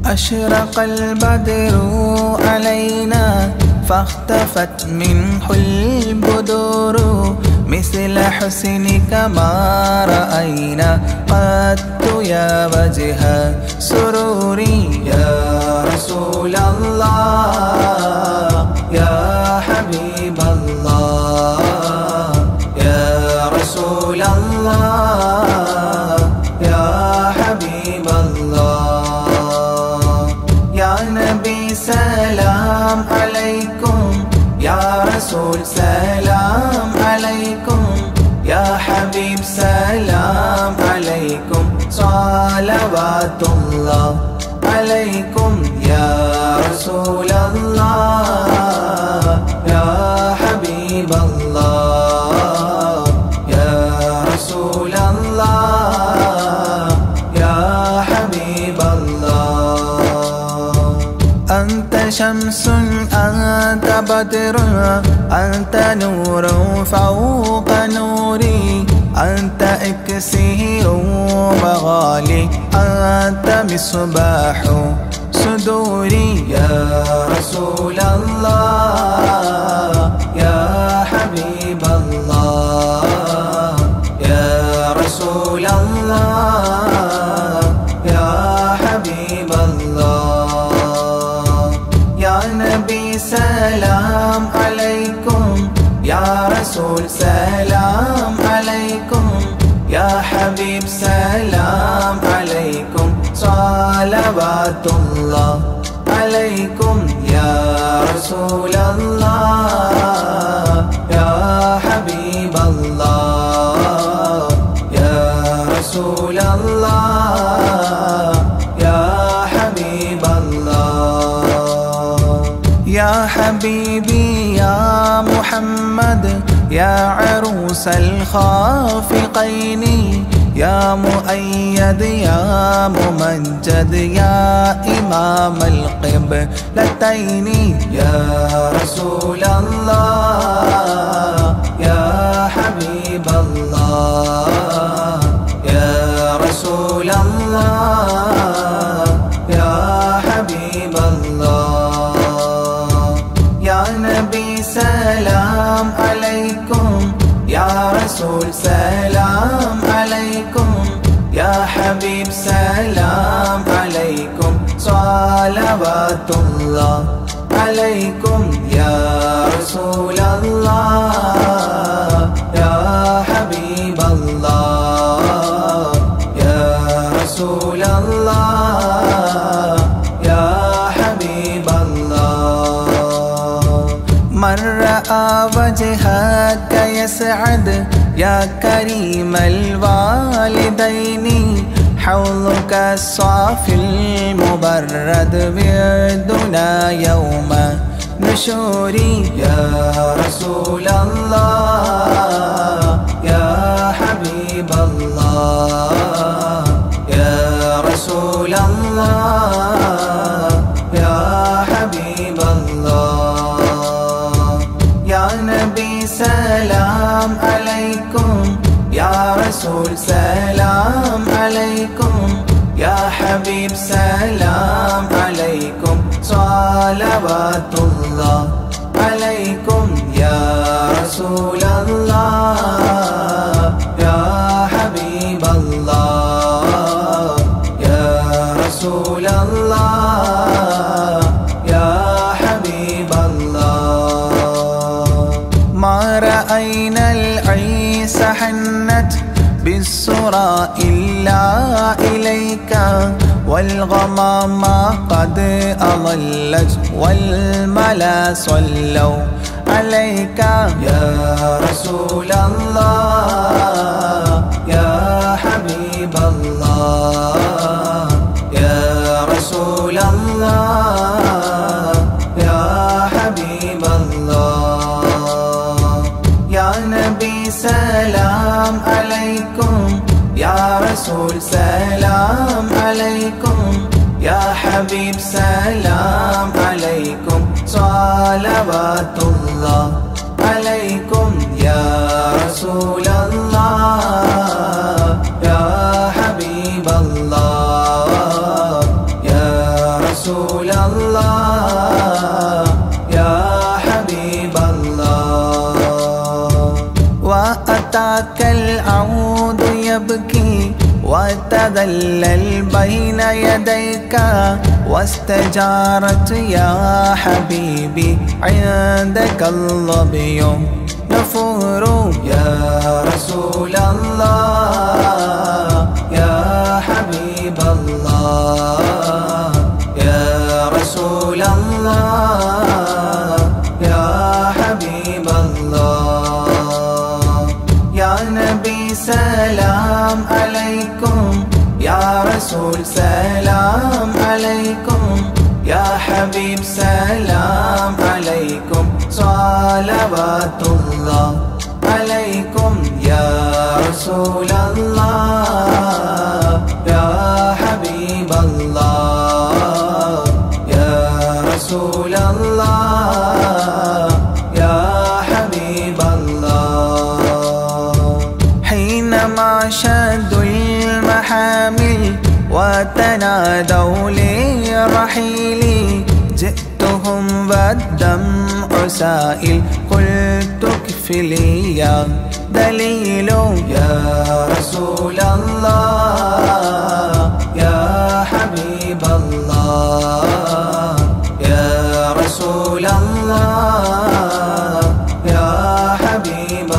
أشرق البدر علينا فاختفت منه البدور مثل حسنك ما رأينا قط يا وجه سروري يا رسول الله يا حبيب الله يا رسول الله يا حبيب الله يا نبي سلام عليكم يا رسول سلام عليكم يا حبيب سلام عليكم صلوات الله عليكم يا رسول الله يا حبيب الله يا رسول الله يا حبيب الله أنت شمس أنت بدر أنت نور فوق نوري أنت إكسير وغالي أنت مصباح صدوري يا رسول الله يا حبيب الله يا رسول الله يا حبيب الله يا نبي سلام عليكم يا رسول سلام عليكم يا حبيب سلام عليكم صلوات الله عليكم يا رسول الله يا حبيب الله يا رسول الله يا حبيب الله يا حبيبي يا محمد يا عروس الخافقين يا مؤيد يا ممجد يا إمام القبلتين يا رسول الله يا حبيب الله يا رسول الله يا حبيب الله يا نبي سلام عليكم يا رسول سلام عليكم يا حبيب سلام عليكم صلوات الله عليكم يا رسول الله يا حبيب الله يا رسول الله يا حبيب الله من رأى وجهك يسعد يا كريم الوالدين حوضك الصافي المبرد وردنا يوم نشوري يا رسول الله يا حبيب الله يا رسول الله يا حبيب الله يا نبي سلام عليكم يا رسول سلام عليكم يا حبيب سلام عليكم صلوات الله عليكم يا رسول الله يا حبيب الله يا رسول الله يا حبيب الله ما رأينا العيس حنت بالسرى إلا إليك والغمام قد أضلت والملا صلوا عليك يا رسول الله يا حبيب الله يا رسول الله يا حبيب الله يا نبي سلام عليكم يا رسول سلام عليكم يا حبيب سلام عليكم صلوات الله عليكم يا رسول الله يا حبيب الله يا تذلل بين يديك واستجارت يا حبيبي عندك الظبي نفور يا رسول الله يا حبيب الله يا رسول الله يا حبيب الله يا نبي سلام عليكم يا رسول سلام عليكم يا حبيب سلام عليكم صلوات الله عليكم يا رسول الله يا حبيب الله يا رسول الله يا حبيب الله حينما شدوا المحامل وتنادوا لرحيلي جئتهم والدمع سائل قلت كفلي يا دليل يا رسول الله يا حبيب الله يا رسول الله يا حبيب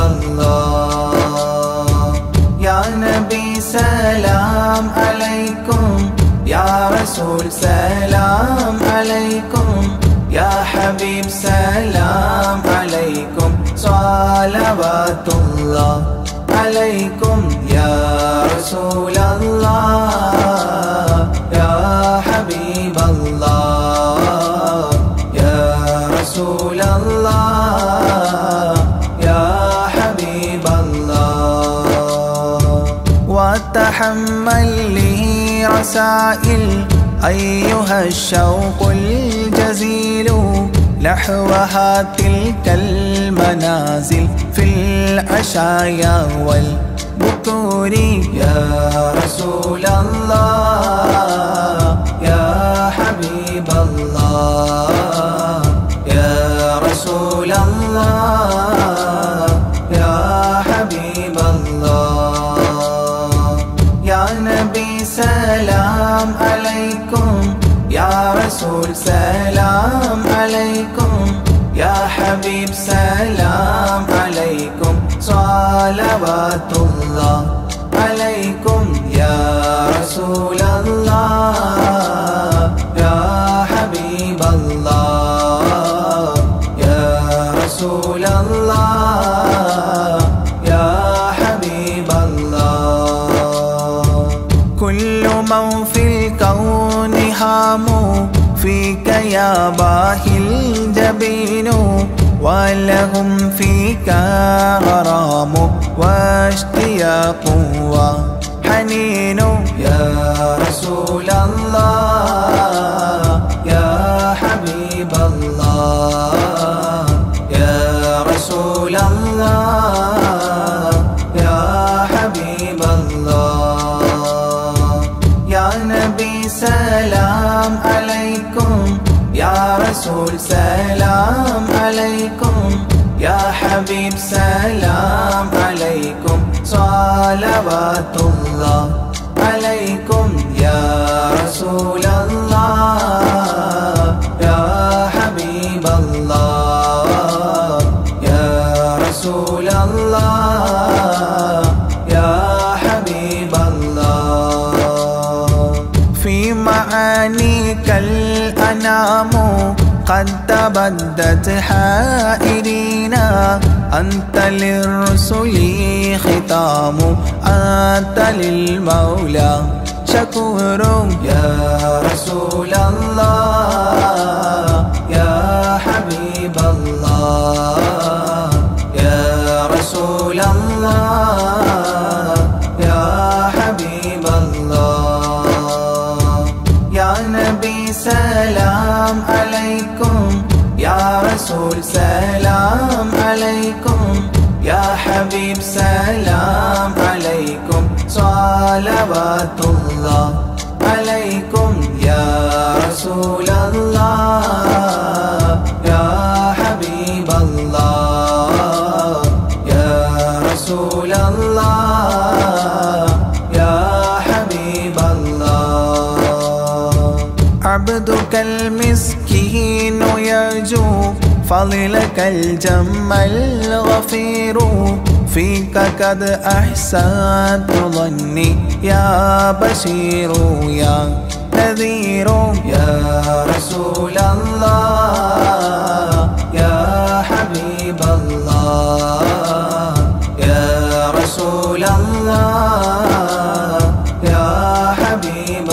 الله يا نبي سلام عليكم يا رسول سلام عليكم يا حبيب سلام عليكم صلوات الله عليكم يا رسول الله يا حبيب الله يا رسول الله يا حبيب الله وتحمل لي رسائل أيها الشوق الجزيل نحوها تلك المنازل في العشايا والبكور يا رسول الله يا حبيب الله يا رسول الله يا حبيب الله يا نبي سلام عليكم يا رسول سلام عليكم يا حبيب سلام عليكم صلوات الله عليكم يا رسول الله يا حبيب الله يا رسول الله يا حبيب الله كل من في الكون هام فيك يا باهي الجبين ولهم فيك غرام واشتياق وحنين يا رسول الله يا حبيب الله يا رسول الله يا حبيب الله يا نبي سلام عليكم يا رسول سلام عليكم يا حبيب سلام عليكم صلوات الله عليكم يا رسول الله يا حبيب الله يا رسول الله يا حبيب الله في معانيك الأنام قد تبدت حائرين أنت للرسل ختام أنت للمولى شكور يا رسول الله يا حبيب الله يا رسول الله يا حبيب الله يا نبي سلام عليكم يا رسول سلام عليكم يا حبيب سلام عليكم صلوات الله عليكم يا رسول الله يا حبيب الله يا رسول الله يا حبيب الله عبدك المسكين يرجو فضلك الجم الغفير فيك قد أحسنت ظني يا بشير يا نذير يا رسول الله يا حبيب الله يا رسول الله يا حبيب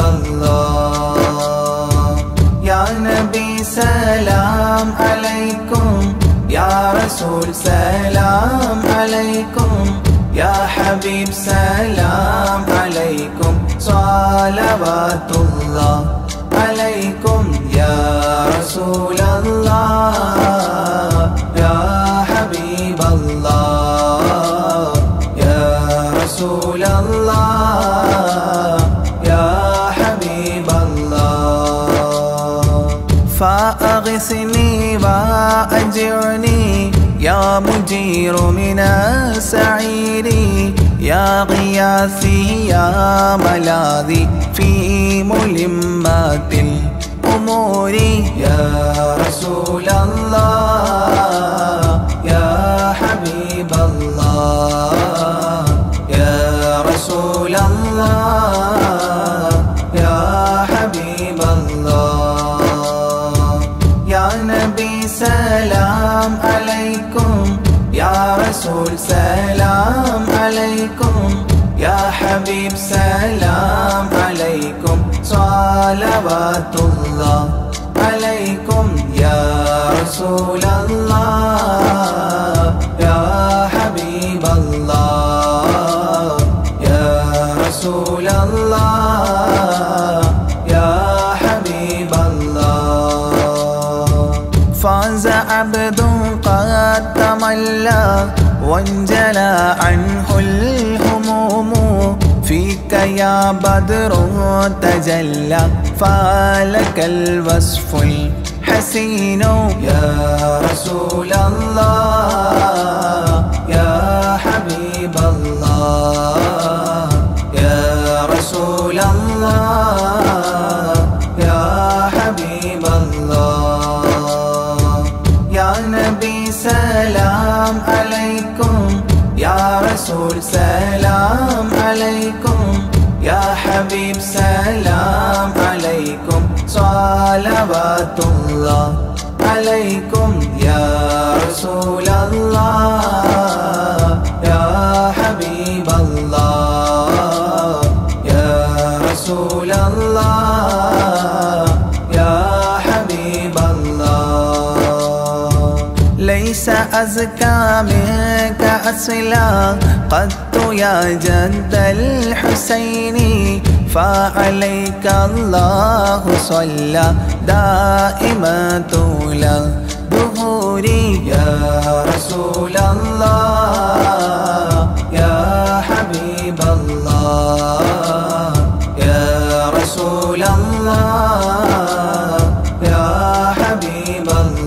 الله يا نبي سلام عليكم يا رسول سلام عليكم يا حبيب سلام عليكم صلوات الله عليكم يا رسول الله يا حبيب الله يا رسول الله يا حبيب الله فأغثني وأجرني يا مجير من السعير يا غياثي يا ملاذي في ملمات الأمور يا رسول الله يا حبيب الله يا رسول الله يا حبيب الله يا نبي سلام عليكم يا رسول سلام عليكم يا حبيب سلام عليكم صلوات الله عليكم يا رسول الله يا حبيب الله يا رسول الله يا حبيب الله فاز عبد قد تملى وانجلى عنه الهموم فيك يا بدر تجلى فلك الوصف الحسين يا رسول الله يا حبيب الله يا رسول الله يا حبيب الله يا نبي سلام عليكم يا رسول سلام عليكم يا حبيب سلام عليكم صلوات الله عليكم يا رسول الله يا حبيب الله يا رسول الله يا حبيب الله ليس أزكى منك أصلا قد يا جد الحسين فعليك الله صلى دائما طول الدهور يا رسول الله يا حبيب الله يا رسول الله يا حبيب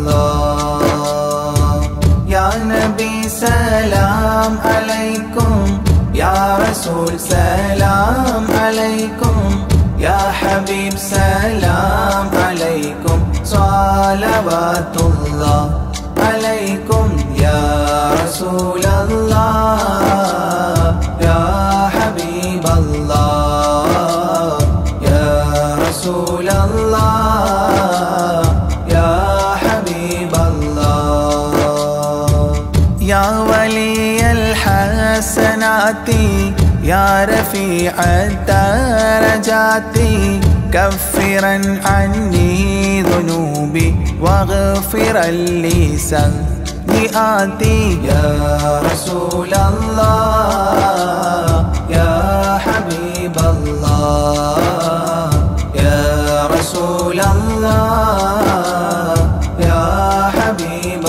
الله يا نبي سلام عليكم يا رسول سلام عليكم يا حبيب سلام عليكم صلوات الله عليكم يا رسول الله يا حبيب الله يا رسول الله يا حبيب الله يا ولي الحسنات يا رفيع الدرجات كفرا عني ذنوبي واغفرا لي سيئاتي يا رسول الله يا حبيب الله يا رسول الله يا حبيب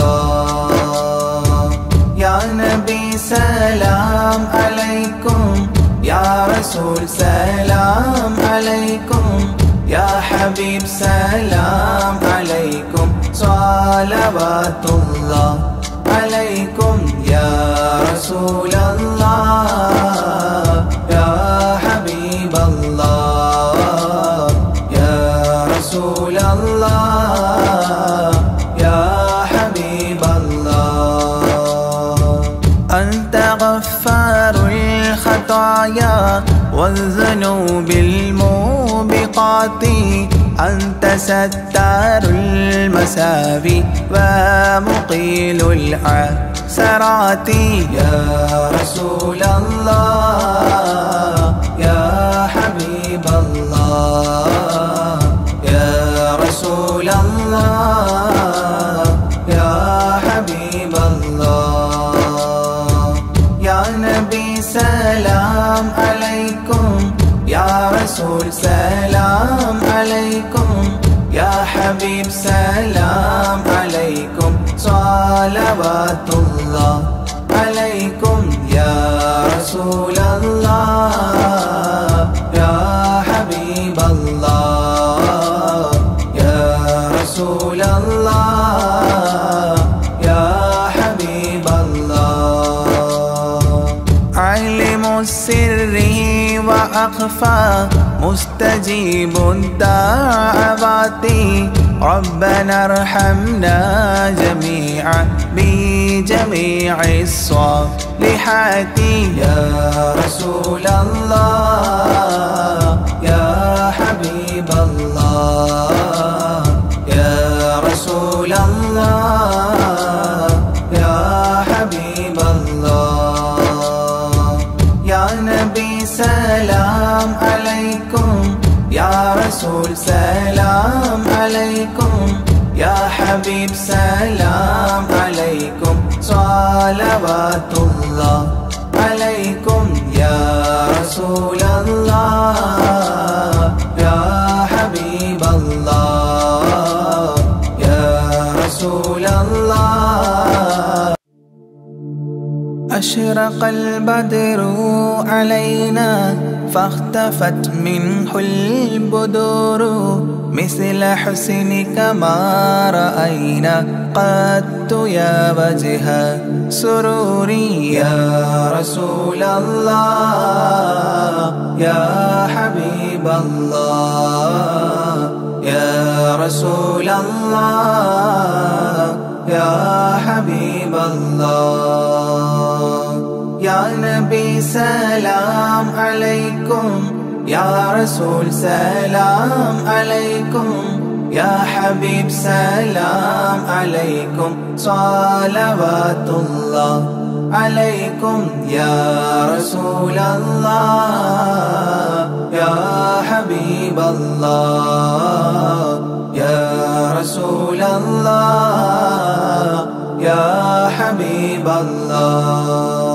الله يا نبي سلام عليكم يا رسول سلام عليكم يا حبيب سلام عليكم صلوات الله عليكم يا رسول الله يا حبيب الله يا صراطي أنت ستار المساوي ومقيل العثرات يا رسول الله يا حبيب الله يا رسول الله يا حبيب الله يا نبي سلام عليكم يا رسول سلام عليكم يا حبيب سلام عليكم صلوات الله عليكم يا رسول الله يا حبيب الله يا رسول الله يا حبيب الله علم السر وأخفى مستجيب الدعوات ربنا ارحمنا جميعا بجميع الصالحات يا رسول الله يا حبيب الله يا رسول الله يا حبيب الله يا نبي سلام عليكم يا رسول سلام عليكم يا حبيب سلام عليكم صلوات الله عليكم يا رسول الله يا حبيب الله يا رسول الله أشرق البدر علينا فاختفت منه البدور مثل حسنك ما رأينا قط يا وجه سروري يا رسول الله يا حبيب الله يا رسول الله يا حبيب الله يا نبي سلام عليكم يا رسول سلام عليكم يا حبيب سلام عليكم صلوات الله عليكم يا رسول الله يا حبيب الله يا رسول الله يا حبيب الله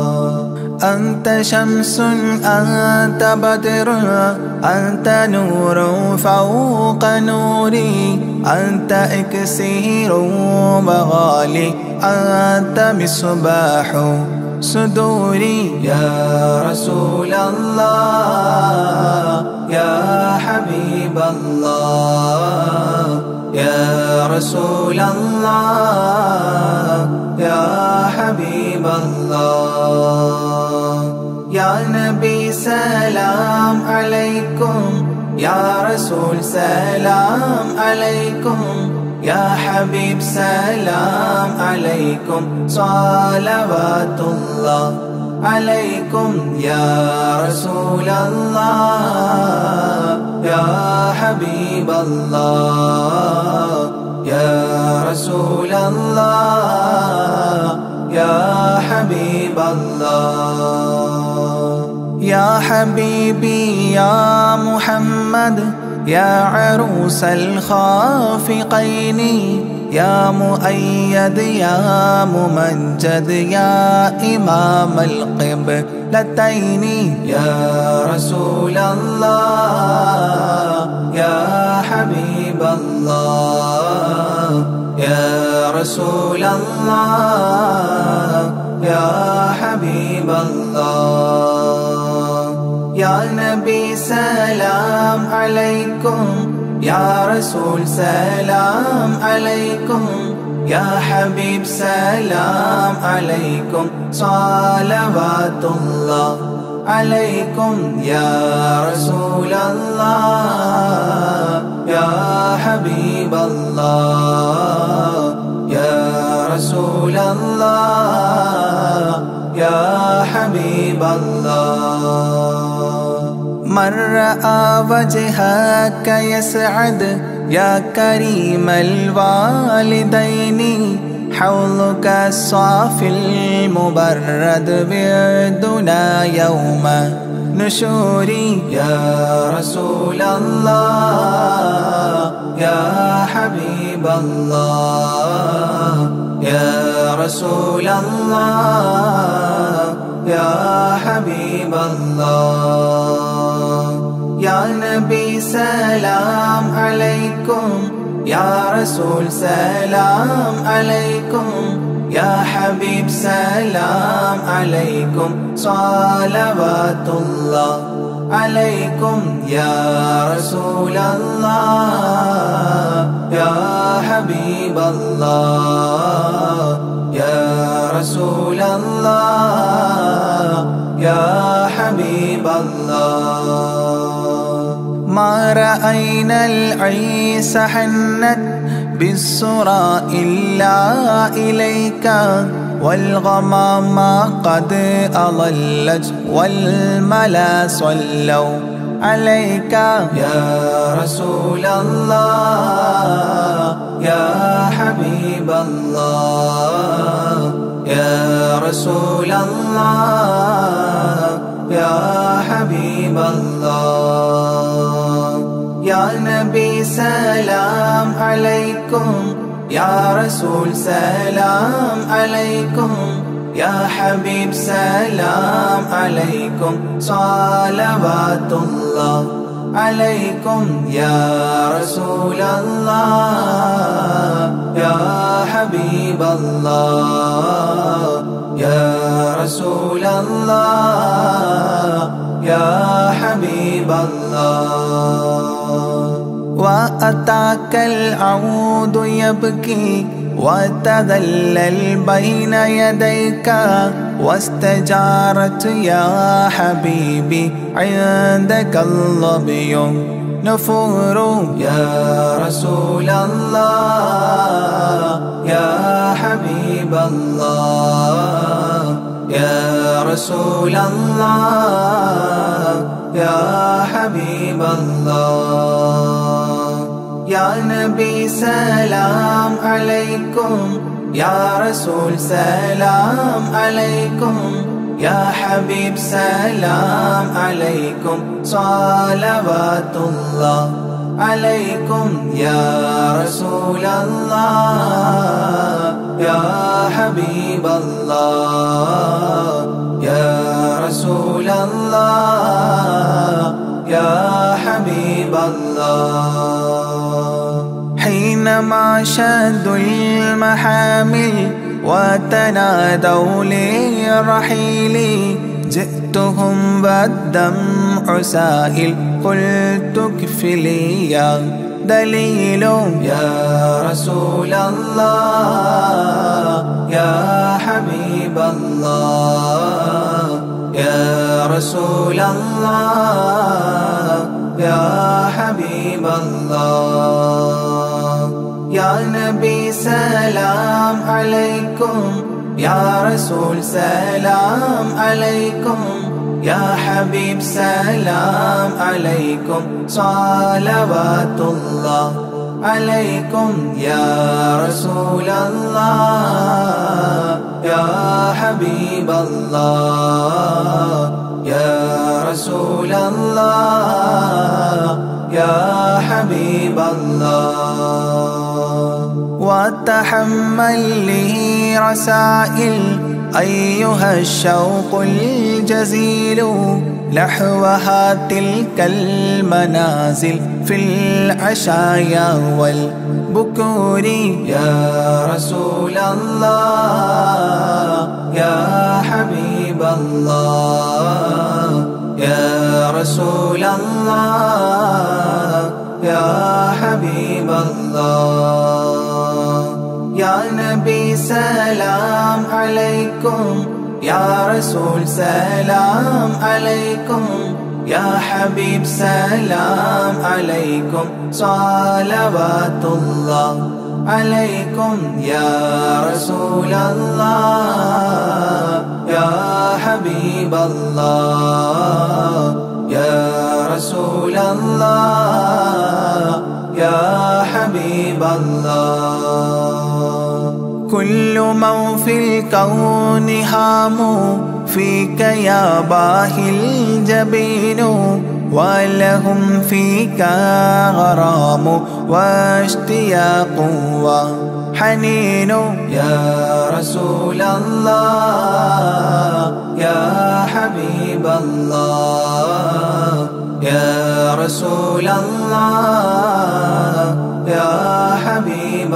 أنت شمس أنت بدر أنت نور فوق نوري أنت إكسير وغالي أنت مصباح صدوري يا رسول الله يا حبيب الله يا رسول الله يا حبيب الله يا نبي سلام عليكم يا رسول سلام عليكم يا حبيب سلام عليكم صلوات الله عليكم يا رسول الله يا حبيب الله يا رسول الله يا حبيب الله يا حبيبي يا محمد يا عروس الخافقين يا مؤيد يا ممجد يا إمام القبلتين يا رسول الله يا حبيب الله يا رسول الله يا حبيب الله يا نبي سلام عليكم يا رسول سلام عليكم يا حبيب سلام عليكم صلوات الله عليكم يا رسول الله يا حبيب الله يا رسول الله يا حبيب الله من رأى وجهك يسعد يا كريم الوالدين حوضك الصافي المبرد بعدنا يوم نشوري يا رسول الله يا حبيب الله يا رسول الله يا حبيب الله يا نبي سلام عليكم يا رسول سلام عليكم يا حبيب سلام عليكم صلوات الله عليكم يا رسول الله يا حبيب الله يا رسول الله يا حبيب الله ما رأينا العيس حنت بالسرى إلا إليك والغمام قد أضلت والملا صلوا عليك يا رسول الله يا حبيب الله يا رسول الله يا حبيب الله يا نبي سلام عليكم يا رسول سلام عليكم يا حبيب سلام عليكم صلوات الله عليكم يا رسول الله يا حبيب الله يا رسول الله يا حبيب الله وأتاك العود يبكي وتذلل بين يديك واستجارت يا حبيبي عندك الظبي نفور يا رسول الله يا حبيب الله يا رسول الله يا حبيب الله يا نبي سلام عليكم يا رسول سلام عليكم يا حبيب سلام عليكم صلوات الله عليكم يا رسول الله يا حبيب الله يا رسول الله يا حبيب الله حينما شدوا المحامل وتنادوا لرحيل جئتهم والدمع سائل قلت اكفلي يا دليل يا رسول الله يا حبيب الله يا رسول الله يا حبيب الله يا نبي سلام عليكم يا رسول سلام عليكم يا حبيب سلام عليكم صلوات الله عليكم يا رسول الله يا حبيب الله يا رسول الله يا حبيب الله وتحمل لي رسائل أيها الشوق الجزيل نحوها تلك المنازل في العشايا والبكور يا رسول الله يا حبيب الله يا رسول الله يا حبيب الله يا نبي سلام عليكم يا رسول سلام عليكم يا حبيب سلام عليكم صلوات الله عليكم يا رسول الله يا حبيب الله يا رسول الله يا حبيب الله كل من في الكون هام فيك يا باهي الجبين ولهم فيك غرام واشتياق وحنين يا رسول الله يا حبيب الله يا رسول الله يا حبيب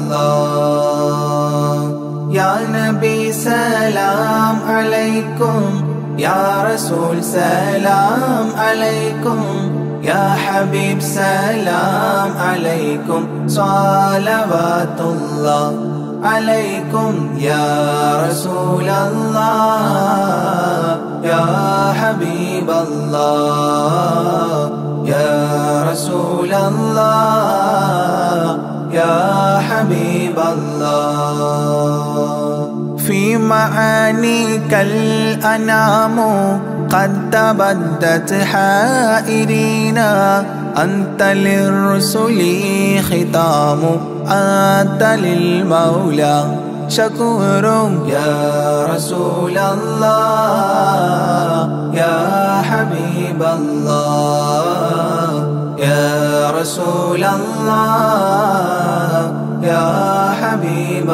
الله يا نبي سلام عليكم يا رسول سلام عليكم يا حبيب سلام عليكم صلوات الله عليكم يا رسول الله يا حبيب الله يا رسول الله يا حبيب الله في معانيك الأنام قد تبدت حائرين أنت للرسل ختام أنت للمولى شكور يا رسول الله يا حبيب الله يا رسول الله يا حبيب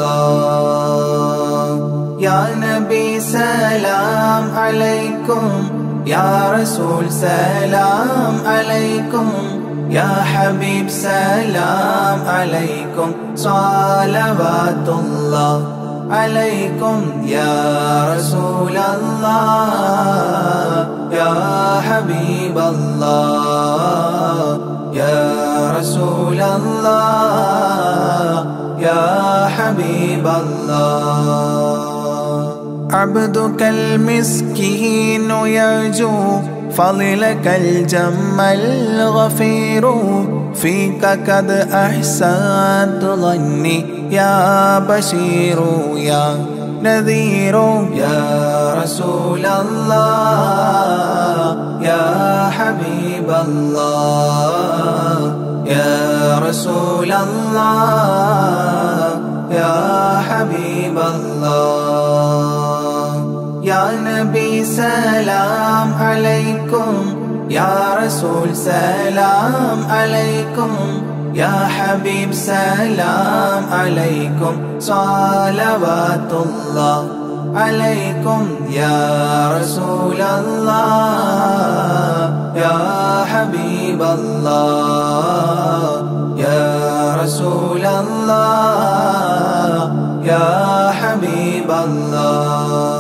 الله يا نبي سلام عليكم يا رسول سلام عليكم يا حبيب سلام عليكم صلوات الله عليكم يا رسول الله يا حبيب الله يا رسول الله يا حبيب الله عبدك المسكين يرجو فضلك الجم الغفير فيك قد أحسنت ظني يا بشير يا نذير يا رسول الله يا حبيب الله يا رسول الله يا حبيب الله يا نبي سلام عليكم يا رسول سلام عليكم يا حبيب سلام عليكم صلوات الله عليكم يا رسول الله يا حبيب الله يا رسول الله يا حبيب الله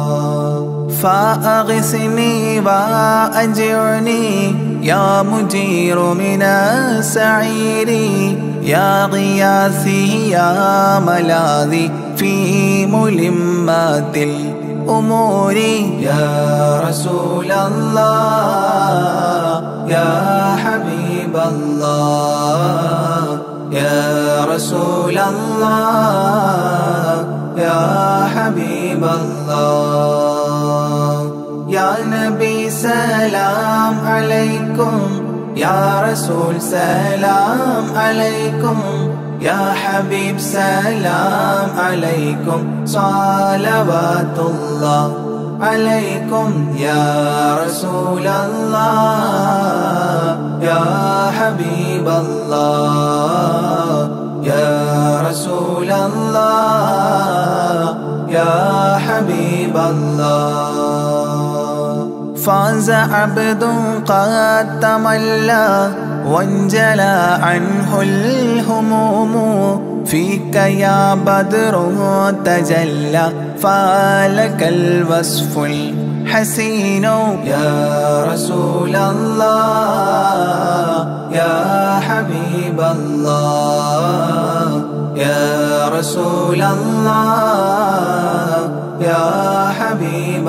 فأغثني وأجرني يا مجير من السعير يا غياثي يا ملاذي في ملمات الأمور يا رسول الله يا حبيب الله يا رسول الله يا حبيب الله يا نبي سلام عليكم يا رسول سلام عليكم يا حبيب سلام عليكم صلوات الله عليكم يا رسول الله يا حبيب الله يا رسول الله يا حبيب الله فاز عبد قد تملى وانجلى عنه الهموم فيك يا بدر تجلى فلك الوصف الحسين يا رسول الله يا حبيب الله يا رسول الله يا حبيب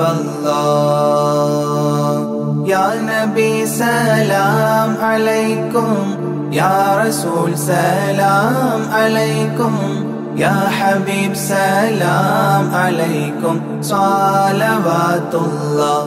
الله يا نبي سلام عليكم يا رسول سلام عليكم يا حبيب سلام عليكم صلوات الله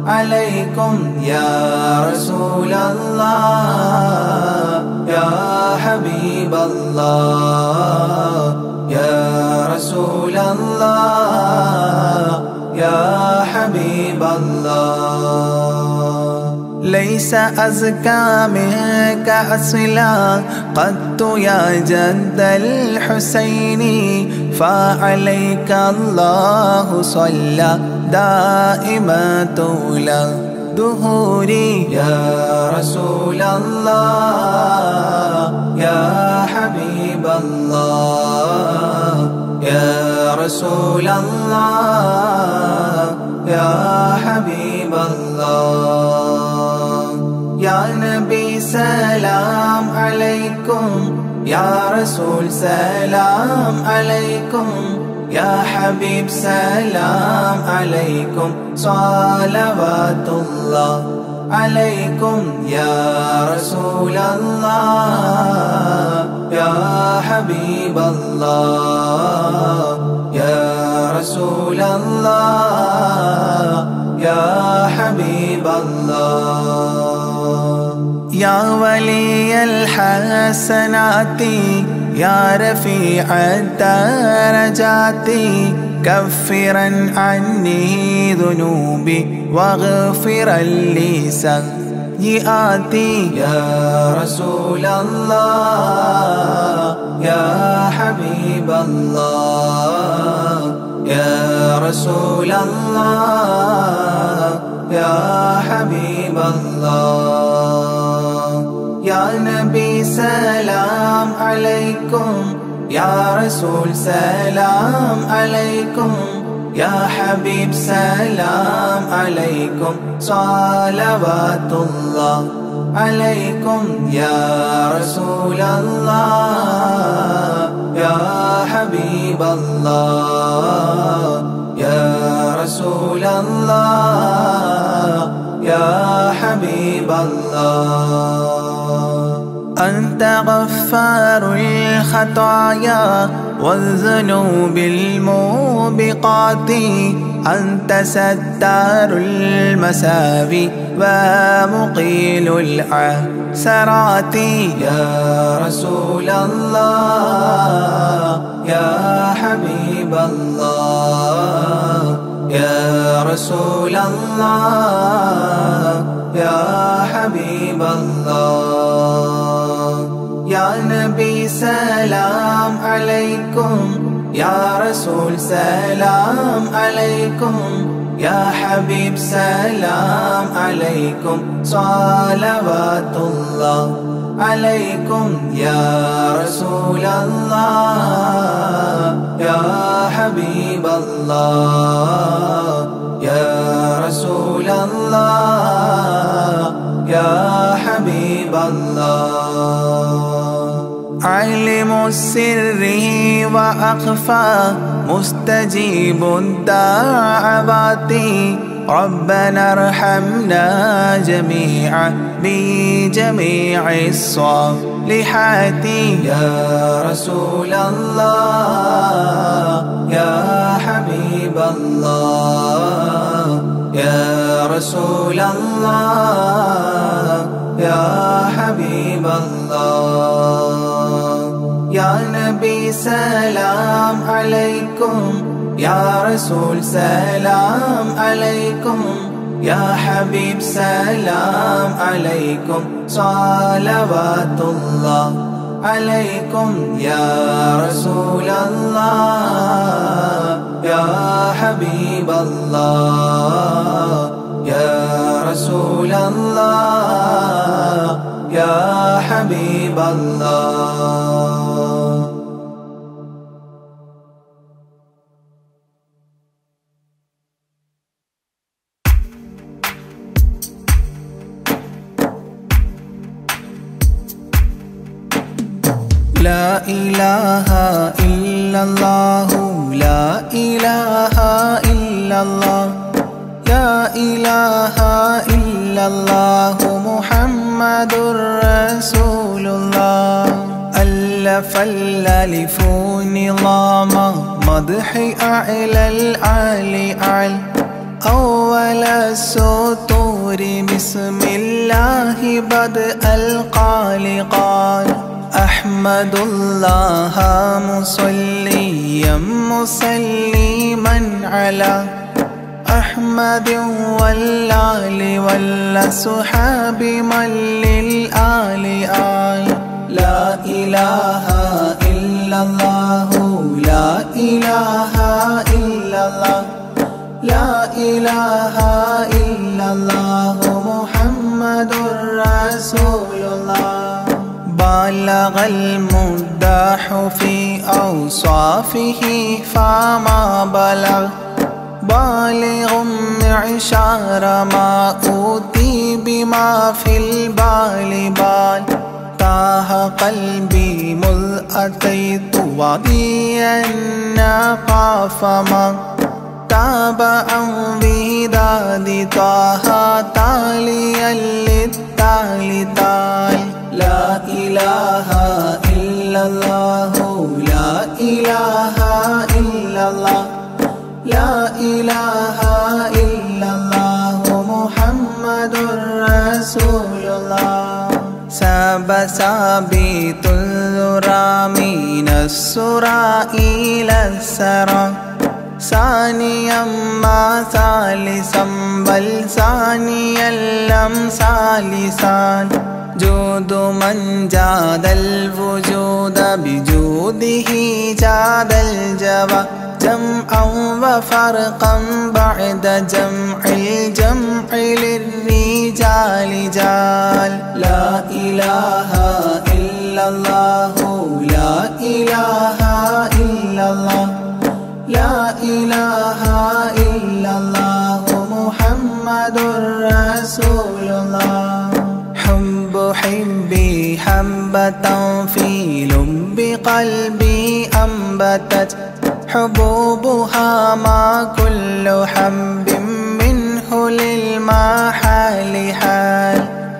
عليكم يا رسول الله يا حبيب الله يا رسول الله يا حبيب الله ليس أزكى منك أصلا قط يا جد الحسين فعليك الله صلى دائما طول دهوري يا رسول الله يا حبيب الله يا رسول الله يا حبيب الله يا نبي سلام عليكم يا رسول سلام عليكم يا حبيب سلام عليكم صلوات الله عليكم يا رسول الله يا حبيب الله يا رسول الله يا حبيب الله يا ولي الحسنات يا رفيع الدرجات كفرا عني ذنوبي واغفرا لي سيئاتي يا رسول الله يا حبيب الله يا رسول الله يا حبيب الله يا نبي سلام عليكم يا رسول سلام عليكم يا حبيب سلام عليكم صلوات الله عليكم يا رسول الله يا حبيب الله يا رسول الله يا حبيب الله أنت غفار الخطايا والذنوب الموبقات أنت ستار المساوي ومقيل العثرات يا رسول الله يا حبيب الله يا رسول الله يا حبيب الله يا نبي سلام عليكم يا رسول سلام عليكم يا حبيب سلام عليكم صلوات الله عليكم يا رسول الله يا حبيب الله يا رسول الله يا حبيب الله علم السر وأخفى مستجيب الدعوات ربنا ارحمنا جميعا بجميع الصالحات يا رسول الله يا حبيب الله يا رسول الله يا حبيب الله يا نبي سلام عليكم يا رسول سلام عليكم يا حبيب سلام عليكم صلوات الله عليكم يا رسول الله يا حبيب الله يا رسول الله يا حبيب الله لا إله إلا الله لا إله إلا الله لا إله إلا الله محمد رسول الله ألف الألف نظام مدح أعلى العالي أعلى أول السطور بسم الله بدء القال أحمد الله مصليا مسلما على أحمد والآل والأصحاب من للآل آل لا إله إلا الله لا إله إلا الله لا إله إلا الله محمد رسول الله بلغ المداح في أوصافه فما بلغ بالغ معشار ما أوتي بما في البال بال تاه قلبي مذ أتيت واديا قاف ما تاب عن وداد طه تاليا للتالي تال لا إله إلا الله لا إله إلا الله لا إله إلا الله محمد رسول الله ساب سابيت الذرى من السرى إلى السرى ثانيا ما ثالثا بل ثانيا لم ثالثان جود من جاد الوجود بجوده جاد الجوى جمعا وفرقا بعد جمع الجمع للرجال جال لا إله إلا الله لا إله إلا الله لا إله إلا الله محمد رسول الله حب حبي حبة في لب قلبي أنبتت حبوبها ما كل حب منه للمحال حال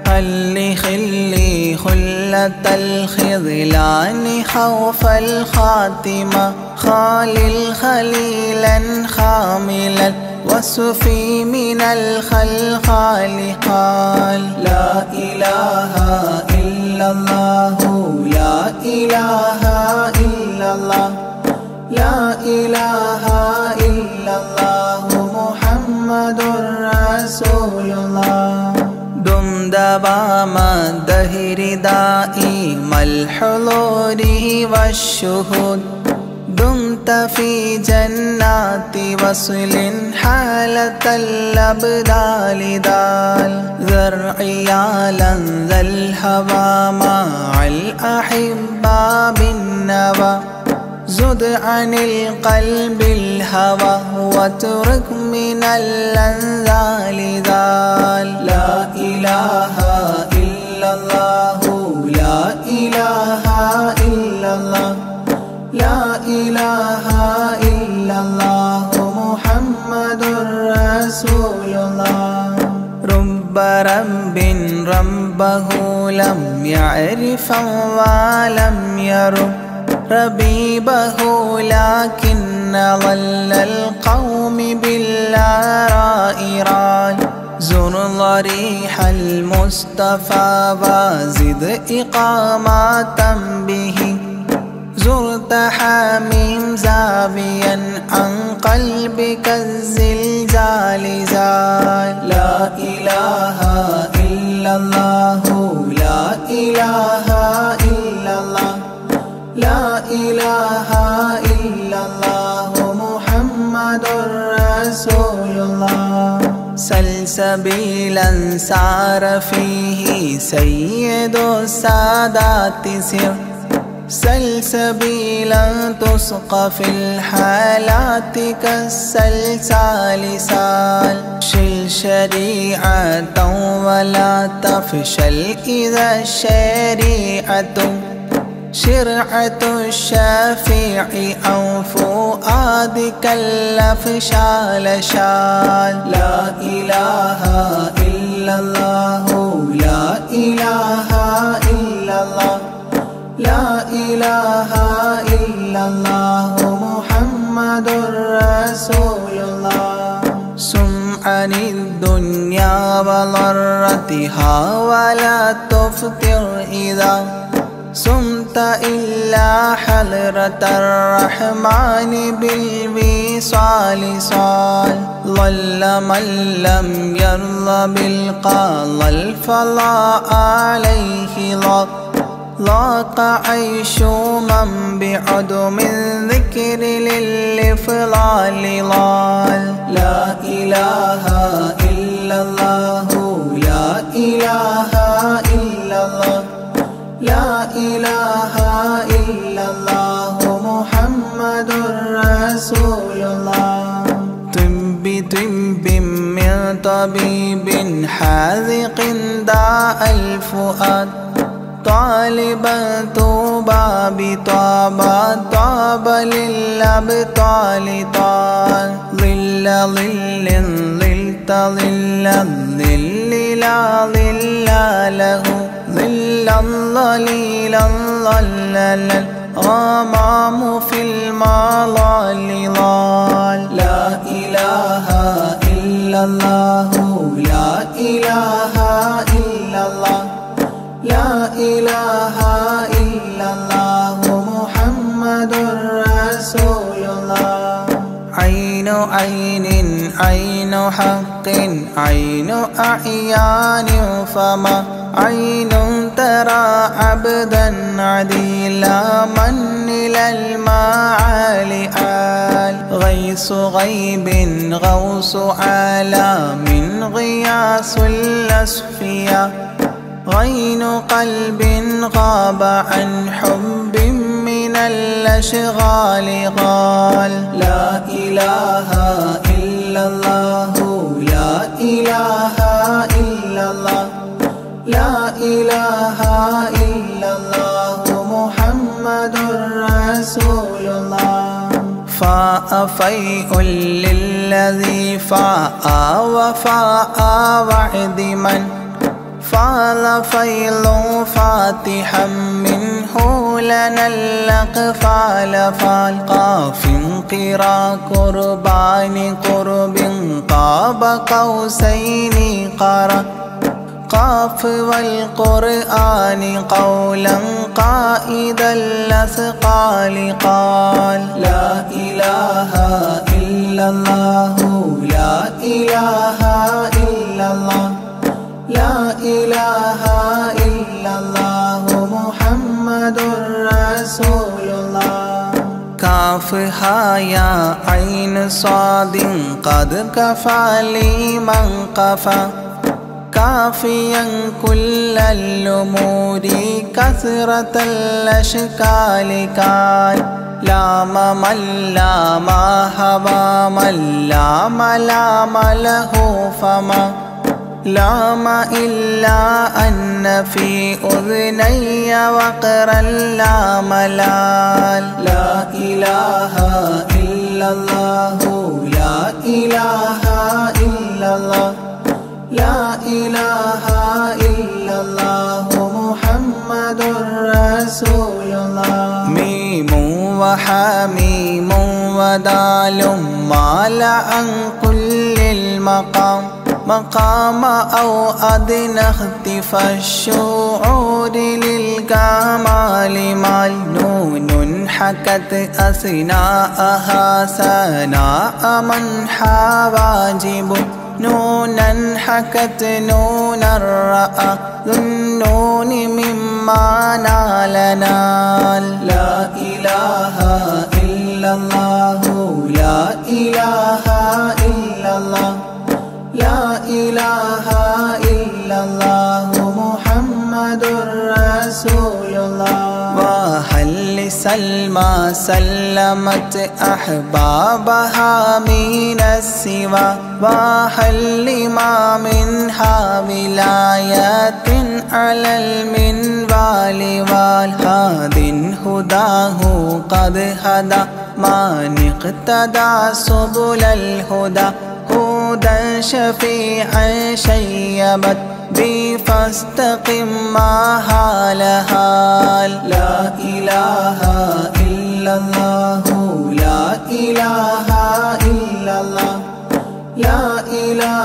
خلي خلة الخذلان خوف الخاتمة خالل خليلا خاملا وصفي من الخلقال قال لا إله إلا الله لا إله إلا الله لا إله إلا الله محمد رسول الله دم دوام الدهر دائم الحضور والشهود دمت في جنات وصل حالة الأبدال دال ذرعيالا ذا الهوى مع الأحبة بالنوى زد عن القلب الهوى واترك من الأنذال ذال لا إله إلا الله لا إله إلا الله لا إله إلا الله محمد رسول الله رب رب ربه لم يعرف ولم يرب ربيبه لكن ظل القوم بالآراء رال زر ضريح المصطفى وزد إقامة به زرت حميم زاويا عن قلبك الزلزال زال لا إله إلا الله لا إله إلا الله لا إله إلا الله محمد رسول الله سلسبيلا سار فيه سيد السادات سر سلسبيلا تسقى في الحالات كالسلسال سال شل شريعة ولا تفشل إذا الشريعة شرعة الشافع أو فؤادك الأفشال شال لا إله إلا الله لا إله إلا الله لا إله إلا الله محمد رسول الله سم عن الدنيا وضرتها ولا تفطر إذا صمت إلا حضرة الرحمن بالوصال صال ضل من لم يرضى بالقضاء الفضاء عليه ضاق عيش من بعدم الذكر للإفضال ضال لا إله إلا الله لا إله إلا الله لا إله إلا الله محمد رسول الله طب من طبيب حاذق داء الفؤاد طالبا طوبى بطابى طاب للأبطال طال ظل ظل ظلت ظل الظل لا ظل له ظل ظليل ظلل الغمام في المظال ضال لا إله إلا الله لا إله إلا الله لا إله إلا الله محمد رسول الله عين عين عين حق عين أعيان فما عين ترى عبدا عديلا من إلى المعالي آل غيث غيب غوث عالم غياث الأصفياء غين قلب غاب عن حب من الأشغال قال لا إله إلا الله لا إله إلا الله لا إله إلا الله محمد رسول الله فاء فيء للذي فاء وفاء وعد من فاض فيض فاتحا منه لنا الأقفال فالقاف قرا قربان قرب قاب قوسين قرا قاف والقرآن قولا قائد الأثقال قال لا إله إلا الله لا إله إلا الله لا إله إلا الله محمد رسول الله كاف يا عين صاد قد كفى لي من قفى كافيا كل الأمور كثرة الأشكال كان لام من لام هوى من لام لام له فما لام إلا أن في أذني وقرا لا ملال لا إله إلا الله لا إله إلا الله لا إله إلا الله محمد رسول الله ميم وحميم ودال مال عن كل المقام مقام أو أدنى اختفى الشعور للكمال مال نون حكت أثناءها ثناء من حواجب نونا حكت نونا رأى ذو النون مما نال نال لا إله إلا الله لا إله إلا الله لا إله إلا الله محمد رسول الله وهل سلمى سلمت أحبابها من السوى وهل لما منها ولايات على المنوال والهاد هداه قد هدى من اقتدى سبل الهدى هدى شفيعا شيبت بي فاستقم ما هالها لا إله إلا الله لا إله إلا الله لا إله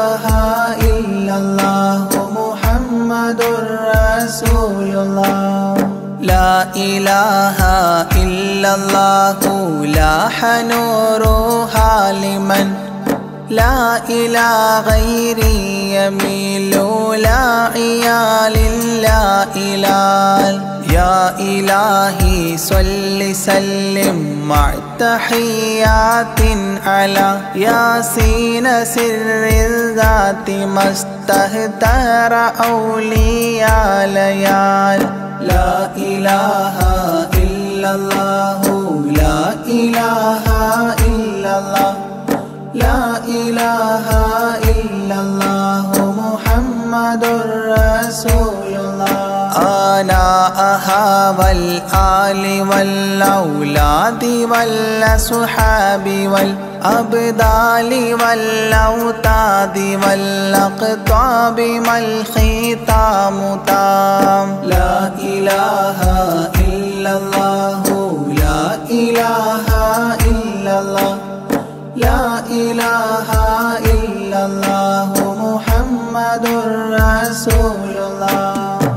الله لا إله إلا الله لاح نورها لمن لا إلى غيري يميل لا عيال لا إله يا إلهي صل سلم مع تحيات على ياسين سر الذات ما استهتر أولياء ليال لا إله إلا الله لا إله إلا الله لا إله إلا الله محمد رسول الله آناءها والآل والأولاد والأصحاب والأبدال والأوتاد والأقطاب ما الختام تام لا إله إلا الله لا إله إلا الله لا إله إلا الله محمد رسول الله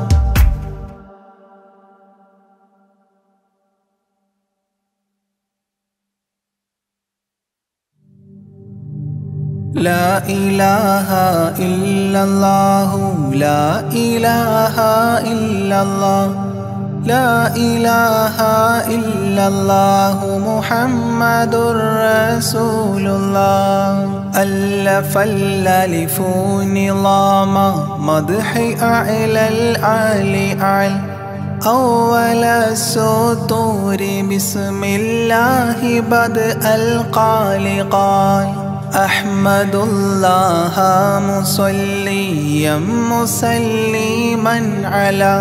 لا إله إلا الله لا إله إلا الله لا إله إلا الله محمد رسول الله ألف الألف نظام مدح أعلى الأعلى أعلى أول السطور بسم الله بدء القال قال أحمد الله مصليا مسلما على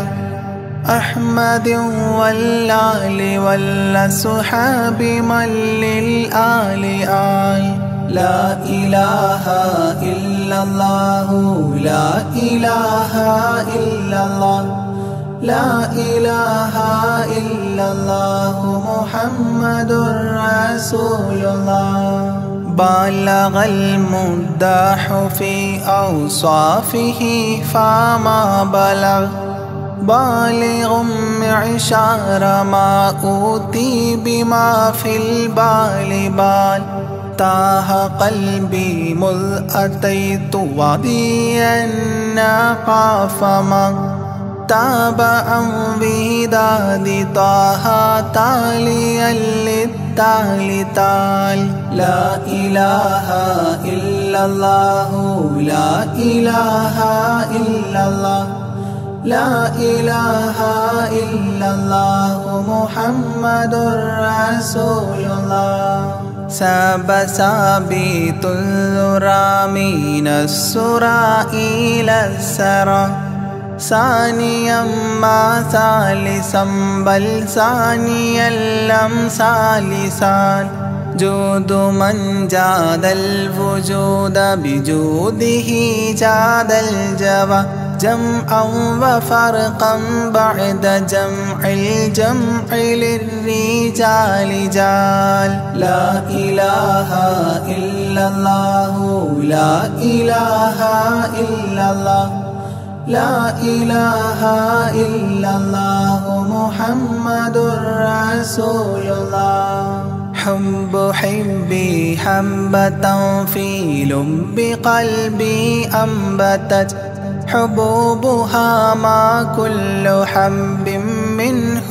أحمد والآل والأصحاب من للآل آل لا إله إلا الله لا إله إلا الله لا إله إلا الله محمد رسول الله بلغ المداح في أوصافه فما بلغ بالغ معشار ما أوتي بما في البال بال تاه قلبي مذ أتيت واديا قاف ما تاب عن وداد طه تاليا للتالي تال لا إله إلا الله لا إله إلا الله لا إله إلا الله محمد رسول الله ساب سابيت الذرى من السرى إلى السرى ثانيا ما ثالثا بل ثانيا لم ثالثان جود من جاد الوجود بجوده جاد الجوى جمعا وفرقا بعد جمع الجمع للرجال جال لا إله إلا الله لا إله إلا الله لا إله إلا الله محمد رسول الله حب حبي حبة في لب قلبي أنبتت حبوبها ما كل حب منه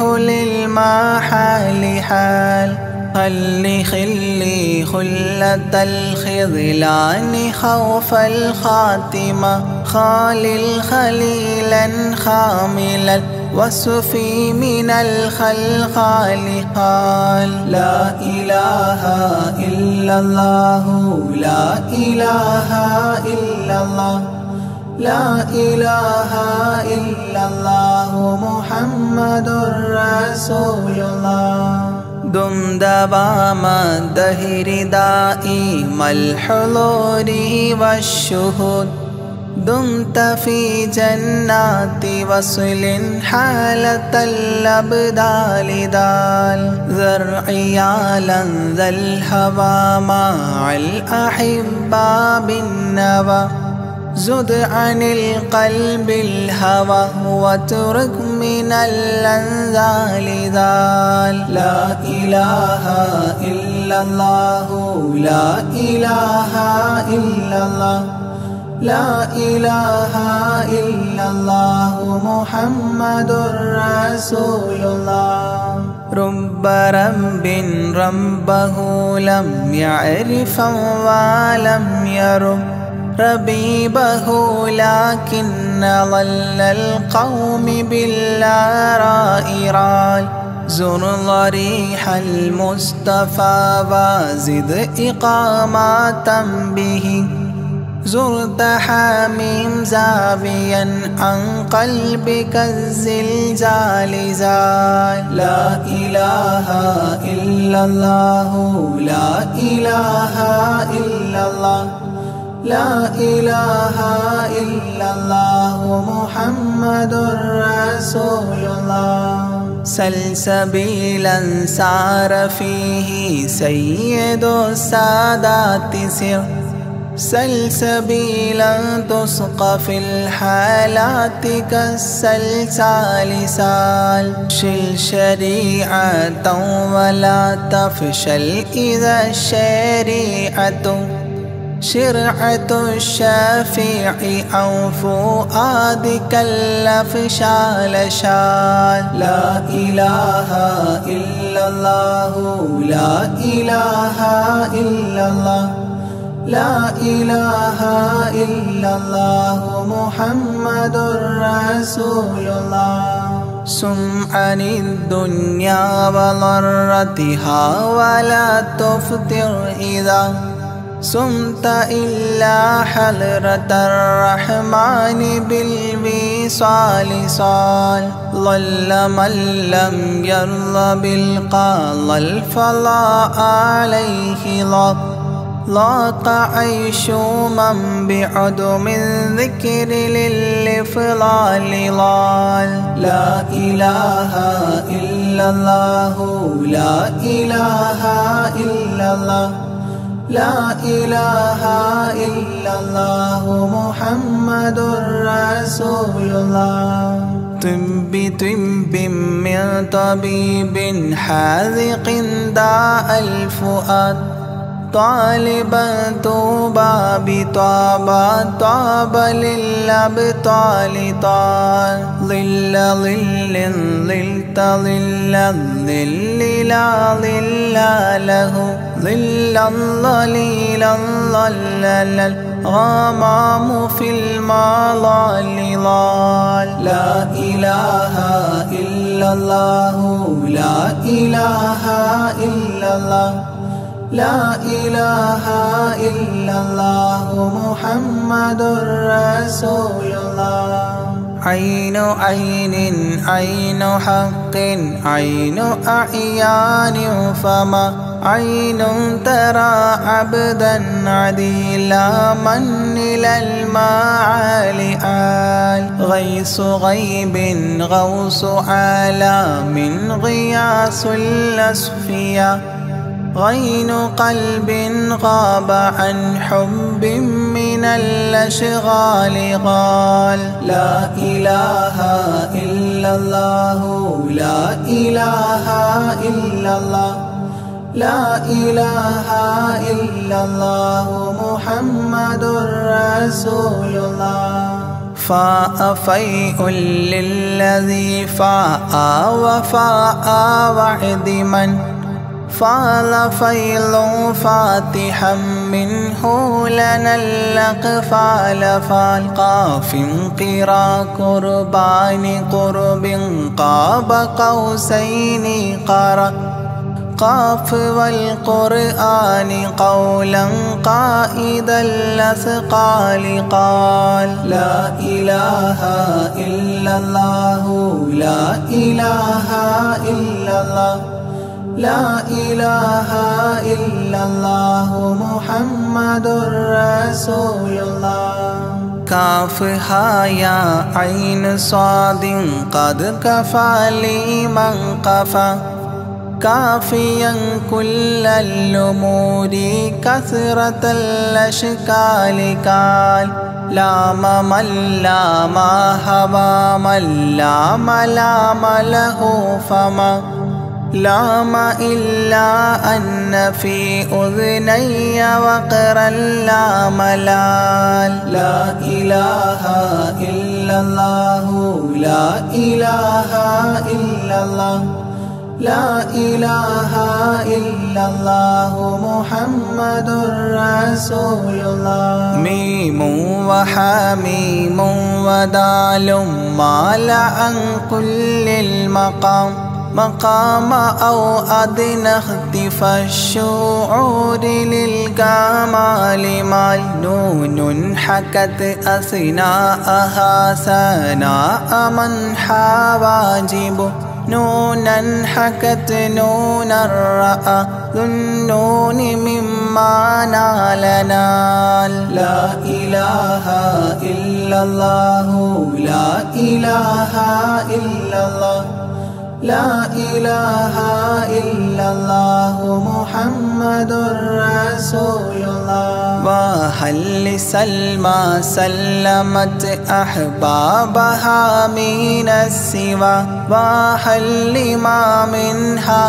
للمحال حال خلي خلة الخذلان خوف الخاتمة خالل خليلا خاملا وصفي من الخلقال قال لا إله إلا الله لا إله إلا الله لا إله إلا الله محمد رسول الله دم دوام الدهر دائم الحضور والشهود دمت في جنات وصل حالة الأبدال دال ذرعيالا ذا الهوى مع الأحبة بالنوى زد عن القلب الهوى واترك من الأنذال ذال. لا إله إلا الله لا إله إلا الله لا إله إلا الله محمد رسول الله. رب رب ربه لم يعرف ولم يرب ربيبه لكن ضل القوم بالآراء رال. زر ضريح المصطفى وزد إقامة به زرت حميم زاويا عن قلبك الزلزال زال. لا إله إلا الله لا إله إلا الله لا إله إلا الله محمد رسول الله. سلسبيلا سار فيه سيد السادات سر سلسبيلا تسقى في الحالات كالسلسال سال. شل شريعة ولا تفشل إذا الشريعة شرعة الشافع أو فؤادك الأفشال شال. لا إله إلا الله لا إله إلا الله لا إله إلا الله محمد رسول الله. سم عن الدنيا وضرتها ولا تفطر إذا سمت إلا حضرة الرحمن بالوصال صال. ظل من لم يرضى بالقضاء الفضاء عليه ضاق عيش من بعدم الذكر للإفضال ضال. لا إله إلا الله لا إله إلا الله لا إله إلا الله محمد رسول الله. طب طب من طبيب حاذق داء الفؤاد طالبا طوبى بطابى طاب للأبطال طال. ظل ظل ظلت ظل الظل لا ظل له ظلا ظليلا ظلل الغمام في المظال ضال. لا إله إلا الله لا إله إلا الله لا إله إلا الله محمد رسول الله. عين عين عين حق عين أعيان فما عين ترى عبدا عديلا من إلى المعالي آل. غيث غيب غوث عالم غياث الأصفياء غين قلب غاب عن حب من الأشغال قال. لا إله إلا الله لا إله إلا الله لا إله إلا الله محمد رسول الله. فاء فيء للذي فاء وفاء وعد من فاض فيض فاتحا منه لنا الأقفال فالقاف قرا قربان قرب قاب قوسين قرا قاف والقرآن قولا قائد الأثقال قال. لا إله إلا الله لا إله إلا الله لا إله إلا الله محمد رسول الله. كافها يا عين صاد قد كفى لي من قفى كافيا كل الأمور كثرة الأشكال قال. لام من لام هوى من لام لام له فما لام إلا أن في أذني وقرا لا ملال لا إله إلا الله لا إله إلا الله لا إله إلا الله محمد رسول الله ميم وحميم ودال مال عن كل المقام مقام أو أدنى اختفى الشعور للكمال مال نون حكت أثناءها ثناء من حواجبه نونا حكت نون الرأى ذو النون مما نالنا لا إله إلا الله لا إله إلا الله لا إله إلا الله محمد رسول الله وهل سلمى سلمت أحبابها من السوى وهل لما منها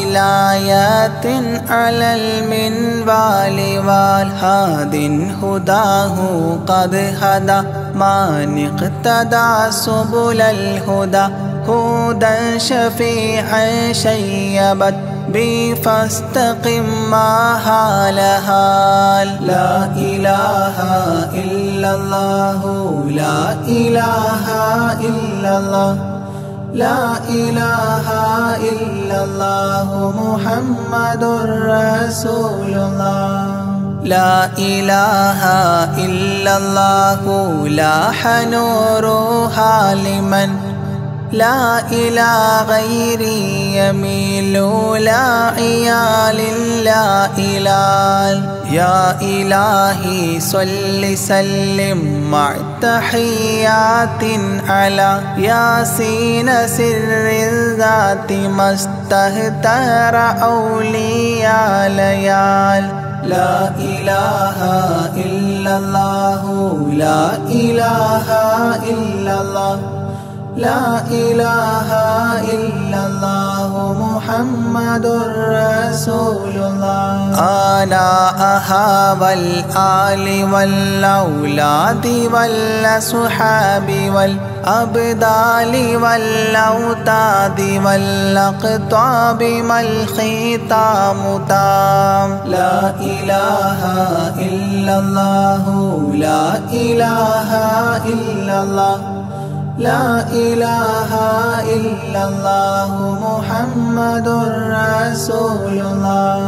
ولايات على المنوال والهاد هداه قد هدى من اقتدى سبل الهدى هدى شفيعا شيبت بي فاستقم ما هالها لا إله إلا الله لا إله إلا الله لا إله إلا الله محمد رسول الله لا إله إلا الله لاح نورها لمن لا إلى غيري يميل لا عيال لا إلال يا إلهي صل سلم مع تحيات على ياسين سر الذات ما استهتر أولياء ليال لا إله إلا الله لا إله إلا الله لا إله إلا الله محمد رسول الله آناءها والآل والأولاد والأصحاب والأبدال والأوتاد والأقطاب ما الختام تام لا إله إلا الله لا إله إلا الله لا إله إلا الله محمد رسول الله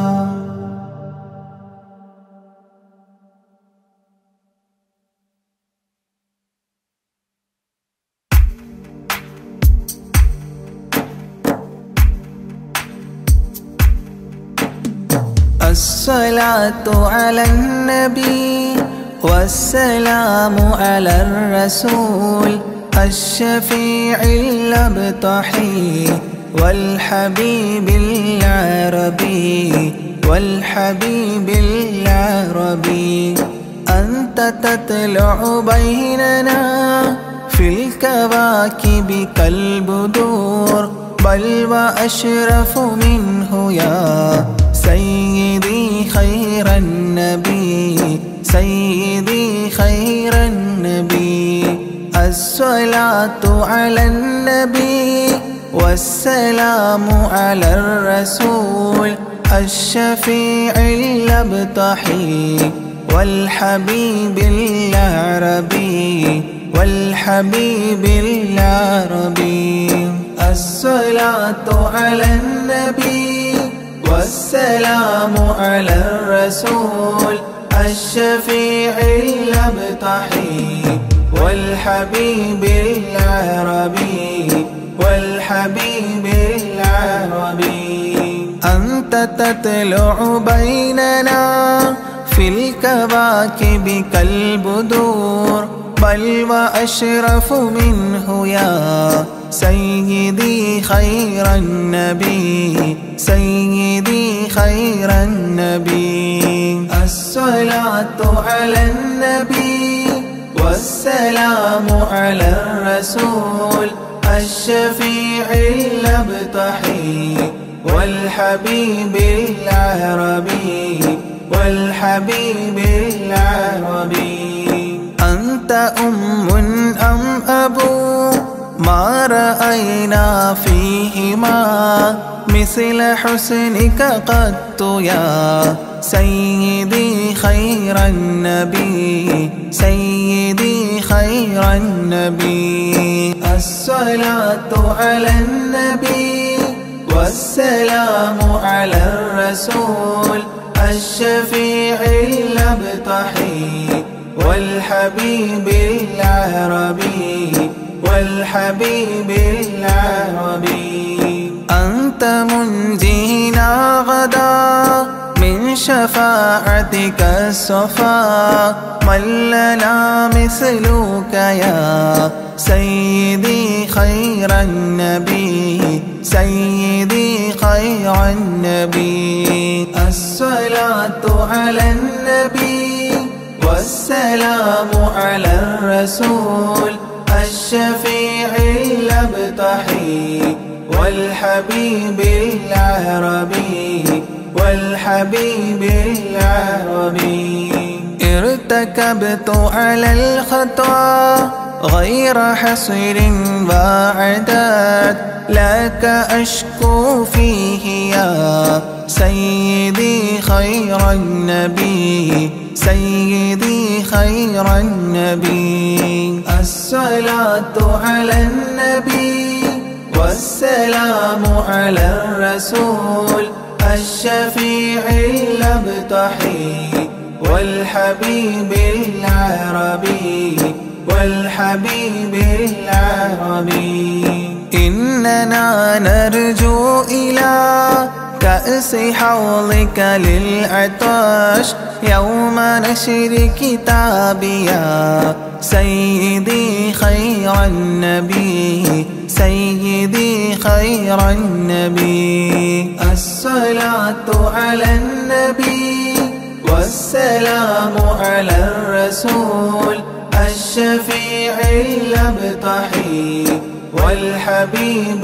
الصلاة على النبي والسلام على الرسول الشفيع الأبطحي والحبيب العربي والحبيب العربي أنت تطلع بيننا في الكواكب كالبدور بل وأشرف منه يا سيدي خير النبي سيدي خير النبي الصلاة على النبي والسلام على الرسول الشفيع الأبطحي والحبيب العربي والحبيب العربي الصلاة على النبي والسلام على الرسول الشفيع الأبطحي والحبيب العربي والحبيب العربي أنت تطلع بيننا في الكواكب كالبدور بل وأشرف منه يا سيدي خير النبي سيدي خير النبي الصلاة على النبي والسلام على الرسول الشفيع الأبطحي والحبيب العربي والحبيب العربي. أنت أم أم أبو ما رأينا فيهما مثل حسنك قط يا سيدي خير النبي سيدي خير النبي. الصلاة على النبي والسلام على الرسول الشفيع الأبطحي والحبيب العربي والحبيب العربي. أنت منجينا غدا من شفاعتك الصفا من لنا مثلك يا سيدي خير النبي سيدي خير النبي. الصلاة على النبي والسلام على الرسول الشفيع الأبطحي والحبيب العربي والحبيب العربي. ارتكبت على الخطا غير حصر وعداد لك أشكو فيه يا سيدي خير النبي سيدي خير النبي. الصلاة على النبي والسلام على الرسول الشفيع الأبطحي والحبيب العربي والحبيب العربي. إننا نرجو إلى كأس حوضك للعطش يوم نشر كتابي يا سيدي خير النبي سيدي خير النبي. الصلاة على النبي والسلام على الرسول الشفيع الأبطحي والحبيب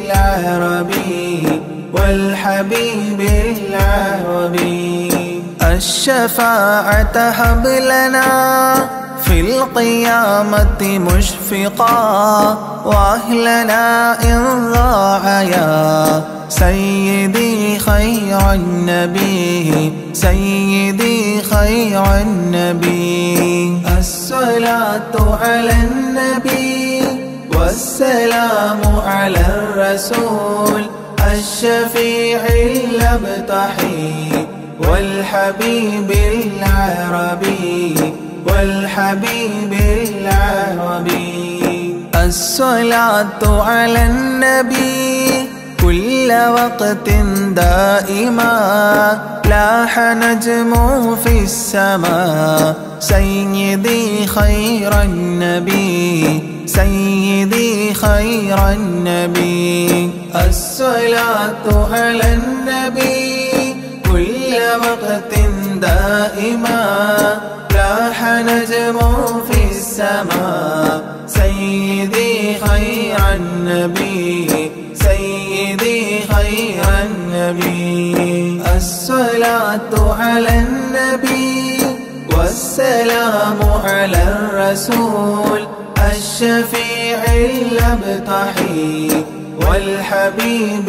العربي والحبيب العربي. الشفاعة هب لنا في القيامة مشفقا وأهلنا إن ضاع يا سيدي خير النبي سيدي خير النبي. الصلاة على النبي والسلام على الرسول الشفيع الأبطحي والحبيب العربي والحبيب العربي. الصلاة على النبي كل وقت دائما لاح نجم في السماء سيدي خير النبي سيدي خير النبي. الصلاة على النبي كل وقت دائما لاح نجم في السماء سيدي خير النبي سيدي خير النبي. الصلاة على النبي والسلام على الرسول الشفيع الأبطحي والحبيب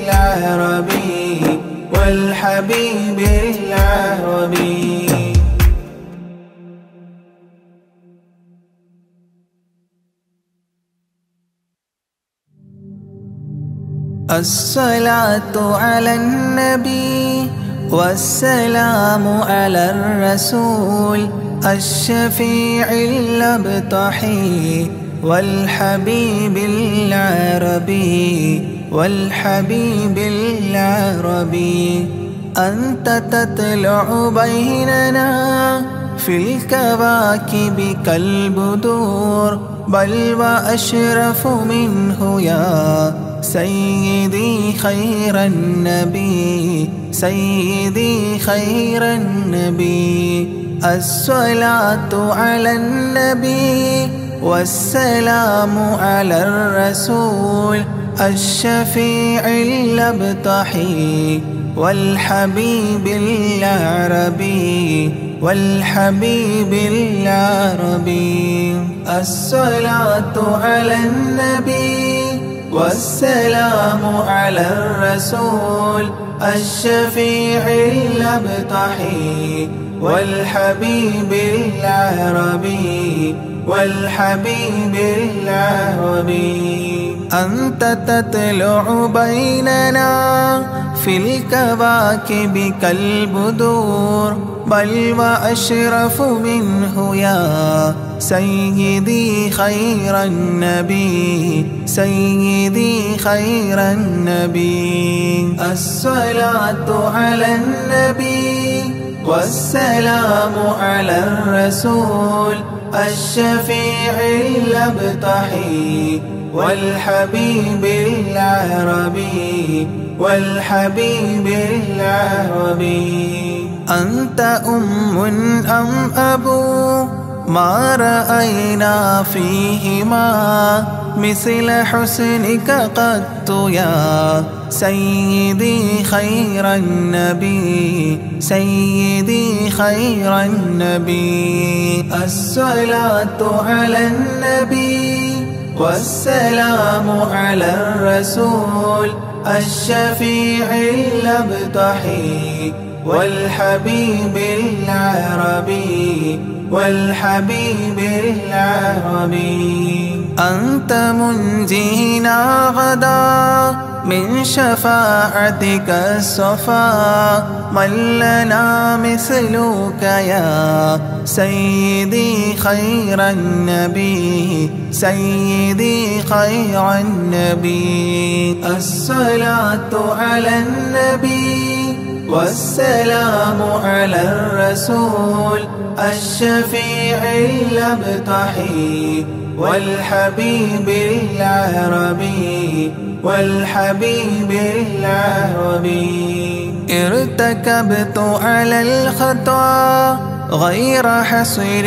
العربي والحبيب العربي. الصلاة على النبي والسلام على الرسول الشفيع الأبطحي والحبيب العربي والحبيب العربي. أنت تطلع بيننا في الكواكب كالبدور بل وأشرف منه يا سيدي خير النبي سيدي خير النبي. الصلاة على النبي والسلام على الرسول الشفيع الأبطحي والحبيب العربي والحبيب العربي. الصلاة على النبي والسلام على الرسول الشفيع الأبطحي والحبيب العربي والحبيب العربي. أنت تطلع بيننا في الكواكب كالبدور بل وأشرف منه يا سيدي خير النبي سيدي خير النبي. الصلاة على النبي والسلام على الرسول الشفيع الأبطحي والحبيب العربي والحبيب العربي. أنت أم أم أبو ما رأينا فيهما مثل حسنك قط يا سيدي خير النبي سيدي خير النبي. الصلاة على النبي والسلام على الرسول الشفيع الأبطحي والحبيب العربي والحبيب العربي. أنت منجينا غدا من شفاعتك الصفا من لنا مثلك يا سيدي خير النبي سيدي خير النبي. الصلاة على النبي والسلام على الرسول الشفيع الأبطحي والحبيب العربي والحبيب العربي. ارتكبت على الخطا غير حصر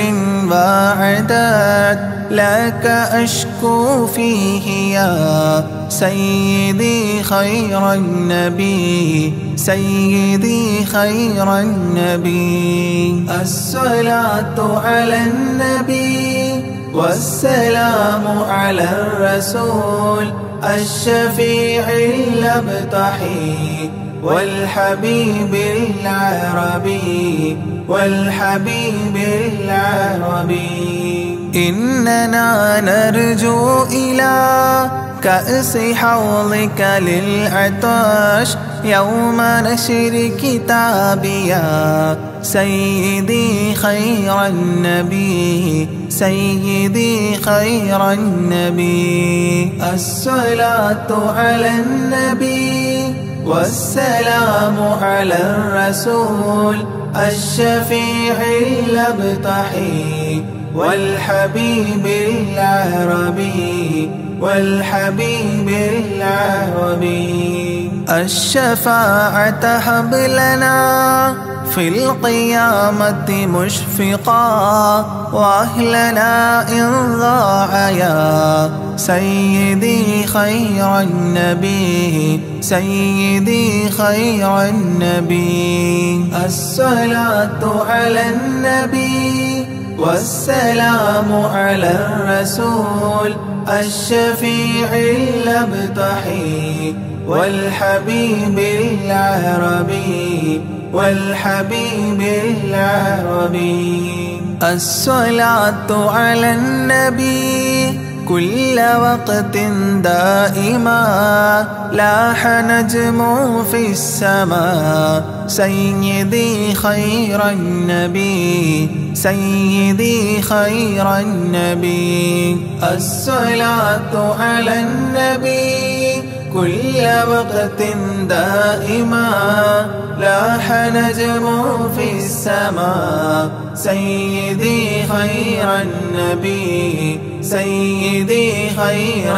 وعداد لك أشكو فيه يا سيدي خير النبي سيدي خير النبي. الصلاة على النبي والسلام على الرسول الشفيع الأبطحي والحبيب العربي والحبيب العربي. إننا نرجو إلى كأس حوضك للعطاش يوم نشر كتابي يا سيدي خير النبي سيدي خير النبي. الصلاة على النبي والسلام على الرسول الشفيع الأبطحي والحبيب العربي والحبيب العربي. الشفاعة هب لنا في القيامة مشفقا وأهلنا إن ضاع يا سيدي خير النبي سيدي خير النبي. الصلاة على النبي والسلام على الرسول الشفيع الأبطحي والحبيب العربي والحبيب العربي. الصلاة على النبي كل وقت دائما لاح نجم في السماء سيدي خير النبي سيدي خير النبي. الصلاة على النبي كل وقت دائما لاح نجم في السماء سيدي خير النبي سيدي خير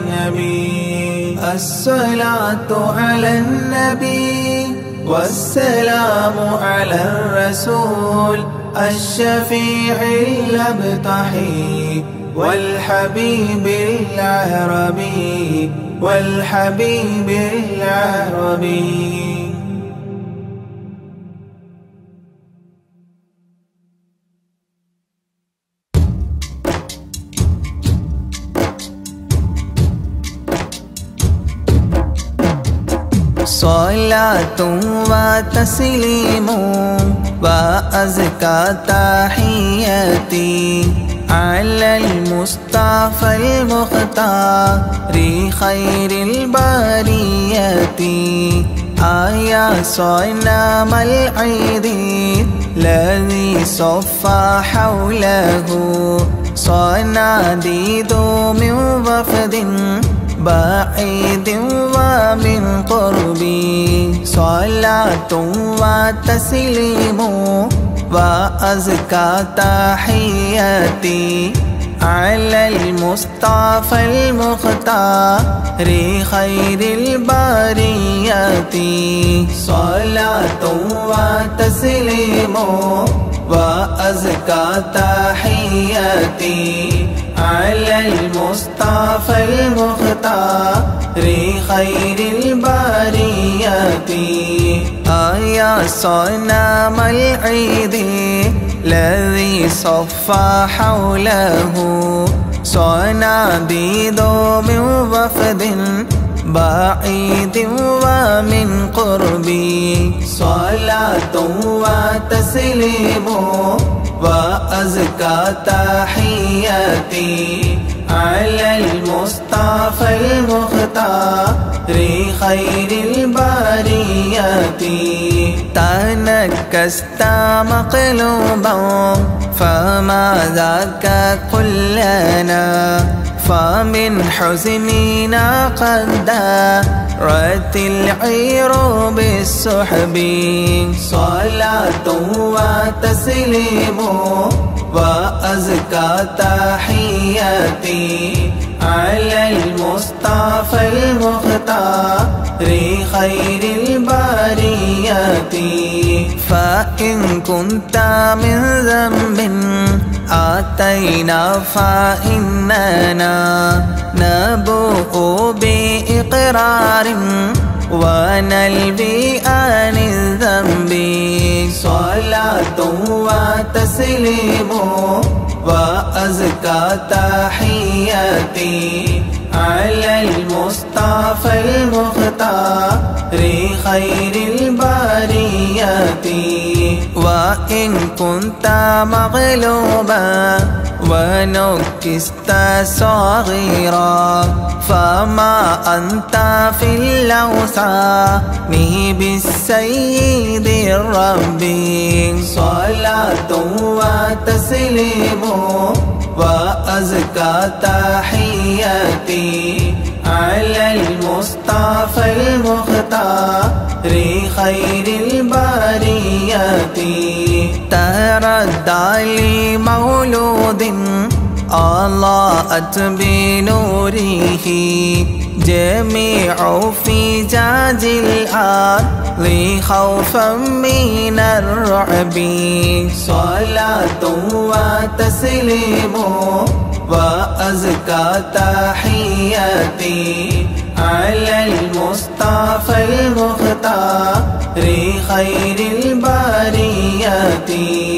النبي. الصلاة على النبي والسلام على الرسول الشفيع الأبطحي والحبيب العربي والحبيب العربي. صلاة وتسليم وأزكى تحياتي على المصطفى المختار خير البريات. يا صنم العيد الذي صفى حوله صناديد من وفد بعيد ومن قربي. صلاة وتسليم وأزكى تحياتي على المصطفى المختار خير البريات. صلاة وتسليم وأزكى تحياتي على المصطفى المختار خير البريات. يا صنم العيد الذي صفى حوله صناديد من وفد بعيد ومن قربي. صلاة وتسليم وأزكى تحياتي على المصطفى المختار خير البريات. تنكست مقلوبا فما ذاك قل لنا فمن حزننا قد دارت العير بالسحب. صلاة وتسليم وأزكى تحياتي على المصطفى المختار خير البريات. فإن كنت من ذنب آتينا فإننا نبوء بإقرار ونلبي عن الذنب. صلاة وتسليم وأزكى تحياتي على المصطفى المختار خير البريات. وإن كنت مغلوبا ونكست صغيرا فما أنت في اللوثان بالسيد الرب. صلاة وتسليم وأزكى تحياتي على المصطفى المختار خير البريات. تردى لمولود أضاءت بنوره جميع فجاج الأرض خوفا من الرعب. صلاة وتسليم وأزكى تحياتي على المصطفى المختار خير البريات.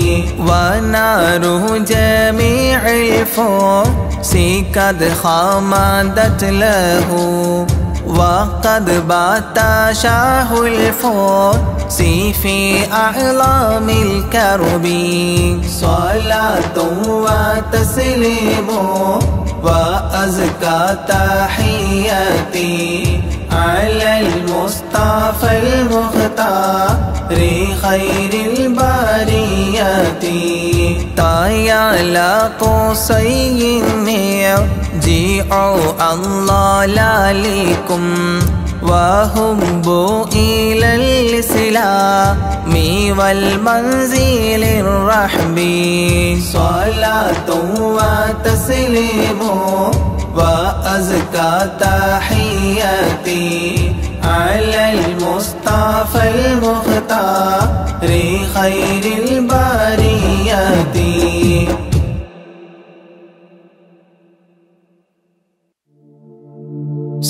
ونار جميع الفرس قد خمدت له وقد بات شاه الفرس في أعلام الكرب. صلاة وتسليم وأزكى تحياتي على المصطفى المختار خير البريات. طايا قصي يرجع الله لكم وهبوا إلى الإسلام والمنزل الرحب. صلاة وتسليم وأزكى تحياتي على المصطفى المختار خير البريات.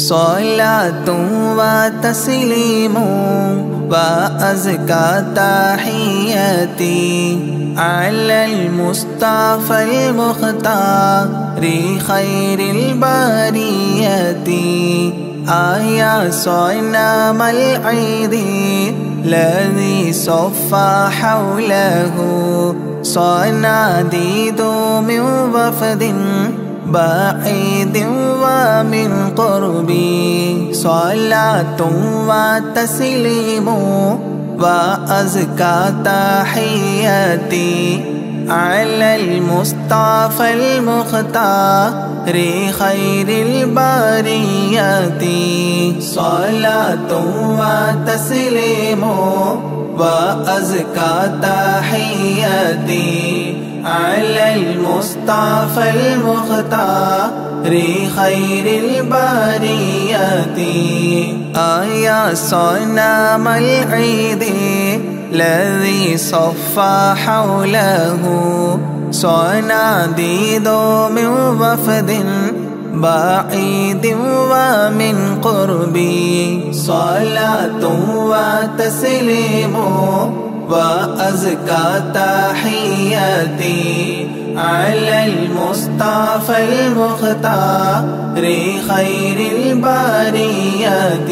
صلاة وتسليم وأزكى تحياتي على المصطفى المختار خير البرية. آيا صنم العيد الذي صفى حوله صناديد من وفد بعيد ومن قربي. صلاة وتسليم وأزكى تحياتي على المصطفى المختار خير البرية. صلاة وتسليم وأزكى تحياتي على المصطفى المختار خير البرية. آيا صنم العيد الذي صفى حوله صناديد من وفد بعيد ومن قربي. صلاة وتسليم وأزكى تحياتي على المصطفى المختار خير البرية.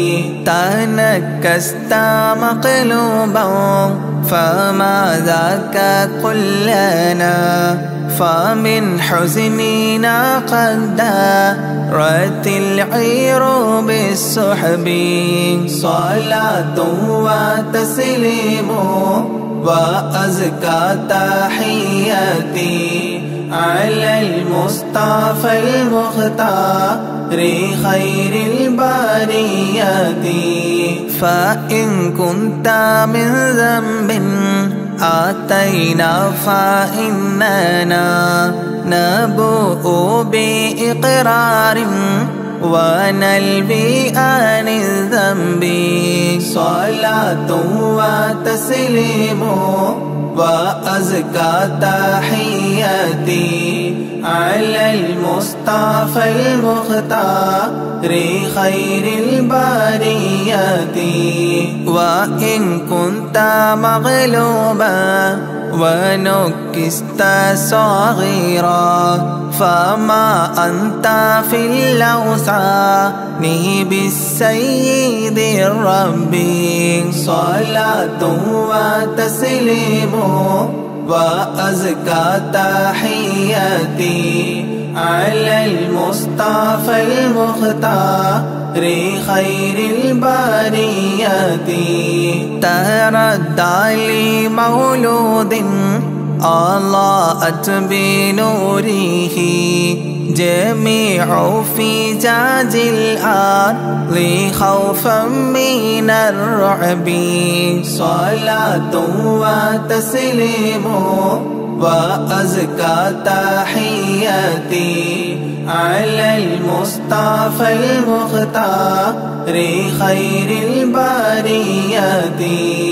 تنكست مقلوبا فما ذاك قل لنا فمن حزننا قد دارت العير بالسحب. صلاة وتسليم وأزكى تحياتي على المصطفى المختار خير البرية. فإن كنت من ذنب آتينا فإننا نبوء بإقرار ونلبي عن الذنب. صلاة وتسليم وأزكى تحياتي على المصطفى المختار خير البرية. وإن كنت مغلوبا ونكست صغيرا فما أنت في الأوثان بالسيد الرب. صلاة وتسليم وأزكى تحياتي على المصطفى المختار خير البرية. تردى لمولود أضاءت بنوره جميع فجاج الأرض خوفا من الرعب. صلاة وتسليم وأزكى تحياتي على المصطفى المختار خير البرية.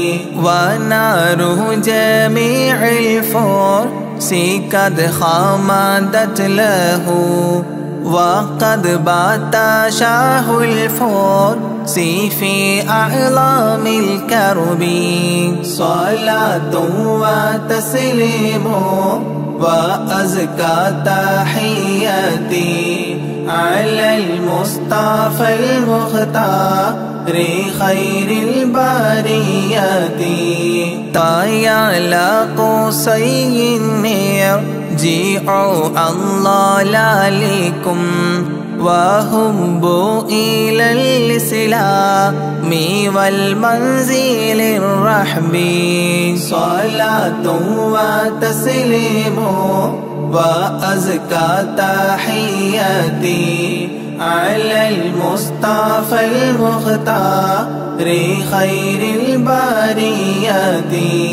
ونار جميع الفرس قد خمدت له وقد بات شاه الفرس في أعلام الكرب. صلاة وتسليم وأزكى تحياتي على المصطفى المختار خير البرية. طايا لقصي النير جيعوا الله لكم وهبوا إلى الإسلام والمنزل الرحب. صلاة وتسليم وأزكى تحياتي على المصطفى المختار خير البرية.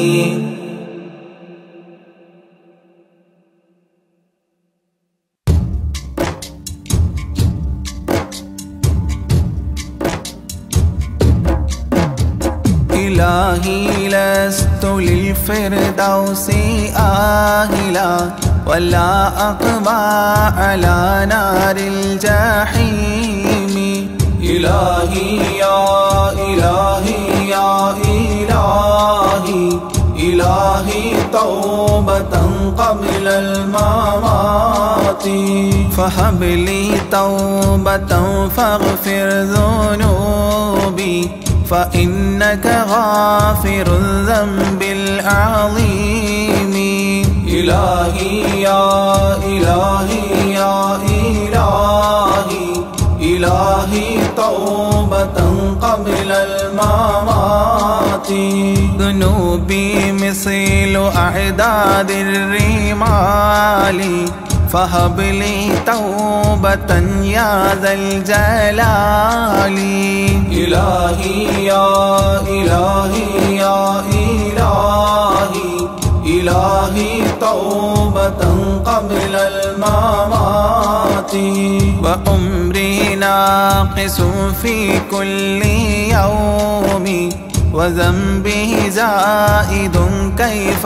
إلهي لست للفردوس آهلا ولا أقوى على نار الجحيم. إلهي يا إلهي يا إلهي إلهي توبة قبل الممات فهب لي توبة فاغفر ذنوبي فإنك غافر الذنب العظيم إلهي يا إلهي يا إلهي إلهي توبة قبل الممات ذنوبي مثل أعداد الرمال فهب لي توبة يا ذا الجلال إلهي يا إلهي يا إلهي إلهي توبة قبل الممات وعمري ناقص في كل يوم وذنبه زائد كيف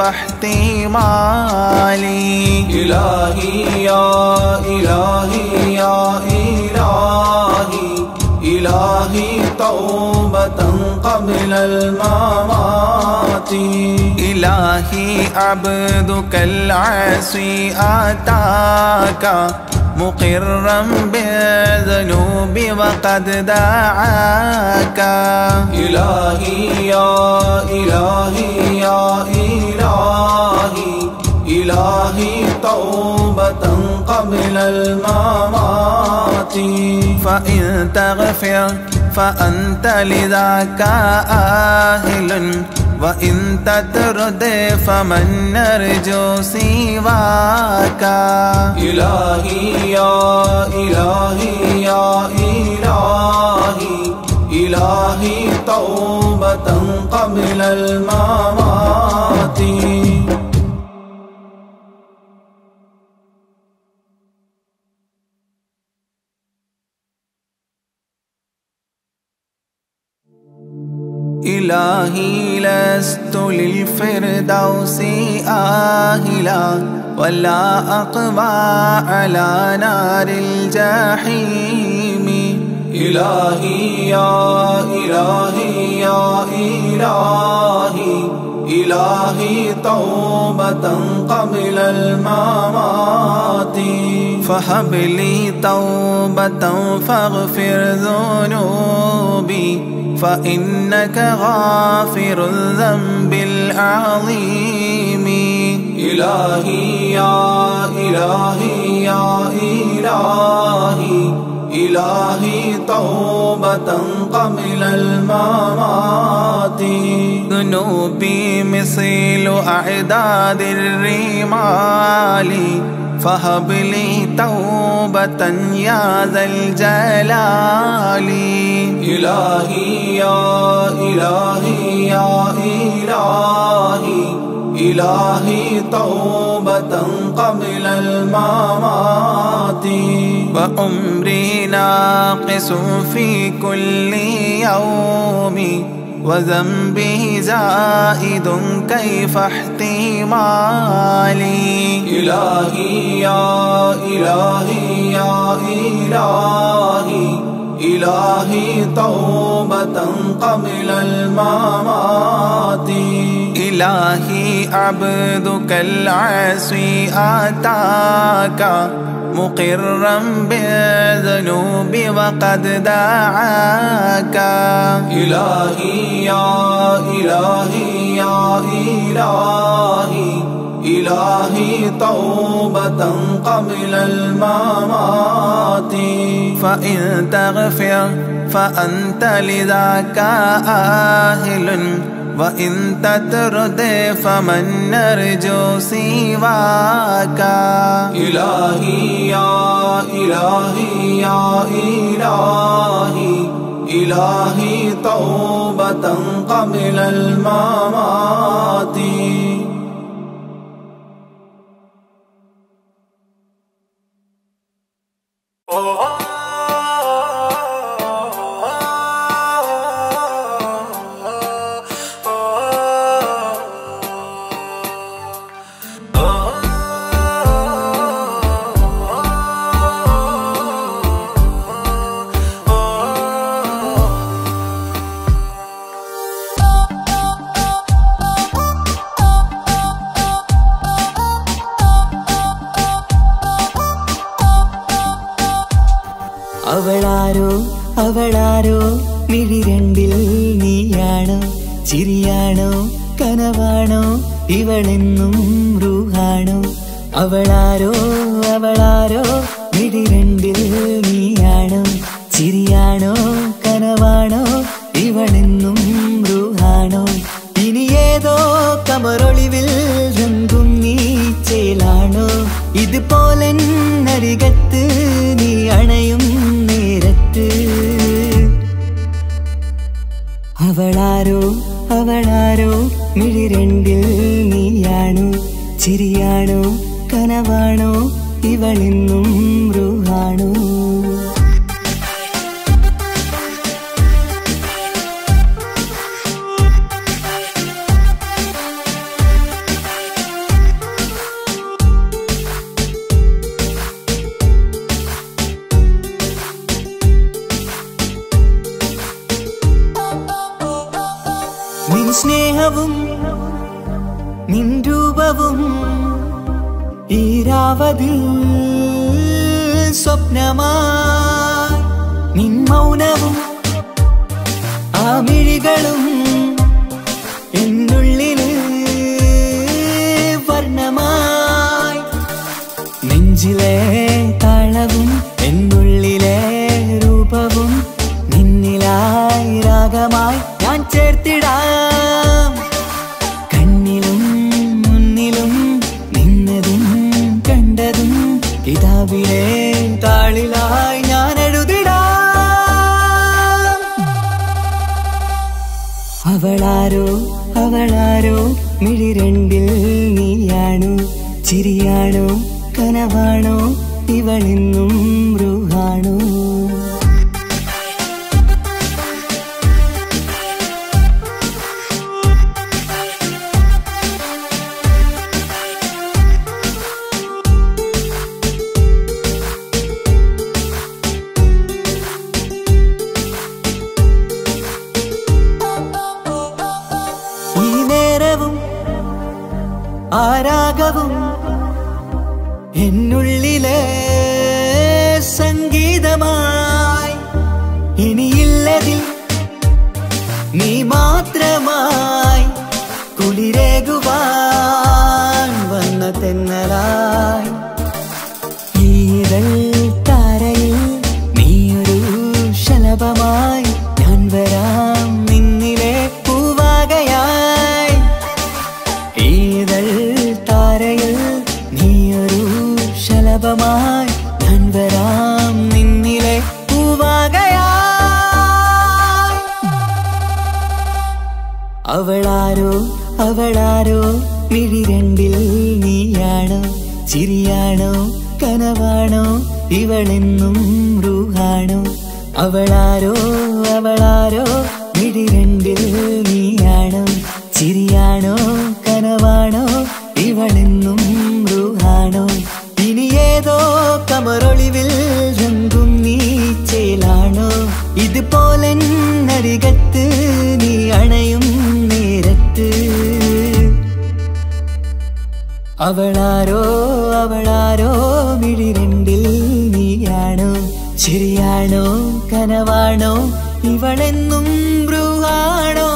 احتمالي إلهي يا إلهي يا إلهي إلهي توبة قبل الممات إلهي عبدك العاصي أتاك مقرا بالذنوب وقد دعاك إلهي يا إلهي يا إلهي إلهي توبة قبل الممات فإن تغفر فأنت لذاك أهل وإن تطرد فمن نرجو سواك إلهي يا إلهي يا إلهي إلهي توبة قبل الممات إلهي لست للفردوس آهلا ولا أقوى على نار الجحيم إلهي يا إلهي يا إلهي إلهي توبة قبل الممات فهب لي توبة فاغفر ذنوبي فإنك غافر الذنب العظيم إلهي يا إلهي يا إلهي إلهي توبة قبل الممات ذنوبي مثل أعداد الرمال فهب لي توبة يا ذا الجلال إلهي يا إلهي يا إلهي إلهي توبة قبل الممات وعمري ناقص في كل يوم وذنبه زائد كيف احتمالي إلهي يا إلهي يا إلهي إلهي توبة قبل الممات إلهي عبدك العاصي أتاك مقرا بالذنوب وقد دعاك إلهي يا إلهي يا إلهي إلهي توبة قبل الممات فإن تغفر فأنت لذاك أهل وإن تطرد فمن نرجو سواك إلهي يا إلهي يا إلهي إلهي توبة قبل الممات അവളാരോ മിഴിരണ്ടിൽ നീയാണോ ചിരിയാണോ കനവാണോ ഇവളെന്നും റൂഹാണോ അവളാരോ അവളാരോ മിഴിരണ്ടിൽ നീയാണോ ചിരിയാണോ കനവാണോ ഇവളെന്നും റൂഹാണോ ഇനി ഏതോ കമറൊളിവിൽ രംഗും നീ ചേലാണോ ഇതുപോലെ നരികത്ത് നീ അണയും നേരത്ത് അവളാരോ അവളാരോ മിഴിരണ്ടിൽ നീയാണോ ചിരിയാണോ കനവാണോ ഇവളെന്നും റൂഹാണോ നിൻ സ്നേഹവും നിൻ രൂപവും ഈരാവതിൽ സ്വപ്നമായി നിൻ മൗനവും ആ മിഴികളും എന്നുള്ളിൽ വർണ്ണമായി നെഞ്ചിലെ താളവും എന്നുള്ളിലെ രൂപവും നിന്നിലായി രാഗമായി ഞാൻ ചേർത്തിടാം കണ്ണിലും മുന്നിലും നിന്നതും കണ്ടതും കിതാബിലെ താളിലായി ഞാൻ എഴുതിടാം അവളാരോ അവളാരോ മിഴിരണ്ടിൽ നീയാണോ ചിരിയാണോ കനവാണോ ഇവളെന്നും റൂഹാണോ ആരാഗവും എന്നുള്ളിലെ സംഗീതമായി ഇനിയില്ലതിൽ നീ മാത്രമായി കുളിരേകുവാൻ വന്ന തെന്നലായി ഈതൾ താരയിൽ നീയൊരു ശലഭമായി ഞാൻ വരാം നിന്നിലെ പൂവാകയായി ഈതൾ താരയിൽ നീയൊരു ശലഭമായി ഞാൻ വരാം നിന്നിലെ പൂവാകയായി അവളാരോ അവളാരോ മിഴിരണ്ടിൽ നീയാണോ ചിരിയാണോ കനവാണോ ഇവളെന്നും റൂഹാണോ അവളാരോ അവളാരോ മിഴിരണ്ടിൽ നീയാണോ ചിരിയാണോ കനവാണോ ഇവളെന്നും റൂഹാണോ ഇനി ഏതോ കമറൊളിവിൽ രംഗും നീ ചേലാണോ ഇതുപോലെ നരികത്ത് നീ അണയും നേരത്ത് അവളാരോ അവളാരോ മിഴിരണ്ടിൽ നീയാണോ ചിരിയാണോ കനവാണോ ഇവളെന്നും റൂഹാണോ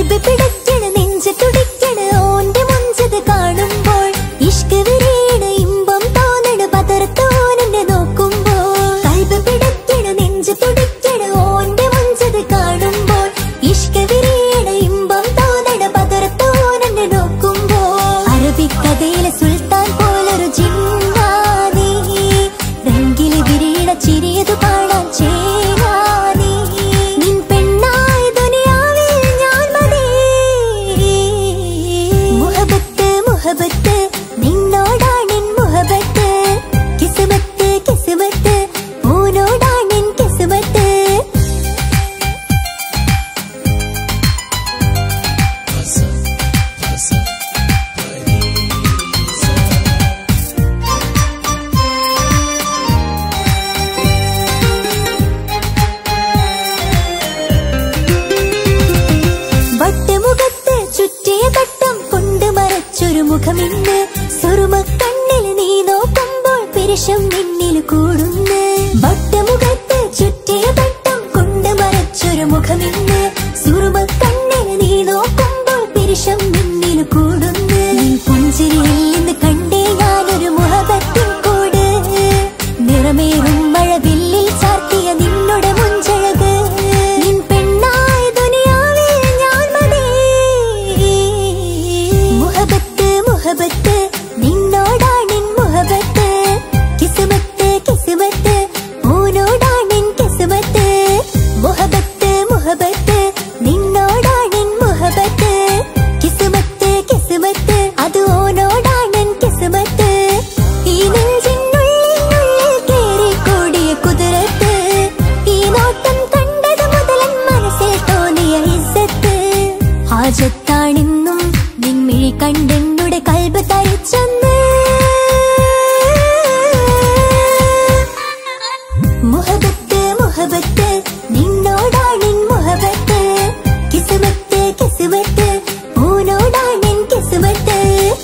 കൽബ് പിടയ്ക്കണ നെഞ്ച് തുടിക്കണ ഓന്റെ മുഞ്ചത് കാണുമ്പോൾ ഇഷ്ക് വിരിയണ ഇമ്പം തോന്നണ പതർത്തോനെ നോക്കുമ്പോൾ കൽബ് പിടയ്ക്കണ നെഞ്ച് തുടിക്കണ ഓന്റെ മുഞ്ചത് കാണുമ്പോൾ ഇഷ്ക് വിരിയണ ഇമ്പം തോന്നണ പതർത്തോനെ നോക്കുമ്പോൾ അറബിക്കഥയിലെ സുൽത്താൻ പോലൊരു ജിന്നാനി രംഗില് വിരിയണ ചിരിയതു കാണാൻ ചേരാനി നിൻ പെണ്ണായ ദുനിയാവിൽ ഞാൻ മതി മുഹബത്ത് മുഹബത്ത് നിന്നോടാണെൻ മുഹബത്ത് കിസ്മത്ത് കിസ്മത്ത് ഓനോടാണെൻ കിസ്മത്ത് വട്ടമുഖത്ത് ചുറ്റിയ തട്ടം കൊണ്ട് മറച്ചൊരു മുഖമിന്ന് സുറുമക്കണ്ണിൽ നീ നോക്കുമ്പോൾ പിരിശം നിന്നിൽ കൂടുന്ന് വട്ടമുഖത്ത് ചുറ്റിയ തട്ടം കൊണ്ട് മറച്ചൊരു മുഖമിന്ന് സുറുമക്കണ്ണിൽ നീ നോക്കുമ്പോൾ പിരിശം നിന്നിൽ കൂടുന്ന് നീ പുഞ്ചിരിയിൽ നിന്ന് കണ്ടേ ഞാനൊരു മുഹബത്തിൻ കൂട് നിറമേറും മഴവില്ലിൽ ചാർത്തിയ നിന്നോട് മുഞ്ചഴക് നിൻ പെണ്ണായ ദുനിയാവിൽ ഞാൻ മതി മുഹബത്ത് മുഹബത്ത് നിന്നോടാണെൻ മുഹബത്ത് കിസ്മത്ത് കിസ്മത്ത് ഓനോടാണെൻ കിസ്മത്ത് മുഹബത്ത് മുഹബത്ത് നിന്നോടാണെൻ മുഹബത്ത് കിസ്മത്ത് കിസ്മത്ത് അത് ഓനോടാണെൻ കിസ്മത്ത് ഈ നെഞ്ചിനുള്ളിൽ കേറിക്കൂടിയ കുതിരത്ത് ഈ നോട്ടം കണ്ടത് മുതലൻ മനസ്സിൽ തോന്നിയ ഇസ്സത്ത് ഹാജത്താണെന്നും നിൻമിഴി കണ്ടെന്നുടെ കൽബ് തരിച്ചെന്ന് മുഹബത്ത് മുഹബത്ത് നിന്നോടാണെൻ മുഹബത്ത് കിസ്മത്ത് കിസ്മത്ത് ഓനോടാണെൻ കിസ്മത്ത്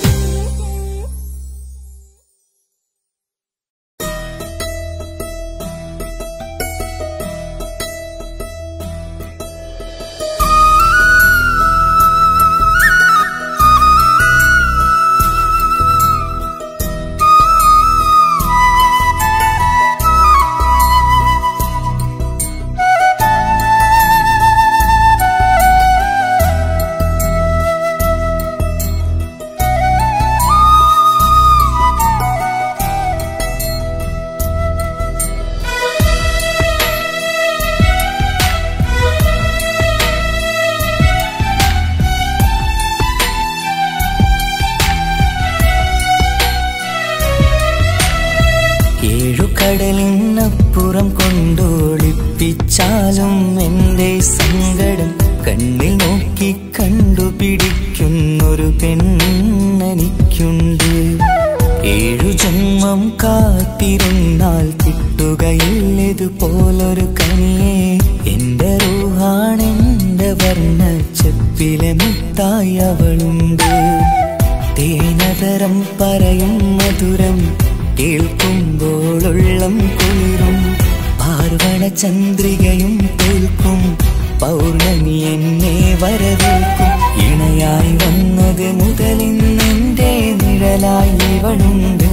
കടലിനപ്പുറം കൊണ്ടോളിപ്പിച്ചാലും എന്റെ സങ്കടം കണ്ണിൽ നോക്കി കണ്ടുപിടിക്കുന്നൊരു പെണ്ണെനിക്കുണ്ട് 7 ജന്മം കാത്തിരുന്നാൽ കിട്ടുകയില്ലതുപോലൊരു കനിയെ എന്റെ റൂഹാണെന്റെ വർണ്ണച്ചപ്പിലെ മുത്തായി അവളുണ്ട് തേനതരം പറയും മധുരം കേൾക്കുമ്പോളുള്ളം കുളിരും പാർവണ ചന്ദ്രികയും തോൽക്കും പൗർണമി എന്നെ വരവേൽക്കും ഇണയായി വന്നത് മുതലിന്നെന്റെ നിഴലായി ഇവളുണ്ട്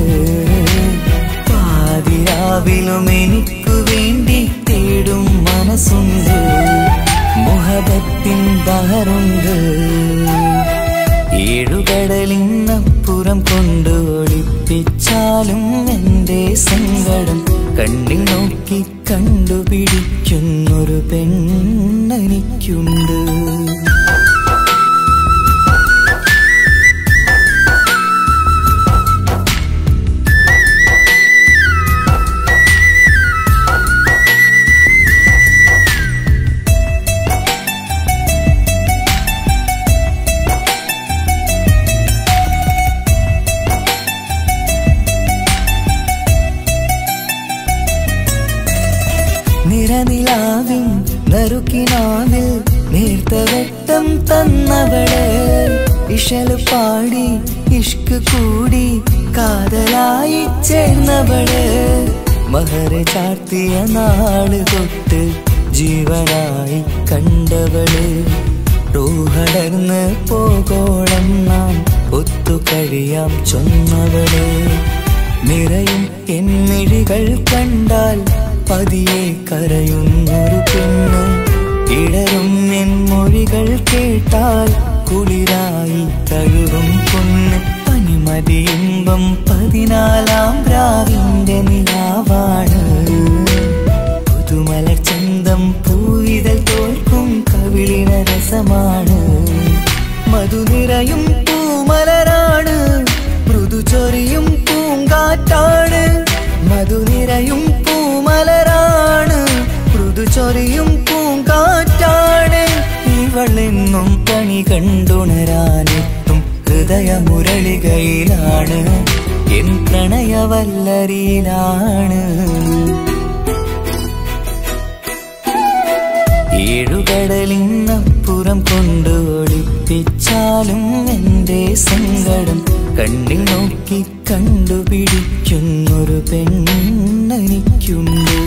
പാതിരാവിലും എനിക്കു വേണ്ടി തേടും മനസ്സുണ്ട് മുഹബത്തിൻ ബഹറുണ്ട് 7 കടലിനപ്പുറം കൊണ്ട് ഒളിപ്പിച്ചാലും എന്റെ സങ്കടം കണ്ണിൽ നോക്കി കണ്ടുപിടിക്കുന്നൊരു പെണ്ണെനിക്കുണ്ട് നിറനിലാവിൻ നറുക്കിനാവിൽ നേർത്ത വെട്ടം തന്നവള് ഇശല് പാടി ഇഷ്ക് കൂടി കാതലായി ചേർന്നവള് മഹർ ചാർത്തിയ നാള് തൊട്ട് ജീവനായി കണ്ടവള് റൂഹടർന്ന് പോകോളം നാം ഒത്തുകഴിയാം ചൊന്നവളെ. നിറയും എന്നിഴികൾ കണ്ടാൽ പതിയെ കരയുന്നൊരു പെണ്ണ്. ഇടറും എൻ മൊഴികൾ കേട്ടാൽ കുളിരായി തഴുകും പൊന്ന്. പനിമതിയിമ്പം 14-ാം രാവിന്റെ നിലാവാണ്. പുതുമലർ ചന്തം പൂവിതൽ തോൽക്കും കവിളിന രസമാണ്. മധുനിറയും പൂമലരാണ്, മൃദുചൊരിയും പൂങ്കാറ്റാണ്. മധുനിറയും പൂമലരാണ്, മൃദുചൊരിയും പൂങ്കാറ്റാണ്. ഇവളെന്നും കണി കണ്ടുണരാനെത്തും ഹൃദയമുരളികയിലാണ്, എൻ പ്രണയവല്ലരിയിലാണ്. ഏഴുകടലിനപ്പുറം കൊണ്ട് ഒളിപ്പിച്ചാലും എന്റെ സങ്കടം കണ്ണിൽ നോക്കി കണ്ടുപിടിക്കുന്നൊരു പെണ്ണെനിക്കുണ്ട്.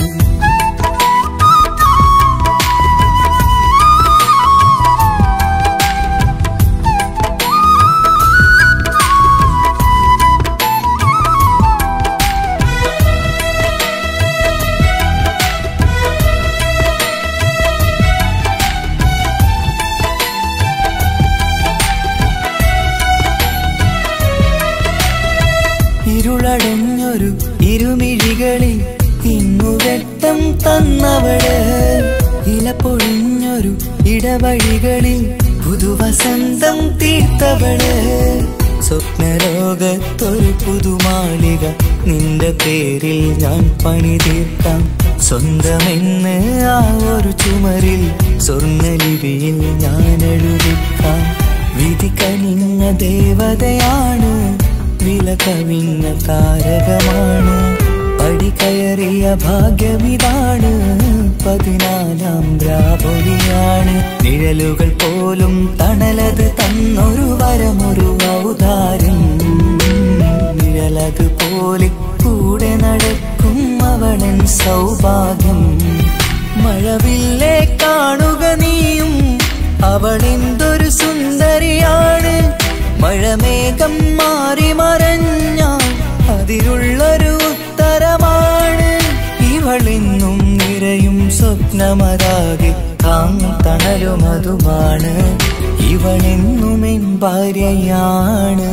ഇരുളടഞ്ഞൊരു ഇരുമിഴികളിൽ ഇന്നു വെട്ടം തന്നവള്. ഇല പൊഴിഞ്ഞൊരു ഇടവഴികളിൽ പുതുവസന്തം തീർത്തവള്. സ്വപ്നലോകത്തൊരു പുതുമാളിക നിന്റെ പേരിൽ ഞാൻ പണി തീർക്കാം. സ്വന്തമെന്ന് ആ ഒരു ചുമരിൽ സ്വർണ്ണലിപിയിൽ ഞാൻ എഴുതിക്കാം. വിധി കനിഞ്ഞ ദേവതയാണ്, വില കവിഞ്ഞ താരകമാണ്. പടി കയറിയ ഭാഗ്യമിതാണ്, 14-ാം രാപൊലിയാണ്. നിഴലുകൾ പോലും തണലത് തന്നൊരു വരമൊരു ഔദാര്യം. നിഴലത് പോലെ കൂടെ നടക്കും അവളൻ സൗഭാഗ്യം. മഴവില്ലേ കാണുക നീയും, അവളെന്തൊരു സുന്ദരിയാണ്. മഴമേഘം മാറി മറഞ്ഞാൽ അതിലുള്ളൊരു ഉത്തരമാണ്. ഇവളെന്നും നിറയും സ്വപ്നമതാകെ തണലുമതുമാണ്. ഇവളെന്നും എൻ ഭാര്യയാണ്.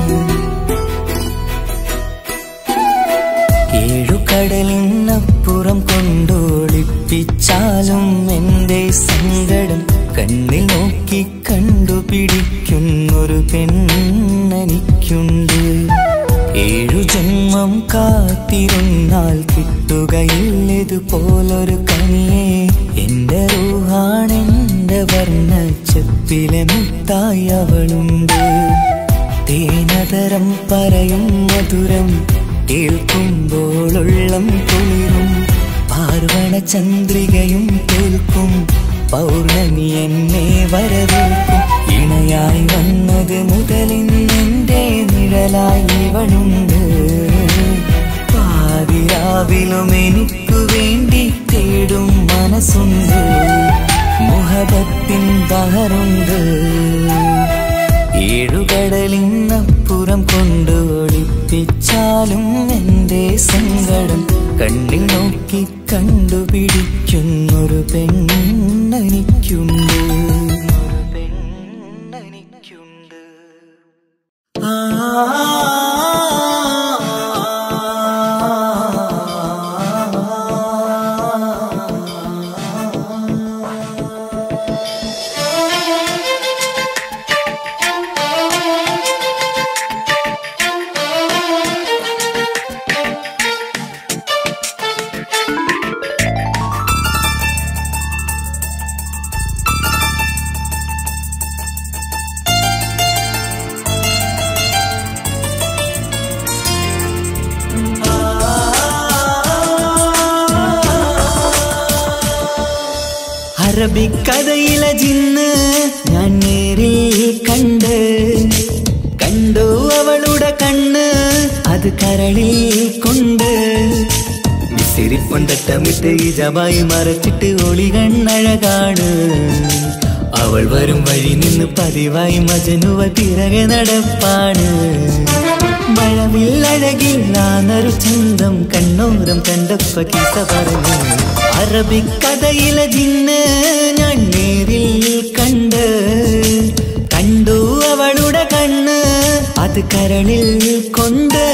ഏഴുകടലിനപ്പുറം കൊണ്ടൊളിപ്പിച്ചാലും എന്റെ സങ്കടം കണ്ണിൽ നോക്കി കണ്ടുപിടിക്കുന്നൊരു പെണ്ണെനിക്കുണ്ട്. 7 ജന്മം കാത്തിരുന്നാൽ കിട്ടുകയില്ലതുപോലൊരു കനിയെ. എന്റെ റൂഹാണെന്റെ വർണ്ണച്ചെപ്പിലെ മുത്തായി അവളുണ്ട്. തേനതരം പറയും മധുരം കേൾക്കുമ്പോളുള്ളം കുളിരും. പാർവണ ചന്ദ്രികയും കേൾക്കും, പൗർണമി എന്നെ വരവേൽക്കും. ഇണയായി വന്നത് മുതലിന്നെന്റെ നിഴലായി ഇവളുണ്ട്. പാതിരാവിലും എനിക്കു വേണ്ടി തേടും മനസ്സുണ്ട്, മുഹബത്തിൻ ബഹറുണ്ട്. ഏഴുകടലിനപ്പുറം കൊണ്ട് ഒളിപ്പിച്ചാലും എന്റെ സങ്കടം കണ്ണിൽ നോക്കി കണ്ടുപിടിക്കുന്നൊരു പെണ്ണെനിക്കുണ്ട്. അറബിക്കഥയിലെ ജിന്ന് ഞാൻ നേരിൽ കണ്ടു അവളുടെ കണ്ണ് അത് കരളിൽ കൊണ്ട്. വിസിരിപ്പൊണ്ടട്ടമിട്ട് ഈ ജബായി മറച്ചിട്ട് ഒളി കണ്ണഴകാണ്. അവൾ വരും വഴി നിന്ന് പതിവായി മജനുവ പിറകെ നടപ്പാണ്. മഴവില്ലഴകില്ലാന്നൊരു ചന്തം കണ്ണോരം കണ്ടപ്പ കീസ പറഞ്ഞു. അറബിക്കഥയിലെ ജിന്ന് ഞാൻ നേരിൽ കണ്ട് കണ്ടു അവളുടെ കണ്ണ് അത് കരളിൽ കൊണ്ട്.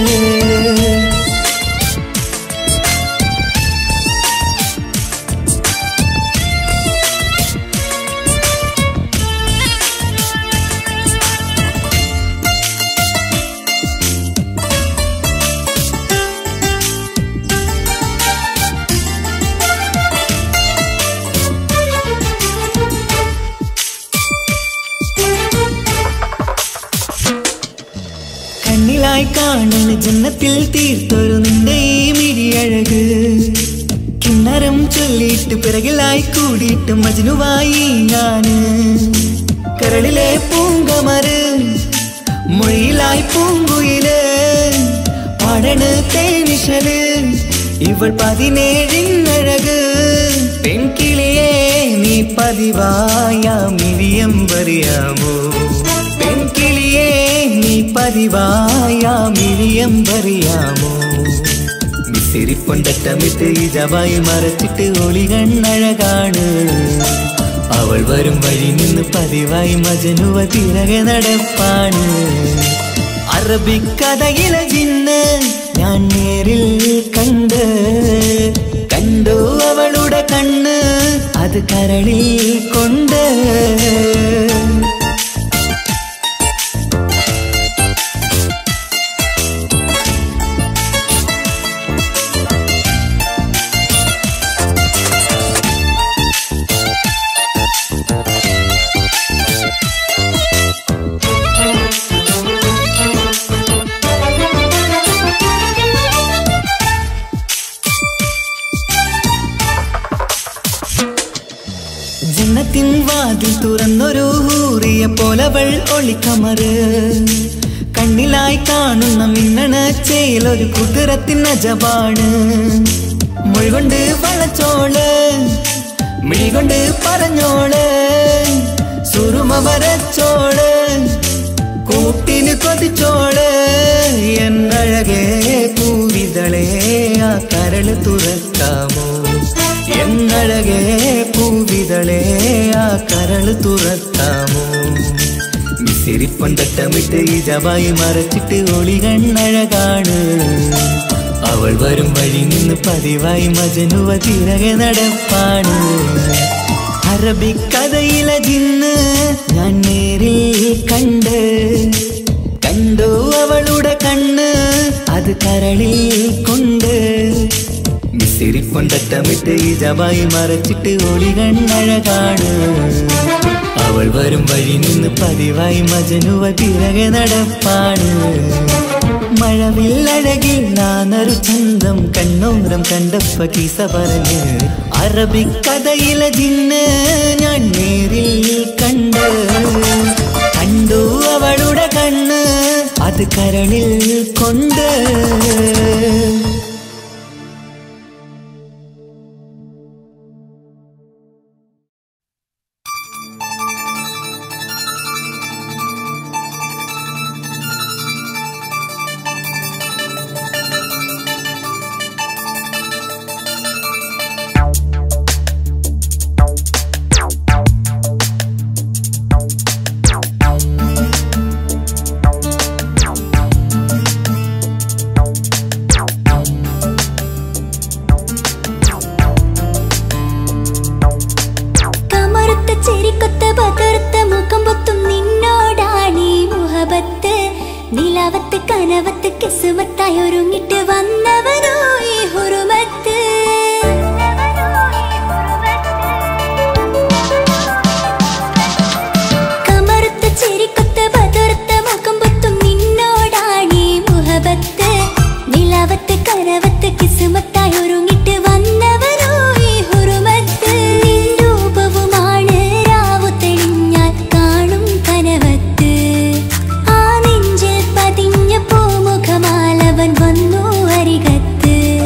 കണ്ണിലായി കാണുന്ന ജന്നത്തിൽ തീർത്തൊരു നിന്റെ ഈ മിഴിയഴക്. കിന്നരം ചൊല്ലിയിട്ട് പിറകിലായി കൂടിയിട്ട് മജ്നുവായി ഞാന്. കരളിലെ പൂങ്കമര് മൊഴിയിലായി പൂങ്കുയില് പാടണ് തേനിശല് ഇവൾ 17 പെൺകിളിയെ നീ പതിവായാമിഴിയം പറയാമോ? പെൺകിളിയെ നീ പതിവായാമിഴിയം പറയാമോ? മിസിരിപ്പൊണ്ടട്ടമിട്ട് ഈ ജവായി മറച്ചിട്ട് ഒളി കണ്ണഴകാണ്. അവൾ വരും വഴി നിന്ന് പതിവായി മജനുവ പിറകെ നടപ്പാണ്. അറബിക്കഥയിലെ ജിന്ന് ഞാൻ നേരിൽ കണ്ട് കണ്ടു അവളുടെ കണ്ണ് അത് കരളിൽ കൊണ്ട്. ജന്നത്തിൻ വാതിൽ തുറന്നൊരു ഹൂറിയ പോലവൾ ഒളിക്കമറ്. കണ്ണിലായി കാണുന്ന മിന്നണ ചേലൊരു കുതിരത്തിൻ അജബാണ്. മൊഴികൊണ്ട് വളച്ചോള് മിഴികൊണ്ട് പറഞ്ഞോള് സുറുമ വരച്ചോള് കൂട്ടിന് കൊതിച്ചോള്. എന്നഴകേ പൂവിതളേ ആ കരള് തുറക്കാമോ? എന്നഴകേ പൂവിതളേ ആ കരള് തുറക്കാമോ? മിസിരിപ്പൊണ്ടട്ടമിട്ട് ഈ ജവായി മറച്ചിട്ട് ഒളി കണ്ണഴകാണ്. അവൾ വരും വഴി നിന്ന് പതിവായി മജനുവ പിറകെ നടപ്പാണ്. അറബിക്കഥയിലെ ജിന്ന് ഞാൻ നേരിൽ കണ്ട് കണ്ടു അവളുടെ കണ്ണ് അത് കരളിൽ കൊണ്ട്. മിസിരിപ്പൊണ്ടട്ടമിട്ട് ഈ ജവായി മറച്ചിട്ട് ഒളി കണ്ണഴകാണ്. അവൾ വരും വഴി നിന്ന് പതിവായി മജനുവ പിറകെ നടപ്പാണ്. മഴവില്ലഴകില്ലാന്നൊരു ചന്തം കണ്ണോരം കണ്ടപ്പ കീസ പറഞ്ഞ്. അറബിക്കഥയിലെ ജിന്ന് ഞാൻ നേരിൽ കണ്ട് കണ്ടു അവളുടെ കണ്ണ് അത് കരളിൽ കൊണ്ട്. നിലാവത്ത് കനവത്ത് കിസുമത്തായി ഒരുങ്ങിട്ട് വന്നവനോ ഈ ഹുറുമത്ത്. കമറുത്ത ചെരിക്കൊത്ത ബദർത്ത മുഖം പൊത്തും നിന്നോടാണീ മുഹബത്ത്. നിലാവത്ത് കനവത്ത് കിസുമത്തായി ഒരുങ്ങിട്ട് വന്നവനോ ഈ ഹുറുമത്ത്. രൂപവുമാണ് രാവു തെളിഞ്ഞാൽ കാണും കനവത്ത്. പൂമുഖമാലവൻ വന്നു അരികത്ത്.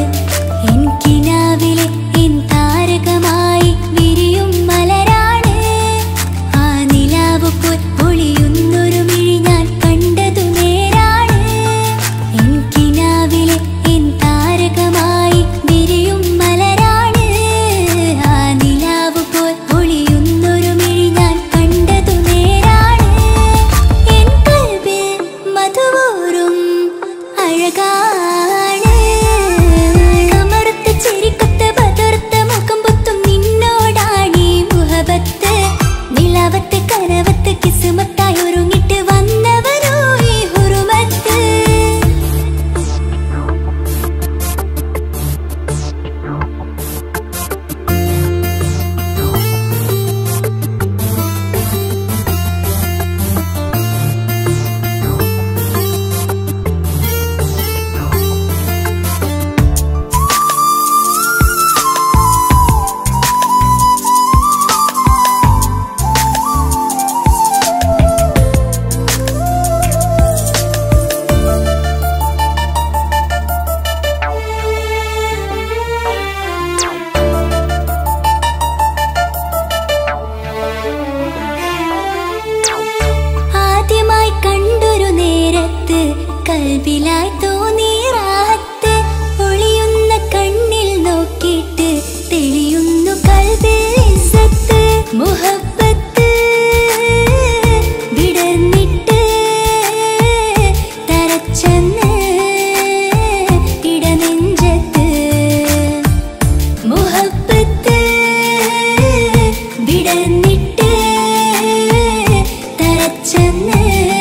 കൽബിലായി തോന്നി റാഹത്ത് ഒളിയുന്ന കണ്ണിൽ നോക്കിയിട്ട് തെളിയുന്നു കൽബിൽ ഇസ്സത്ത് മുഹബ്ബത്ത് വിടർന്നിട്ട് തരച്ചെന്ന് ഇടനെഞ്ചത്ത് മുഹബ്ബത്ത് വിടർന്നിട്ട് തരച്ചെന്ന്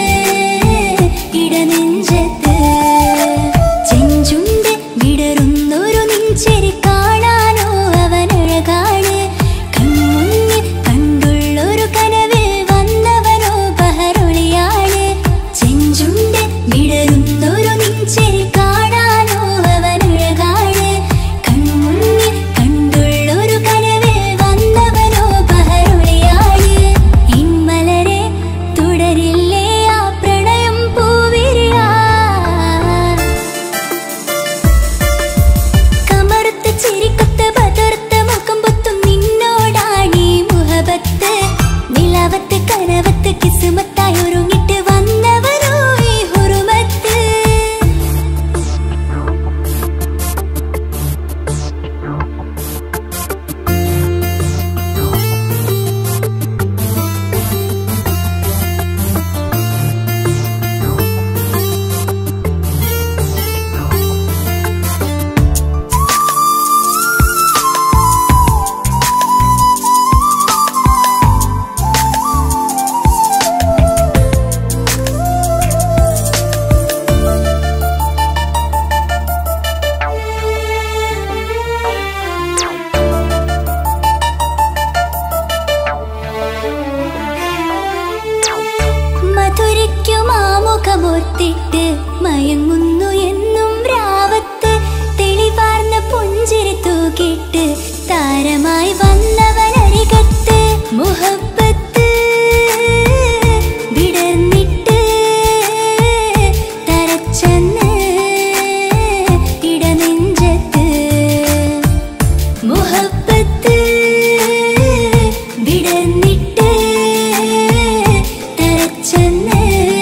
ഇടനെഞ്ചത്ത് ചെഞ്ചുണ്ട് വിടരുന്നൊരു നെഞ്ചരി കാണാനോ അവനഴകാണ് കൺമുന്നിൽ കണ്ടുള്ളൊരു കനവിൽ വന്നവനോ ബഹറൊളിയാണ് ചെഞ്ചുണ്ട് വിടരുന്നൊരു നെഞ്ചരി കാണാനോ അവനഴകാണ് കൺമുന്നിൽ കണ്ടുള്ളൊരു കനവിൽ വന്നവനോ ബഹറൊളിയാണ് ഇൻമലരെ തുടരില്ലേ ആ പ്രണയം പൂവിരിയാ കമറുത്ത ചിരിക്കൊത്ത് ബദർത്ത മുഖം പൊത്തും നിന്നോടാണീ മുഹബത്ത് നിലാവത്ത് കനവത്ത് കിസ്മത്തായി ഒരുങ്ങിട്ട് വന്നവരോ ഈ ഹുറുമത്ത് മധുരിക്കുമാമുഖമോർത്തിട്ട് മയങ്ങുന്നു എന്നും രാവത്ത് തെളിവാർന്ന പുഞ്ചിരി തൂക്കിട്ട് താരമായി വന്നവനരികത്ത് മുഹബ്ബത്ത് വിടർന്നിട്ട് തരച്ചെന്ന് ഇടനെഞ്ചത്ത് മുഹബ്ബത്ത് വിടർന്നിട്ട് തരച്ചെന്ന്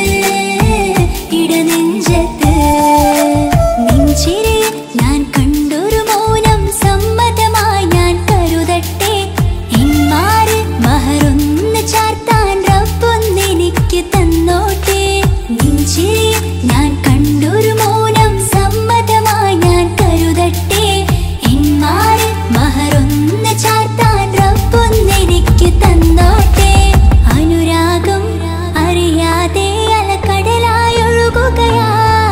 ഇടനെഞ്ചത്ത് നെഞ്ചിരിയിൽ ഞാൻ കണ്ടൊരു മൗനം സമ്മതമായി ഞാൻ കരുതട്ടെ ഇന്മാര് മഹറൊന്ന് ചാർത്താൻ റബ്ബൊന്നെനിക്ക് തന്നോട്ടെ നെഞ്ചിരിയിൽ ഞാൻ കണ്ടൊരു മൗനം സമ്മതമായി ഞാൻ കരുതട്ടെ ഇന്മാര് മഹറൊന്ന് ചാർത്താൻ റബ്ബൊന്നെനിക്ക് തന്നോട്ടെ അനുരാഗം അറിയാതെ അലക്കടലായൊഴുകുകയാ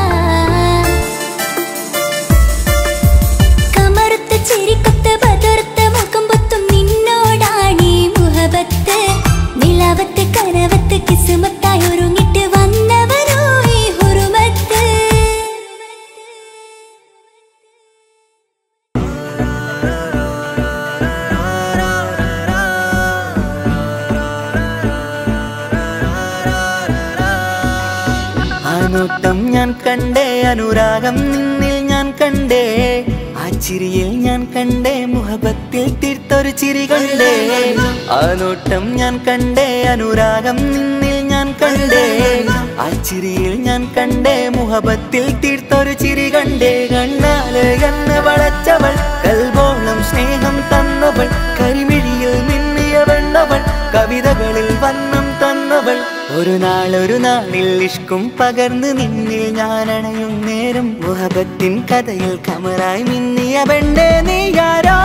കമറുത്ത ചിരിക്കൊത്ത് ബദർത്ത മുഖം പൊത്തും നിന്നോടാണീ മുഹബത്ത് നിലാവത്ത് കനവത്ത് കിസ്മത്തായി ഒരുങ്ങിട്ട് വന്നവരോ ഈ ഹുറുമത്ത് ആ നോട്ടം ഞാൻ കണ്ടേ അനുരാഗം നിന്നിൽ ഞാൻ കണ്ടേ ആ ചിരിയിൽ ഞാൻ കണ്ടേ മുഹബത്തിൽ തീർത്തൊരു ചിരി കണ്ടേ ആ നോട്ടം ഞാൻ കണ്ടേ അനുരാഗം നിന്നിൽ ഞാൻ കണ്ടേ ആ ചിരിയിൽ ഞാൻ കണ്ടേ മുഹബത്തിൽ തീർത്തൊരു ചിരി കണ്ടേ കണ്ണാല് എന്നെ വളച്ചവൾ കൽബോളം സ്നേഹം തന്നവൾ കരിമിഴിയിൽ മിന്നിയ വെണ്ണവൾ കവിതകളിൽ വന്നം തന്നവൾ ഒരു നാളിൽ ഇഷ്കും പകർന്ന് നിന്നിൽ ഞാൻ അണയും നേരം മുഹബത്തിൻ കഥയിൽ കമറായി മിന്നിയ പെണ്ണേ നീയാരോ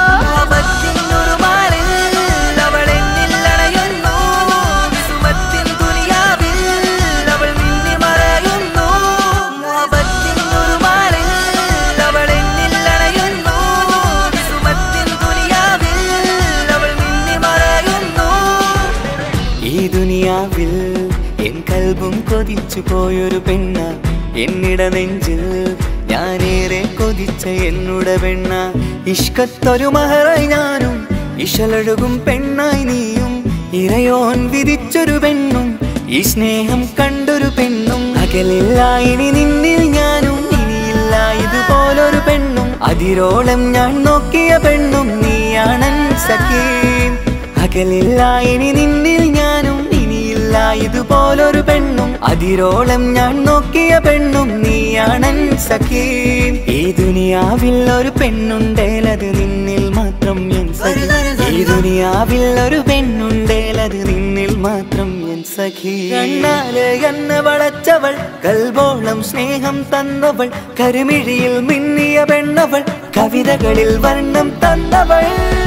ഈ ദുനിയാവിൽ എൻ കൽബും കൊതിച്ചു പോയൊരു പെണ്ണ എന്നിട നെഞ്ചിൽ ഞാനേറെ കൊതിച്ച എന്നുടെ പെണ്ണ ഇഷ്കത്തൊരു മഹറായി ഞാനും ഇശലൊഴുകും പെണ്ണായി നീയും ഇറയോൻ വിധിച്ചൊരു പെണ്ണും ഈ സ്നേഹം കണ്ടൊരു പെണ്ണും അകലില്ല ഇനി നിന്നിൽ ഞാനും ഇനിയില്ല ഇതുപോലൊരു പെണ്ണും അതിരോളം ഞാൻ നോക്കിയ പെണ്ണും നീയാണൻ സഖീ അകലില്ല ഇനി നിന്നിൽ ഞാനും ഇനിയില്ല ഇതുപോലൊരു പെണ്ണും അതിരോളം ഞാൻ നോക്കിയ പെണ്ണും നീയാണൻ സഖി. ഈ ദുനിയാവിൽ ഒരു പെണ്ണുണ്ടേലത് നിന്നിൽ മാത്രം എൻ സഖി. ഈ ദുനിയാവിൽ ഒരു പെണ്ണുണ്ടേലത് നിന്നിൽ മാത്രം എൻ സഖി. കണ്ണാല് എന്നെ വളച്ചവൾ, കൽബോളം സ്നേഹം തന്നവൾ, കരുമിഴിയിൽ മിന്നിയ പെണ്ണവൾ, കവിതകളിൽ വർണ്ണം തന്നവൾ.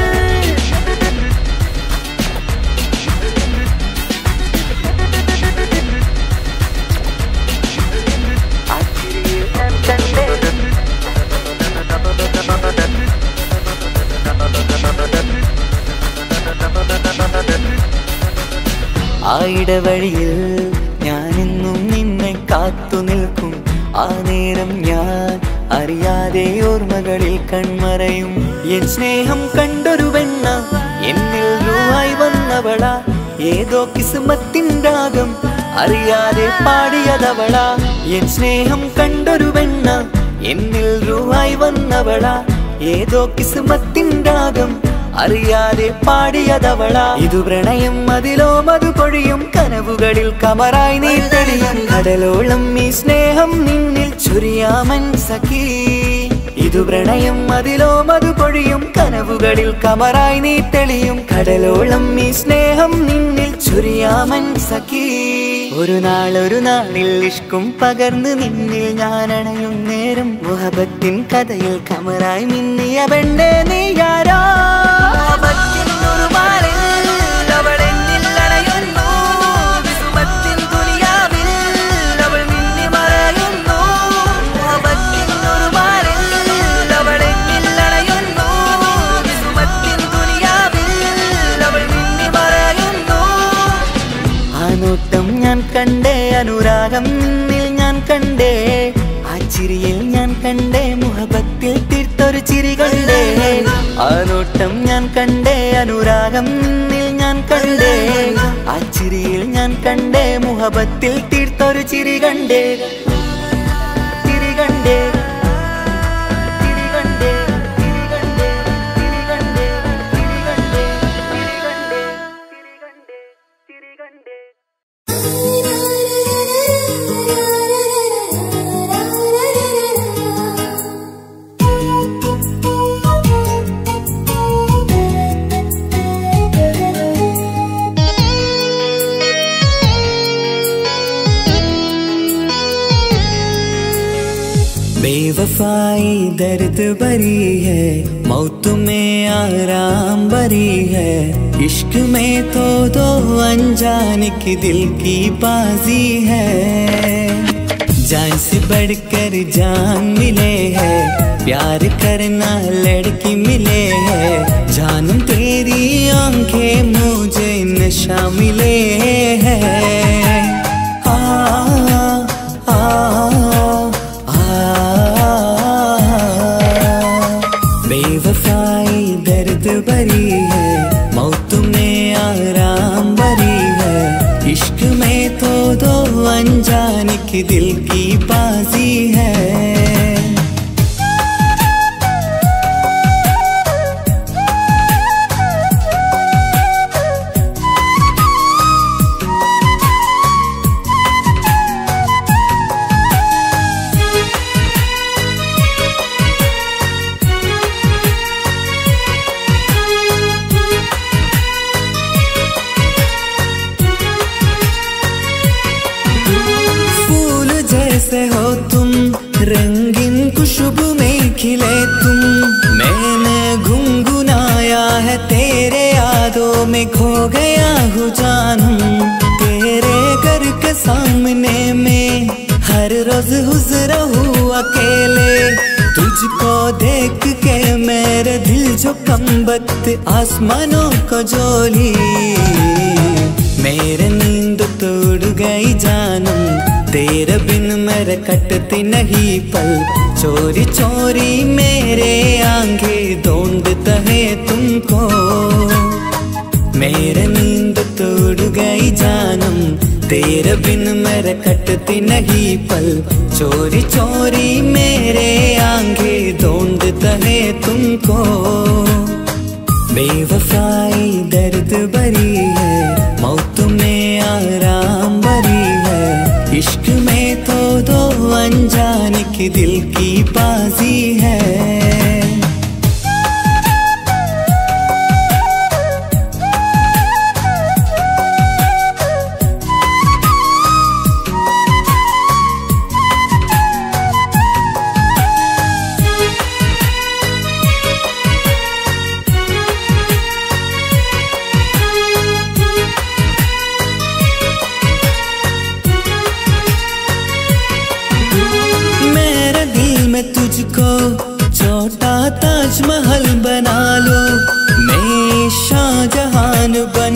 ആ ഇടവഴിയിൽ ഞാനെന്നും നിന്നെ കാത്തു നിൽക്കും. ആ നേരം ഞാൻ അറിയാതെ ഓർമ്മകളിൽ കൺമറയും. എൻ സ്നേഹം കണ്ടൊരു പെണ്ണ എന്നിൽ രൂപായി വന്നവളാ, ഏതോ കിസ്മത്തിൻ രാഗം അറിയാതെ പാടിയതവളാ. എൻ സ്നേഹം കണ്ടൊരു പെണ്ണ എന്നിൽ രൂപായി വന്നവളാ, ഏതോ കിസ്മത്തിൻ രാഗം അറിയാതെ പാടിയതവളാ. ഇതു പ്രണയം അതിലോ മധു പൊഴിയും, കനവുകളിൽ കമറായി നീ തെളിയും. കടലോളം ഈ സ്നേഹം നിന്നിൽ ചൊരിയാമൻ സഖി. ഇതു പ്രണയം അതിലോ മധു പൊഴിയും, കനവുകളിൽ കമറായി നീ തെളിയും. കടലോളം ഈ സ്നേഹം നിന്നിൽ ചൊരിയാമൻ സഖി. ഒരു നാളിൽ ഇഷ്കും പകർന്ന് നിന്നിൽ ഞാൻ അണയും നേരം, മുഹബത്തിൻ കഥയിൽ കമറായി മിന്നിയ പെണ്ണേ നീയാരാ. ഞാൻ കണ്ടേ അനുരാഗം നിന്നിൽ ഞാൻ കണ്ടേ, ആ ചിരിയിൽ ഞാൻ കണ്ടേ മുഹബത്തിൽ തീർത്തൊരു ചിരി കണ്ടേ. ആ നോട്ടം ഞാൻ കണ്ടേ അനുരാഗം നിന്നിൽ ഞാൻ കണ്ടേ, ആ ചിരിയിൽ ഞാൻ കണ്ടേ മുഹബത്തിൽ തീർത്തൊരു ചിരി കണ്ടേ. ചിരി കണ്ടേ बेवफाई दर्द भरी है, मौत में आराम भरी है. इश्क में तो दो अनजान की दिल की बाजी है. जान से बढ़कर जान मिले है, प्यार करना लड़की मिले है. जानम तेरी आंखें मुझे नशा मिले है. बेवफाई दर्द भरी है, मौत में आराम भरी है. इश्क में तो दो अनजान की दिल की बाजी है. कैसे हो तुम रंगीन खुशबू में खिले तुम. मैंने गुनगुनाया है तेरे यादों में खो गया हूँ जानम. तेरे घर के सामने में हर रोज गुजरा हूँ अकेले. तुझको देख के मेरे दिल जो कंबत आसमानों को जोली. मेरे नींद तोड़ गई जानम, तेरे बिन मेरे कटती नहीं पल. चोरी चोरी मेरे आंखें ढूंढता है तुमको. मेरे नींद तोड़ गई जानम, तेरे बिन मेरे कटती नहीं पल. चोरी चोरी मेरे आंखें ढूंढता है तुमको. बेवफाई दर्द भरी है, मौत में आराम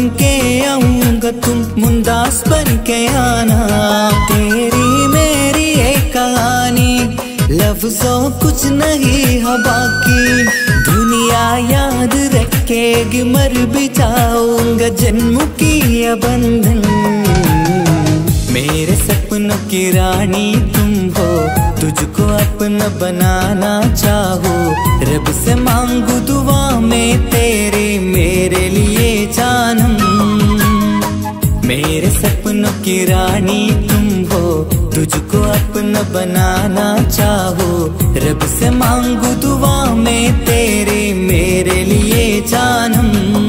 के आऊंगा तुम मुंदास बन के आना। तेरी मेरी एक कहानी लफ्जों कुछ नहीं है बाकी, दुनिया याद रखेगी मर भी जाऊंगा जन्म की ये बंधन। मेरे सपनों की रानी तुम हो, तुझको अपना बनाना चाहो। रब से मांगू दुआ में तेरे मेरे लिए जानम। मेरे सपनों की रानी तुम हो, तुझको अपना बनाना चाहो। रब से मांगू दुआ में तेरे मेरे लिए जानम।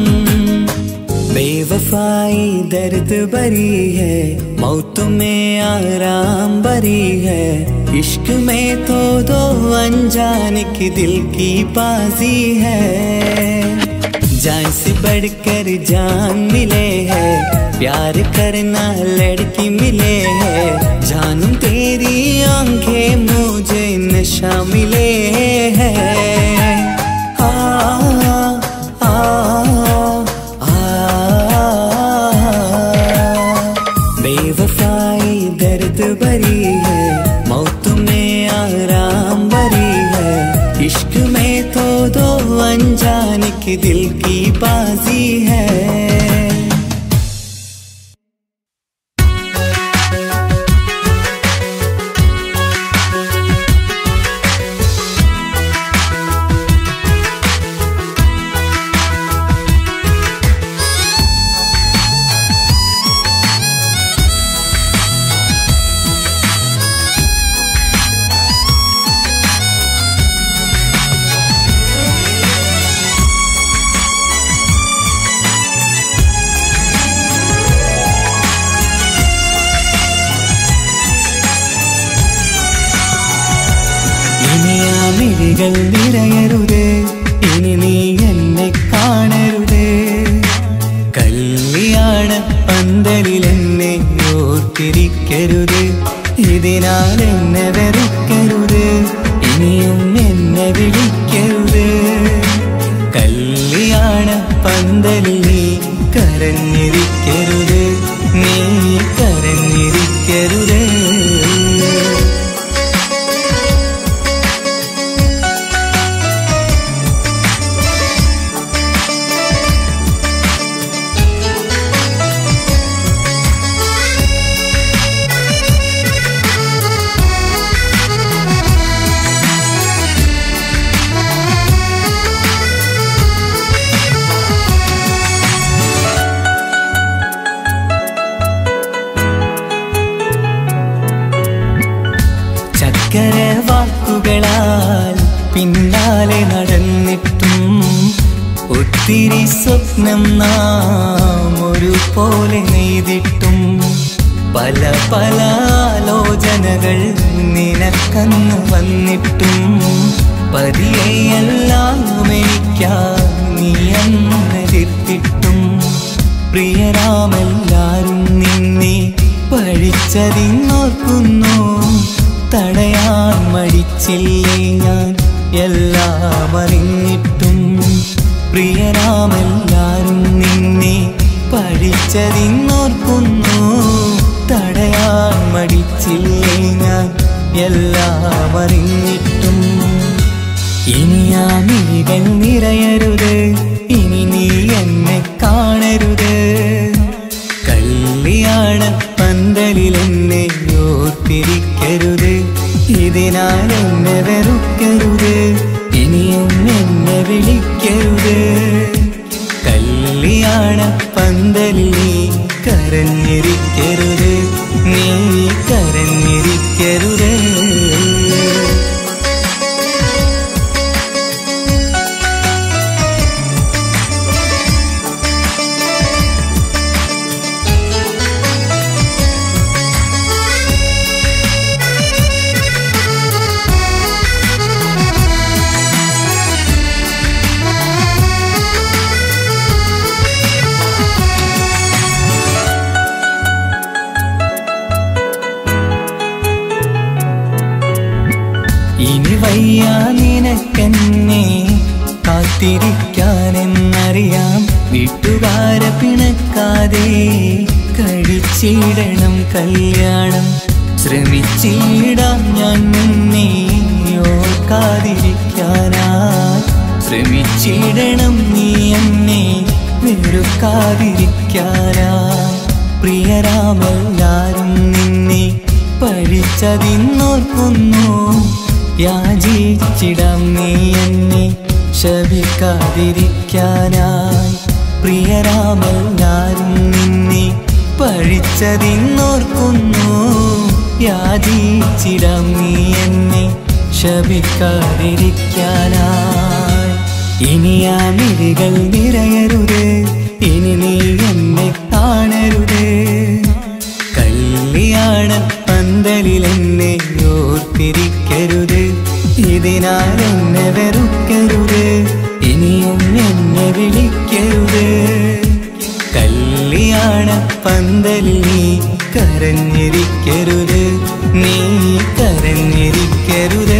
बेवफाई दर्द भरी है, मौत में आराम भरी है। इश्क में तो दो अनजान की दिल की बाजी है। जान से बढ़कर जान मिले है, प्यार करना लड़की मिले है। जानू तेरी आंखें मुझे नशा मिले है। बेवफाई दर्द भरी है, मौत में आराम भरी है। इश्क में तो दो अनजान की दिल की बाजी है। മിഴികൾ നിറയരുതേ, ഇനി നീ എന്നെ കാണരുതേ. കല്യാണ പന്തലിൽ എന്നെ ഓർത്തിരിക്കരുത്. ഇതിനാൽ എന്നെ വെറുക്കരുത്, ഇനിയും എന്നെ വിളിക്കരുത്. കല്യാണ പന്തലിൽ നീ കരഞ്ഞിരിക്കരുത്, നീ കരഞ്ഞിരിക്കരുത്. വാക്കുകളാൽ പിന്നാലെ നടന്നിട്ടും ഒത്തിരി സ്വപ്നം നാം ഒരുപോലെ നെയ്തിട്ടും പല പല ആലോചനകൾ നിനക്കന്ന് വന്നിട്ടും പതിയെല്ലാം എനിക്കാ നീ അന്നെതിർത്തിട്ടും പ്രിയരാമെല്ലാരും നിന്നെ പഴിച്ചതിന്നോർക്കുന്നു. തടയാൻ മടിച്ചില്ലേ ഞാൻ എല്ലാം അറിഞ്ഞിട്ടും. പ്രിയരാമെല്ലാരും നിന്നെ പഴിച്ചതിന്നോർക്കുന്നു. തടയാൻ മടിച്ചില്ലേ ഞാൻ എല്ലാം അറിഞ്ഞിട്ടും. ഇനി ആ മിഴികൾ നിറയരുത്, ഇനി നീ എന്നെ കാണരുത്. കല്യാണ പന്തലിൽ എന്നെ ഓർത്തിരിക്കരുത്, ഇതിനാൽ എന്നെ വെറുക്കരുത്, ഇനിയും എന്നെ വിളിക്കരുത്. കല്യാണ പന്തലിൽ നീ കരഞ്ഞിരിക്കരുത്, നീ കരഞ്ഞിരിക്കരുത്. ഇനി വയ്യ നിനക്കെന്നെ കാത്തിരിക്കാനെന്നറിയാം. വിട്ടു കൂട്ടുകാരെ പിണക്കാതെ കഴിച്ചിടണം കല്യാണം. ശ്രമിച്ചിടാം ഞാൻ നിന്നെ ഓർക്കാതിരിക്കാനായി. ശ്രമിച്ചിടണം നീ എന്നെ വെറുക്കാതിരിക്കാനായി. പ്രിയരാമെല്ലാരും നിന്നെ പഴിച്ചതിന്നോർക്കുന്നു. യാചിച്ചിടാം നീ എന്നെ ശപിക്കാതിരിക്കാനായി. പ്രിയരാമെല്ലാരും നിന്നെ പഴിച്ചതിന്നോർക്കുന്നു. യാചിച്ചിടാം നീ എന്നെ ശപിക്കാതിരിക്കാനായി. ഇനി ആ മിഴികൾ നിറയരുത്, ഇനി നീ എന്നെ കാണരുത്. കല്യാണ പന്തലിൽ എന്നെ ഓർത്തിരിക്കരുത്. ഇതിനാൽ എന്നെ വെറുക്കരുത്, ഇനിയും എന്നെ വിളിക്കരുത്. കല്യാണ പന്തലിൽ നീ കരഞ്ഞിരിക്കരുത്, നീ കരഞ്ഞിരിക്കരുത്.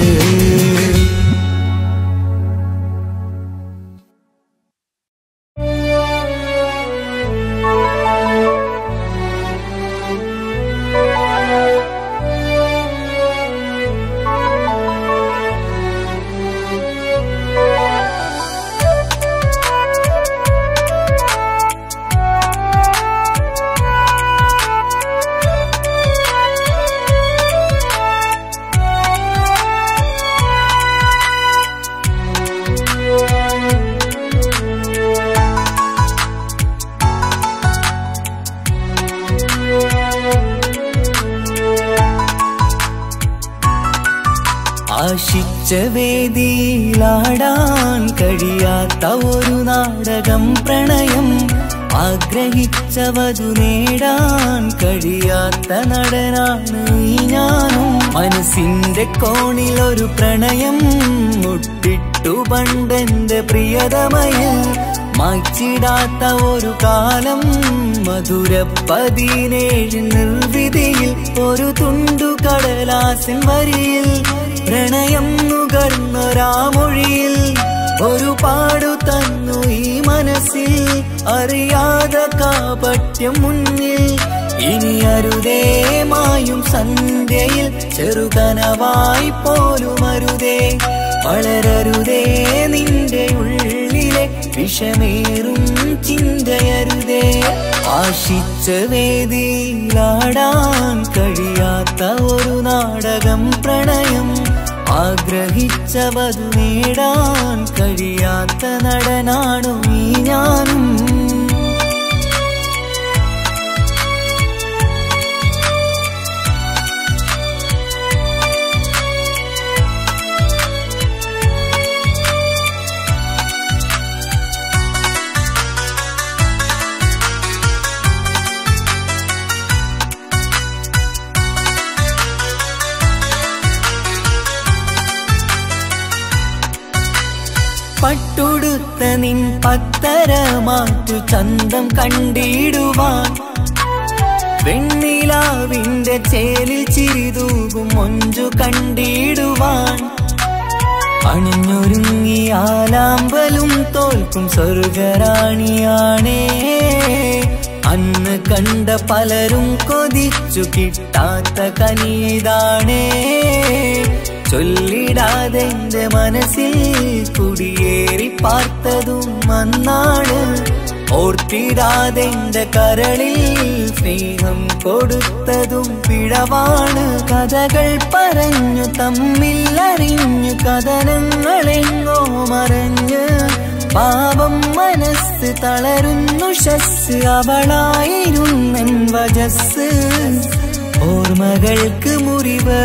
ആശിച്ച വേദിയിലാടാൻ കഴിയാത്ത ഒരു നാടകം പ്രണയം. ആഗ്രഹിച്ചവതു നേടാൻ കഴിയാത്ത നടനാണ് ഈ ഞാനും. മനസ്സിന്റെ കോണിലൊരു പ്രണയം മുട്ടിട്ടു പണ്ടെന്റെ പ്രിയതമയിൽ. മായ്ച്ചിടാത്ത ഒരു കാലം മധുര 17 നിർവിധിയിൽ. ഒരു തുണ്ടു കടലാസിൻ വരിയിൽ പ്രണയം നുകർന്നൊരാമൊഴിയിൽ. ഒരു പാടു തന്നു ഈ മനസ്സിൽ അറിയാതെ കാപട്യം മുന്നിൽ. ഇനി അരുതേ മായും സന്ധ്യയിൽ ചെറുകനവായി പോലും അരുതേ. വളരരുതേ നിന്റെ ഉള്ളിലെ വിഷമേറും ചിന്തയരുതേ. ആശിച്ച വേദിയിലാടാൻ കഴിയാത്ത ഒരു നാടകം പ്രണയം. ആഗ്രഹിച്ചവതു നേടാൻ കഴിയാത്ത നടനാണു ഈ ഞാനും. പട്ടുടുത്ത നിൻ പത്തരമാറ്റു ചന്തം കണ്ടിടുവാൻ. വെണ്ണിലാവിന്റെ ചേലിൽ ചിരിതൂകും മൊഞ്ചു കണ്ടിടുവാൻ. അണിഞ്ഞൊരുങ്ങിയാലാമ്പലും തോൽക്കും സ്വർഗറാണിയാണേ. അന്ന് കണ്ട പലരും കൊതിച്ചു കിട്ടാത്ത കനിതാണേ. ചൊല്ലിടാതെ എന്റെ മനസ്സിൽ കുടിയേറി പാർത്തതും അന്നാണ്. ഓർത്തിടാതെ എന്റെ കരളിൽ സ്നേഹം കൊടുത്തതും പിഴവാണ്. കഥകൾ പറഞ്ഞു തമ്മിൽ അറിഞ്ഞു കഥനങ്ങളെങ്ങോ മറഞ്ഞ്. പാപം മനസ്സ് തളരുന്നു ശസ് അവളായിരുന്നെൻ വജസ്. ഓർമ്മകൾക്ക് മുറിവ്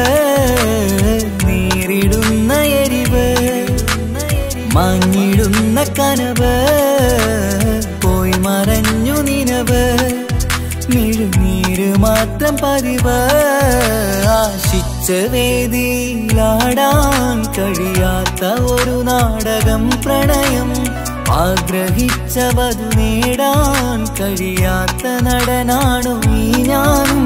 നേരിടുന്ന എരിവ്. മാഞ്ഞിടുന്ന കനവ് പോയി മറഞ്ഞു നിനവ്. മിഴുനീര് മാത്രം പതിവ്. ആശിച്ച വേദിയിലാടാൻ കഴിയാത്ത ഒരു നാടകം പ്രണയം. ആഗ്രഹിച്ചവതു നേടാൻ കഴിയാത്ത നടനാണു ഈ ഞാനും.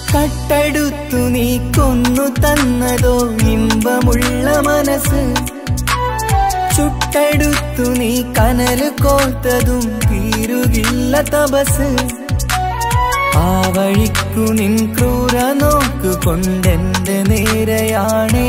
കട്ടെടുത്തു നീ കൊന്നു തന്നതോ ഇമ്പമുള്ള മനസ്സ്, ചുട്ടെടുത്തു നീ കനല് കോർത്തതും തീരുകില്ല തപസ്. ആ വഴിക്കു നിൻ ക്രൂര നോക്കു കൊണ്ടെന്റെ നേരെയാണേ,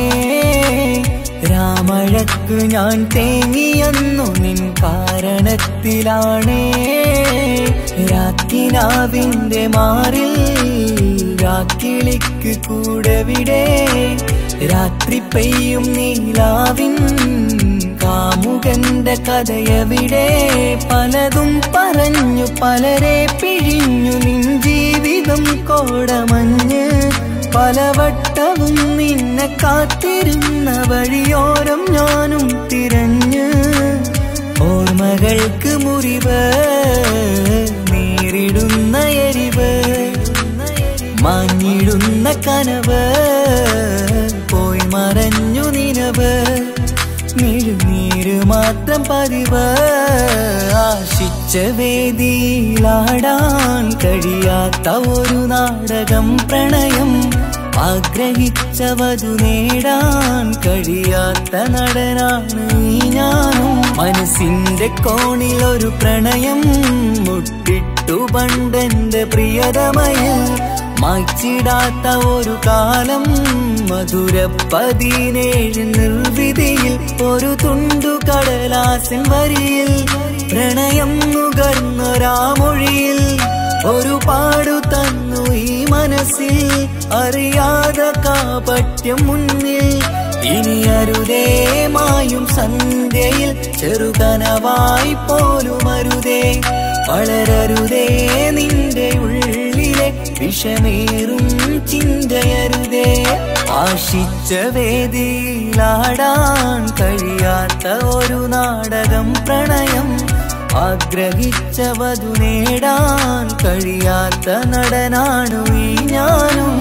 രാമഴക്കു ഞാൻ തേങ്ങിയെന്നു നിൻ കാരണത്തിലാണേ. രാക്കിനാവിന്റെ മാറിൽ രാക്കിളിക്ക് കൂടെവിടെ, രാത്രി പെയ്യും നീലാവിൻ കാമുകന്റെ കഥയവിടെ. പലതും പറഞ്ഞു പലരെ പിഴിഞ്ഞു നിൻ ജീവിതം കോടമഞ്ഞ്, പലവട്ടവും നിന്നെ കാത്തിരുന്ന വഴിയോരം ഞാനും തിരഞ്ഞ്. ഓർമ്മകൾക്ക് മുറിവ് നേരിടുന്ന എരിവ്, മാഞ്ഞിടുന്ന കനവ് പോയി മറഞ്ഞു നിനവ്. മിഴുനീര് മാത്രം പതിവ്, ആശിച്ച വേദിയിലാടാൻ കഴിയാത്ത ഒരു നാടകം പ്രണയം. ആഗ്രഹിച്ചവതു നേടാൻ കഴിയാത്ത നടനാണ് ഈ ഞാനും. മനസ്സിന്റെ കോണിൽ ഒരു പ്രണയം മുട്ടിട്ടു പണ്ടെന്റെ പ്രിയതമയിൽ, മായ്ച്ചിടാത്ത ഒരു കാലം മധുര 17 നിർവിധിയിൽ. ഒരു തുണ്ടു കടലാസിൻ വരിയിൽ പ്രണയം നുകർന്നൊരാമൊഴിയിൽ, ഒരു പാടു തന്നു ഈ മനസ്സിൽ അറിയാതെ കാപട്യം മുന്നിൽ. ഇനി അരുതേ മായും സന്ധ്യയിൽ ചെറുകനവായി പോലും അരുതേ, വളരരുതേ നിന്റെ ഉള്ളിലെ വിഷമേറും ചിന്തയരുതേ. ആശിച്ച വേദിയിലാടാൻ കഴിയാത്ത ഒരു നാടകം പ്രണയം, ആഗ്രഹിച്ചവതു നേടാൻ കഴിയാത്ത നടനാണു ഈ ഞാനും.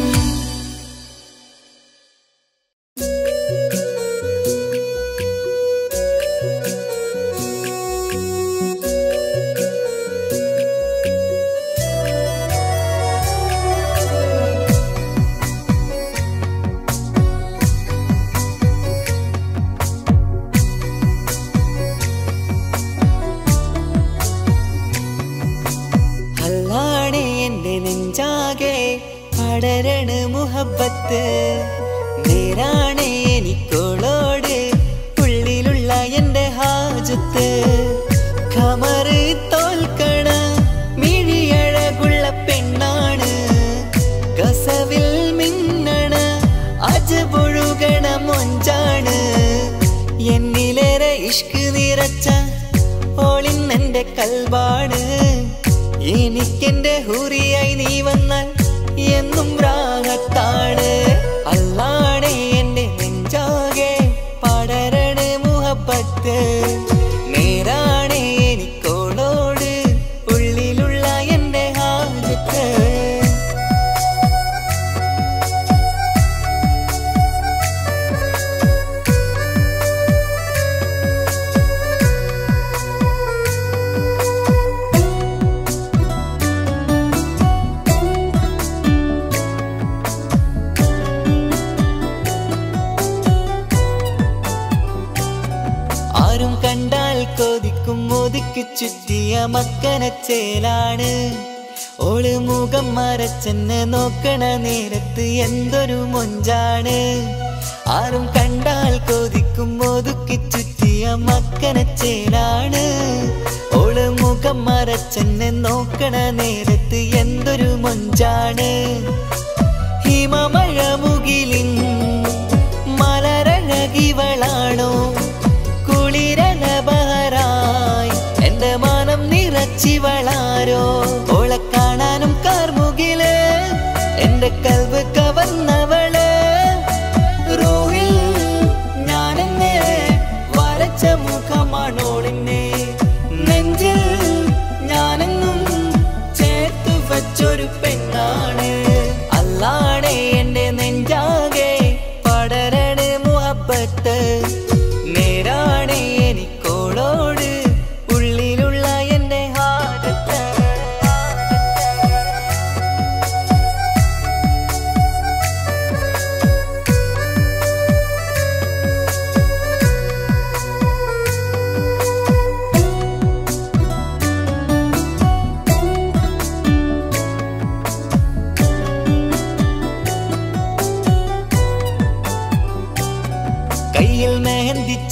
പടരണ മുഹബത്ത് നേരാണ് എനിക്കോളോട് ഉള്ളിലുള്ള എന്റെ ഹാജത്ത്. ഖമറ് തോൽക്കണ മിഴിയഴകുള്ള പെണ്ണാണ്, കസവിൽ മിന്നണ അജപൊഴുകണ മൊഞ്ചാണ്. എന്നിലേറെ ഇഷ്ക് നിറച്ച ഓളിന്നെന്റെ കൽബാണ്. എനിക്കെന്റെ ഹൂറിയായി നീ വന്നാൽ എന്നും രാഗത്താണ്. അല്ലാണേ എന്റെ നെഞ്ചാകെ പടരണ മുഹബത്ത് നേരാണേ എനിക്കോളോട് ഉള്ളിലുള്ള എന്റെ ഹാജത്ത്. കണ്ടാൽ കൊതിക്കും ഒതുക്കി ചുറ്റിയ മക്കനച്ചേലാണ്. ഓള് മുഖം മറച്ചെന്നെ നോക്കണ നേരത്ത് എന്തൊരു മൊഞ്ചാണ്. ആരും കണ്ടാൽ കൊതിക്കും ഒതുക്കി ചുറ്റിയ മക്കനച്ചേലാണ്. ഓള് മുഖം മറച്ചെന്നെ നോക്കണ നേരത്ത് എന്തൊരു മൊഞ്ചാണ്. ഹിമമഴ മുകിലിൻ മലരഴകിവളാണോ, കുളിരലബഹരായി എന്റെ മാനം നിറച്ചിവളാരോ. ഓളെ കാണാനും കാർമുകില് എന്റെ കൽവ് കവർന്നവള്. റൂഹിൽ ഞാനെന്നെ വരച്ച മുഖമാണോളിന്നെ, നെഞ്ചിൽ ഞാനെന്നും ചേർത്തു വച്ചൊരു പെണ്ണാണ്. അല്ലാണേ എന്റെ നെഞ്ചാകെ പടരണ മുഹബത്ത് നേരാണേ എനിക്കോളോട് ഉള്ളിലുള്ള എന്റെ ഹാജത്ത്.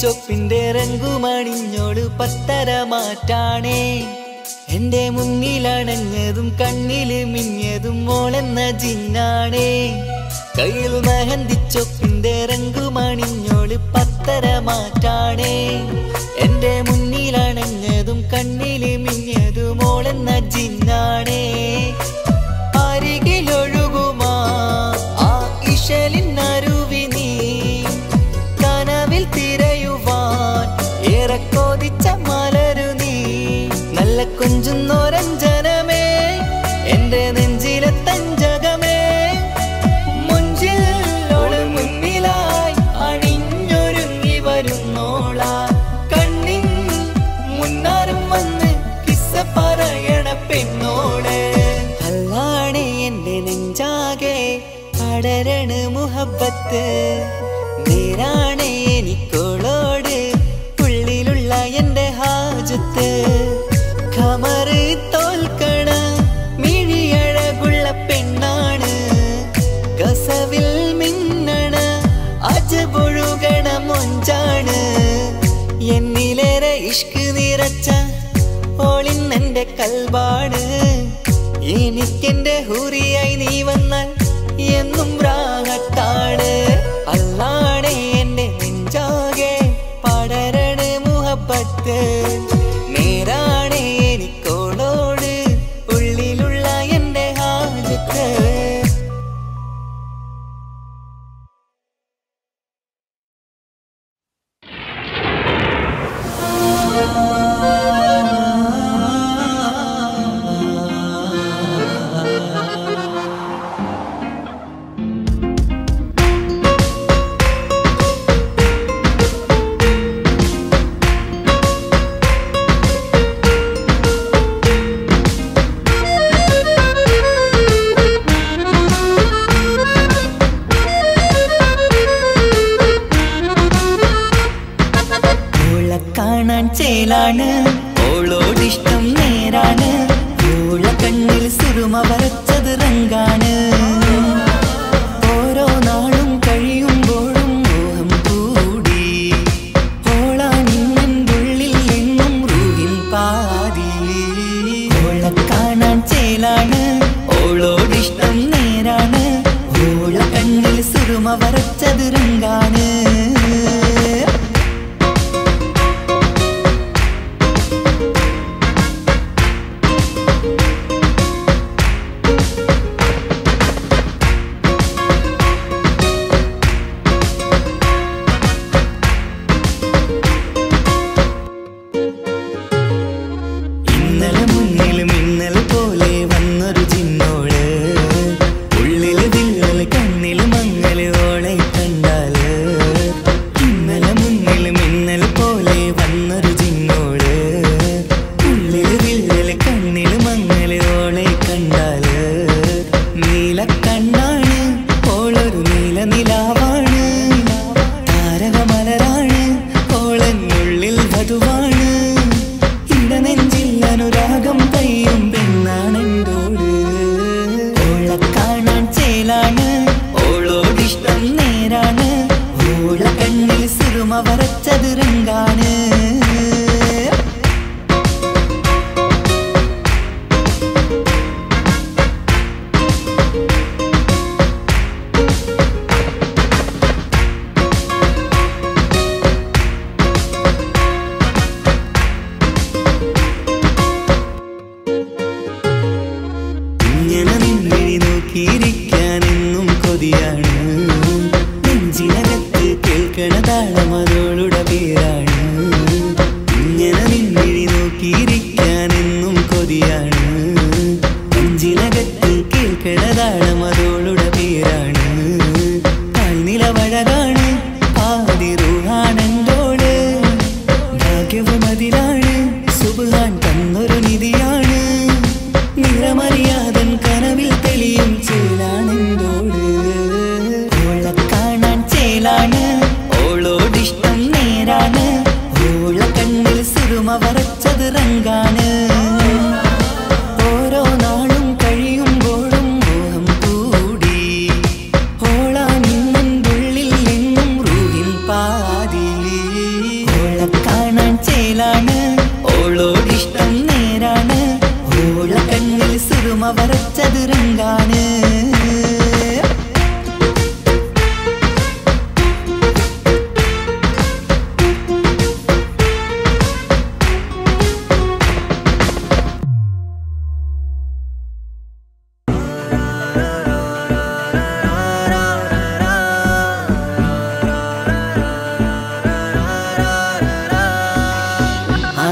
ചൊപ്പിന്റെ രംഗുമണിഞ്ഞോള് പത്തര മാറ്റാണേ എന്റെ മുന്നിലണഞ്ഞതും കണ്ണില് മിഞ്ഞതും മോളെന്ന ജിന്നാണേ കയ്യിൽ മെഹന്തി ചൊപ്പിന്റെ രംഗുമണിഞ്ഞോള് പത്തര മാറ്റാണേ എന്റെ മുന്നിലണഞ്ഞതും കണ്ണില് മിഞ്ഞതും മോളെന്ന ജിന്നാണേ അരികിലൊഴുകുമാ ആ ഇശലിനരുവി നീ കനവിൽ തിരയുവാൻ ഏറെ കൊതിച്ച മലരു നീ നല്ല കൊഞ്ചുന്നോരഞ്ജനമേ എന്റെ നെഞ്ചിലെ തഞ്ചകമേ മുഞ്ചിൽ മുന്നിലായി അണിഞ്ഞൊരുങ്ങി വരുന്നോളാ കണ്ണിൻ മുന്നാരും വന്ന് കിസ്സ പറയണ പെണ്ണോളെ അല്ലാണേ എന്റെ നെഞ്ചാകെ പടരണ മുഹബത്ത് നേരാണേ എനിക്കോളോട് ഉള്ളിലുള്ള എന്റെ ഹാജത്ത് ഖമറ് തോൽക്കണ മിഴിയഴകുള്ള പെണ്ണാണ് കസവിൽ മിന്നണ അജബൊഴുകണ മൊഞ്ചാണ് എന്നിലേറെ ഇഷ്ക് നിറച്ച ഓളിന്നെന്റെ കൽബാണ് എനിക്കെന്റെ ഹൂറിയായി നീ വന്നാൽ എന്നും രാഗത്താണ് അല്ലാണേ എന്റെ നെഞ്ചാകെ പടരണ മുഹബത്ത് നേരാണേ എനിക്കോളോട് ഉള്ളിലുള്ള എന്റെ ഹാജത്ത് ചേലാണ് ഓളോടിഷ്ടം നേരാണ് ഓള കണ്ണിൽ സുറുമ വരച്ചത് റങ്കാണ് ഓരോ നാളും കഴിയുമ്പോഴും മോഹം കൂടി ഓളാണിന്നുള്ളിൽ എന്നും റൂഹിൻ പാതി ഓള കാണാൻ ചേലാണ് ഓളോടിഷ്ടം നേരാണ് ഓള കണ്ണിൽ സുറുമ വരച്ചത് റങ്കാണ്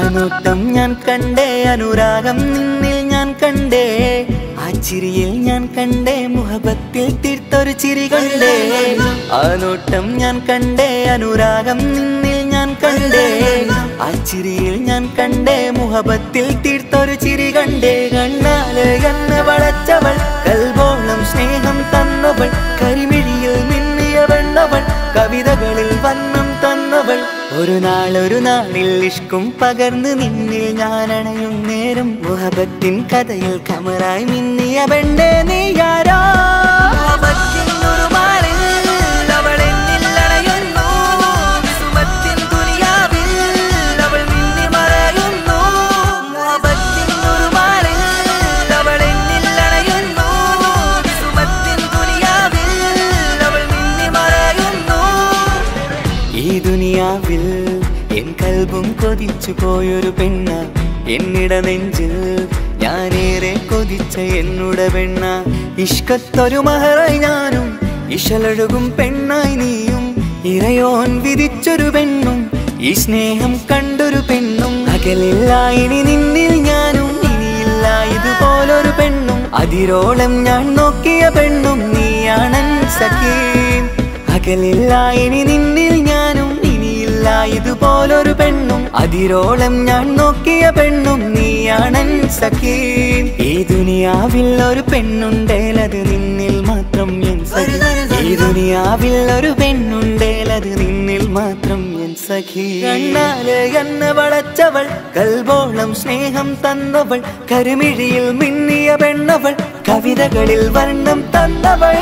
നോട്ടം ഞാൻ കണ്ടേ അനുരാഗം നിന്നിൽ ഞാൻ കണ്ടേ ആ ചിരിയിൽ ഞാൻ കണ്ടേ മുഹബത്തിൽ തീർത്തൊരു ചിരി കണ്ടേ ആ നോട്ടം ഞാൻ കണ്ടേ അനുരാഗം നിന്നിൽ ഞാൻ കണ്ടേ ആ ചിരിയിൽ ഞാൻ കണ്ടേ മുഹബത്തിൽ തീർത്തൊരു ചിരി കണ്ടേ കണ്ണാല് എന്നെ വളച്ചവൾ കൽബോളം സ്നേഹം തന്നവൾ കരിമിഴിയിൽ മിന്നിയ വെണ്ണവൾ കവിതകളിൽ വന്നം തന്നവൾ ഒരു നാളിൽ ഇഷ്കും പകർന്ന് നിന്നിൽ ഞാൻ അണയും നേരം മുഹബത്തിൻ കഥയിൽ കമറായി മിന്നിയ പെണ്ണേ നീയാരോ ദുനിയാവിൽ എൻ കൽബും കൊതിച്ചു പോയൊരു പെണ്ണ എന്നിട നെഞ്ചിൽ ഞാനേറെ കൊതിച്ച എന്നുടെ പെണ്ണ ഇഷ്കത്തൊരു മഹറായി ഞാനും ഇശലൊഴുകും പെണ്ണായി നീയും ഇറയോൻ വിധിച്ചൊരു പെണ്ണും ഈ സ്നേഹം കണ്ടൊരു പെണ്ണും അകലില്ല ഇനി നിന്നിൽ ഞാനും ഇനിയില്ല ഇതുപോലൊരു പെണ്ണും അതിരോളം ഞാൻ നോക്കിയ പെണ്ണും നീയാണൻ സഖീ അകലില്ല ഇനി നിന്നിൽ ഞാനും ഇനിയില്ല ഇതുപോലൊരു പെണ്ണും അതിരോളം ഞാൻ നോക്കിയ പെണ്ണും നീയാണൻ സഖീ ഈ ദുനിയാവിൽ ഒരു പെണ്ണുണ്ടേലത് നിന്നിൽ മാത്രം എൻ സഖി ഈ ദുനിയാവിൽ ഒരു പെണ്ണുണ്ടേലത് നിന്നിൽ മാത്രം എൻ സഖി കണ്ണാല് എന്നെ വളച്ചവൾ കൽബോളം സ്നേഹം തന്നവൾ കരിമിഴിയിൽ മിന്നിയ പെണ്ണവൾ കവിതകളിൽ വർണ്ണം തന്നവൾ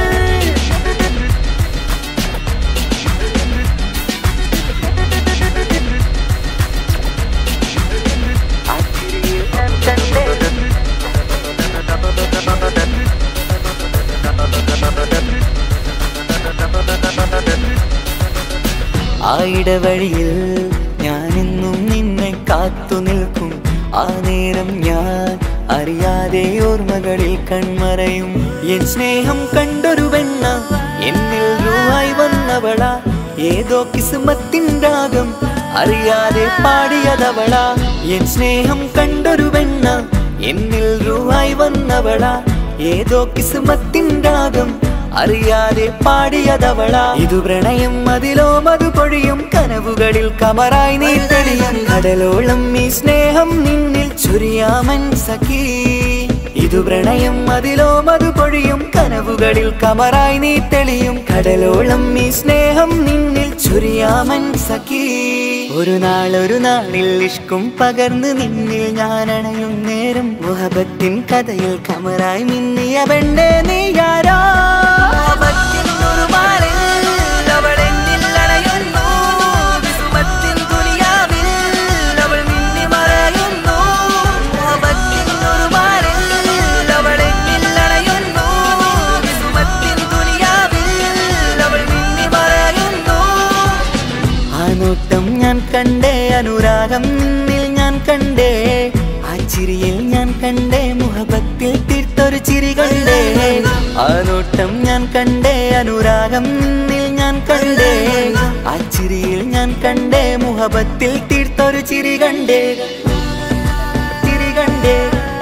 ആ ഇടവഴിയിൽ ഞാനെന്നും നിന്നെ കാത്തു നിൽക്കും ആ നേരം ഞാൻ അറിയാതെ ഓർമ്മകളിൽ കൺമറയും എൻ സ്നേഹം കണ്ടൊരു പെണ്ണ എന്നിൽ രൂപായി വന്നവള ഏതോ കിസ്മത്തിൻ രാഗം അറിയാതെ പാടിയതവള എൻ സ്നേഹം കണ്ടൊരു പെണ്ണ എന്നിൽ രൂപായി വന്നവള ഏതോ കിസ്മത്തിൻ രാഗം അറിയാതെ പാടിയതവള ഇതു പ്രണയം അതിലോ മധു പൊഴിയും കനവുകളിൽ കമറായി നീ തെളിയും കടലോളം ഈ സ്നേഹം നിന്നിൽ ചൊരിയാമൻ സഖീ ഇതു പ്രണയം അതിലോ മധു പൊഴിയും കനവുകളിൽ കമറായി നീ തെളിയും കടലോളം ഈ സ്നേഹം നിന്നിൽ ചൊരിയാമൻ സഖീ ഒരു നാളിൽ ഇഷ്കും പകർന്ന് നിന്നിൽ ഞാൻ അണയും നേരം മുഹബത്തിൻ കഥയിൽ കമറായി മിന്നിയ പെണ്ണേ നീയാരോ നോട്ടം ഞാൻ കണ്ടേ അനുരാഗം നിന്നിൽ ഞാൻ കണ്ടേ ആ ചിരിയിൽ ഞാൻ കണ്ടേ മുഹബത്തിൽ തീർത്തൊരു ചിരി കണ്ടേ ആ നോട്ടം ഞാൻ കണ്ടേ അനുരാഗം നിന്നിൽ ഞാൻ കണ്ടേ ആ ചിരിയിൽ ഞാൻ കണ്ടേ മുഹബത്തിൽ തീർത്തൊരു ചിരി കണ്ടേ